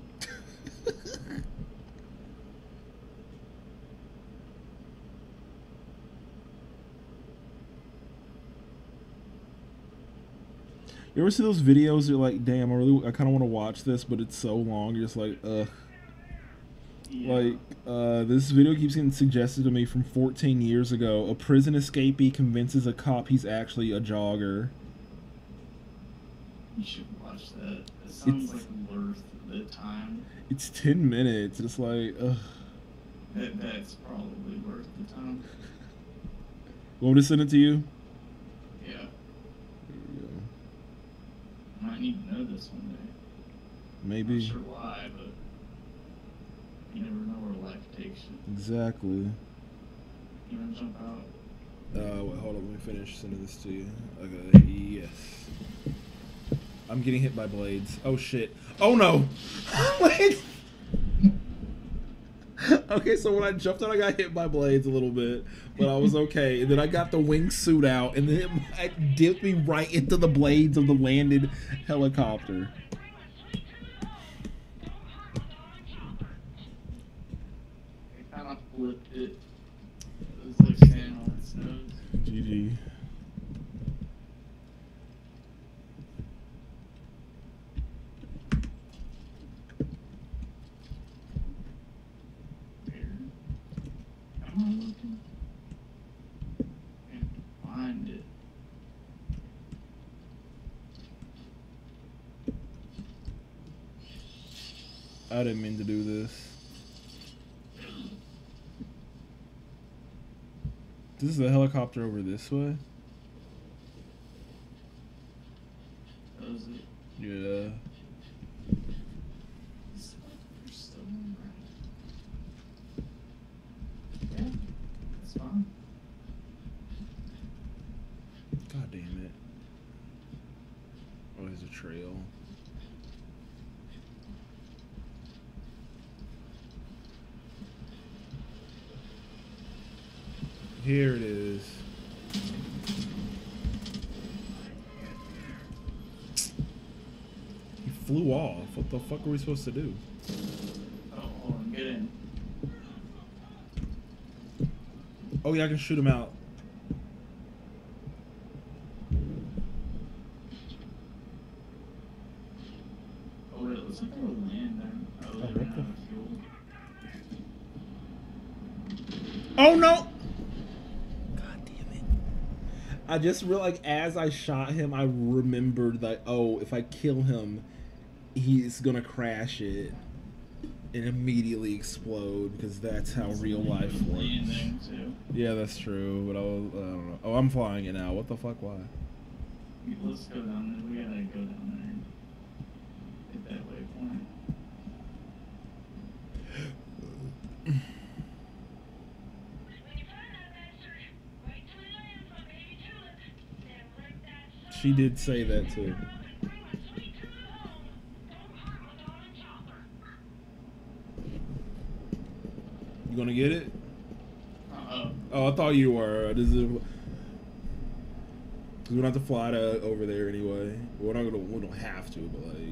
You ever see those videos? You're like, damn, I really, I kind of want to watch this, but it's so long. You're just like, ugh. Yeah. Like, uh, this video keeps getting suggested to me from fourteen years ago. A prison escapee convinces a cop he's actually a jogger. You should watch watch that. It sounds like worth the time. It's ten minutes. It's like, ugh. That that's probably worth the time. Want me to send it to you? Yeah. There we go. I might need to know this one day. Maybe. Not sure why, but you never know where life takes you. Exactly. You wanna jump out? Uh, wait, hold on. Let me finish sending this to you. Okay. Yes. I'm getting hit by blades. Oh shit. Oh no. Wait. Okay, so when I jumped out, I got hit by blades a little bit, but I was okay. And then I got the wingsuit out, and then it dipped me right into the blades of the landed helicopter. I kind of flipped it. It was like standing on its nose. G G. Am I looking? Can't find it. I didn't mean to do this. This is a helicopter over this way? Does it? Yeah. Is it still on right? Yeah, it's fine. God damn it. Oh, there's a trail. Here it is. He flew off. What the fuck are we supposed to do? Oh, hold on, get in. Oh yeah, I can shoot him out. Oh wait, it looks like they were land there. Oh, Oh, they what ran the- out of fuel. Oh no! God damn it. I just realized as I shot him, I remembered that, oh, if I kill him, he's gonna crash it and immediately explode because that's how real life works. Landing too. Yeah, that's true, but I, was, I don't know. Oh, I'm flying it now. What the fuck? Why? Let's go down there. We gotta go down there and hit that waypoint. When you find that bastard, wait till he lands on baby tulip. Then rip that son She did off say that too. and bring my sweet tulip home. Don't hurt my darling chopper. You gonna get it? Uh-oh. Oh, I thought you were. This is. Cause we don't have to fly to over there anyway. We're not gonna. We don't have to, but like.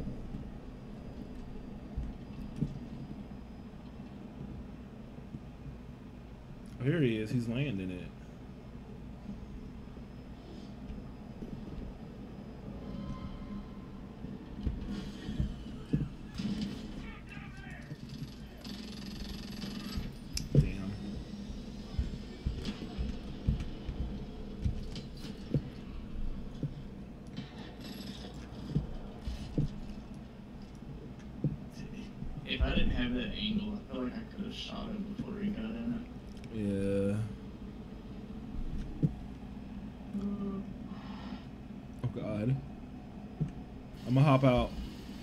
Oh, here he is. He's landing it. Damn. If I didn't have that angle, I feel like I could have shot him before he got in Yeah. it. Oh god. I'm gonna hop out.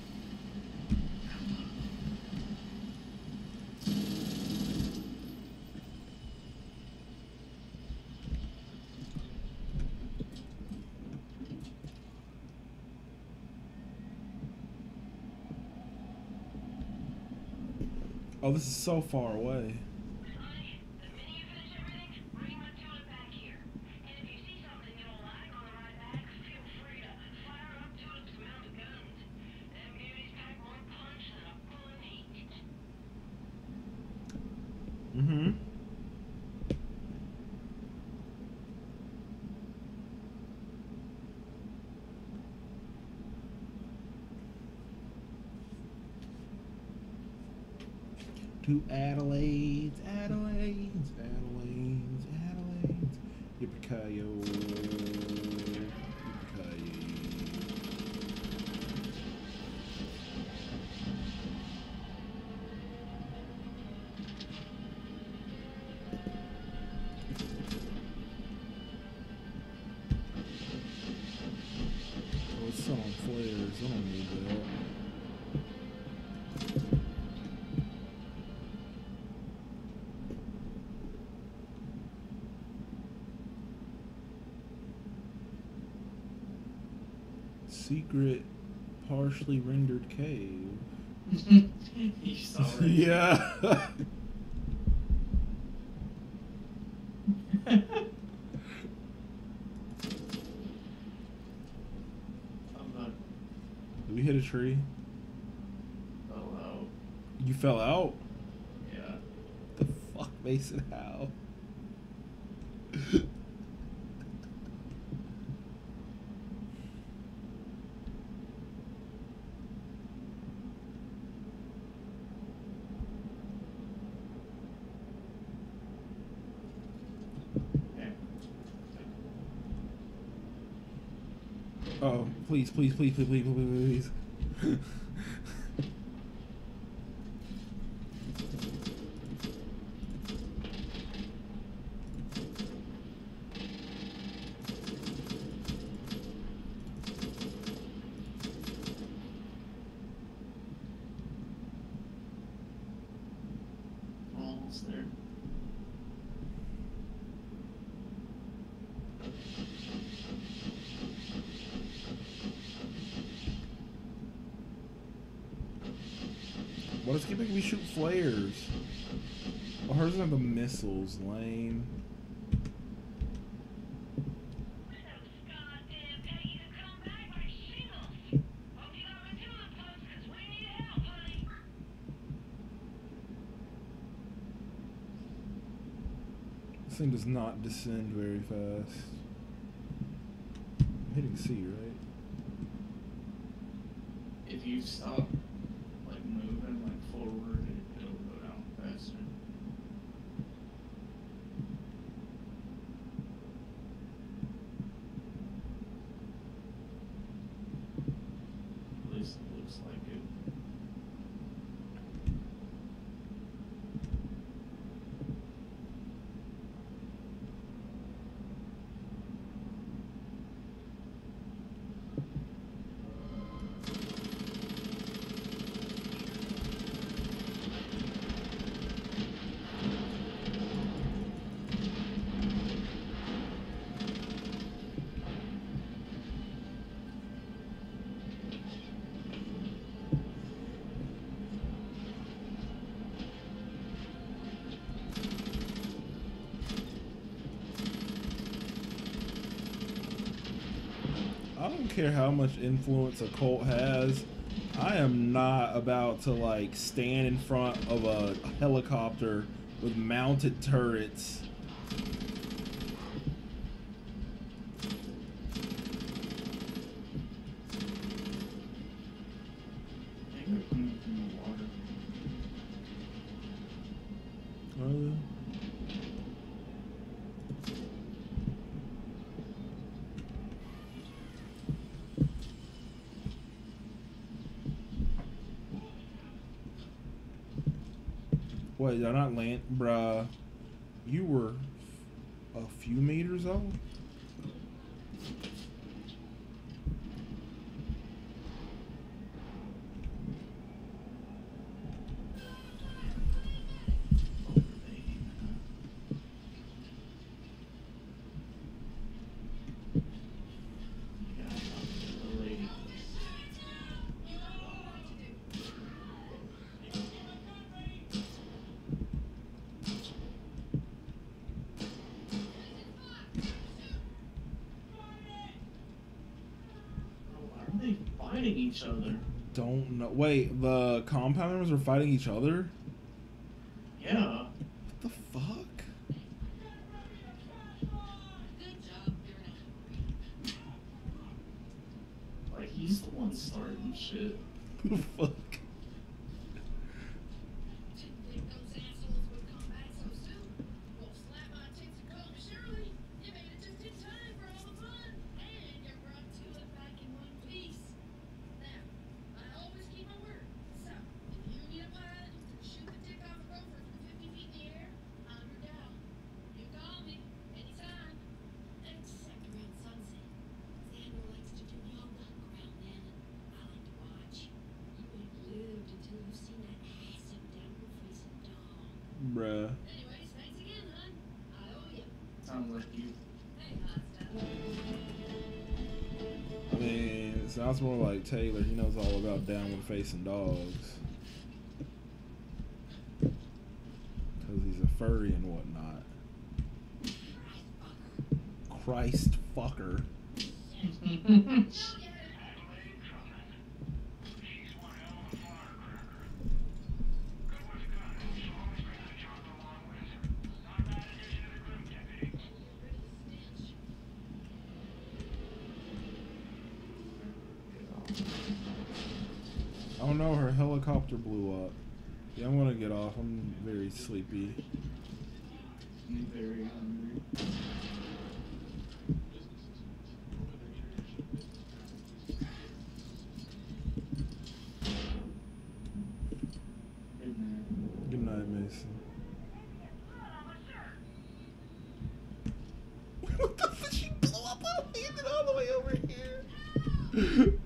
Oh, this is so far away. Honey, the minute you finish everything, bring my tulip back here. And if you see something you don't like on the ride back, feel free to fire up tulip's mounted guns. Them beauties pack more punch than a bullet heat. Mm-hmm. To Adelaide's, Adelaide's, Adelaide's, Adelaide's. Yippee-ki-yo. Yippee-ki-yay. secret, partially rendered cave. You saw it. Yeah. I'm not. Did we hit a tree? Oh, wow. You fell out? Yeah. The fuck, Mason? How? Okay. Oh, please, please, please, please, please, please, please. Almost there. Why does it keep making me shoot flares? Oh, hers doesn't have the missiles, lame. Goddamn Peggy to come back like shingles. Hope you got my tulip clubs, 'cause we need help, honey. This thing does not descend very fast. I'm hitting C, right? If you stop, like, moving, like, forward, it, it'll go down faster. At least it looks like it. I don't care how much influence a cult has. I am not about to like stand in front of a helicopter with mounted turrets. I think they're coming from the water. Uh, Wait, they're not land, bruh. You were a few meters out. Yeah, the lady. Why are they fighting each other? Don't know. Wait, the compound members are fighting each other? Yeah. What the fuck? Good job clearing out. Like, he's the one starting shit. Who the fuck? Didn't think those assholes would come back so soon. Well, slap my tits and call me Shirley. You made it just in time for all the fun. And you brought Tulip back in one piece. Now, I always keep my word. So, if you need a pilot who can shoot the dick off a gopher from fifty feet in the air, I'm your gal. You call me anytime. Except around sunset. Xander likes to do yoga around then, and I like to watch. You ain't lived until you've seen that handsome downward facing dog. Bruh. Anyways, thanks again, hon. I owe you. Sounds like you. Hey, hot stuff. I mean, it Sounds more like Taylor. He knows all about downward facing dogs. Because he's a furry and whatnot. Christ fucker. Oh no, her helicopter blew up. Yeah, I'm gonna get off. I'm very sleepy. I'm very hungry. Good night. Good night, Mason. What the fuck? She blew up. I landed all the way over here.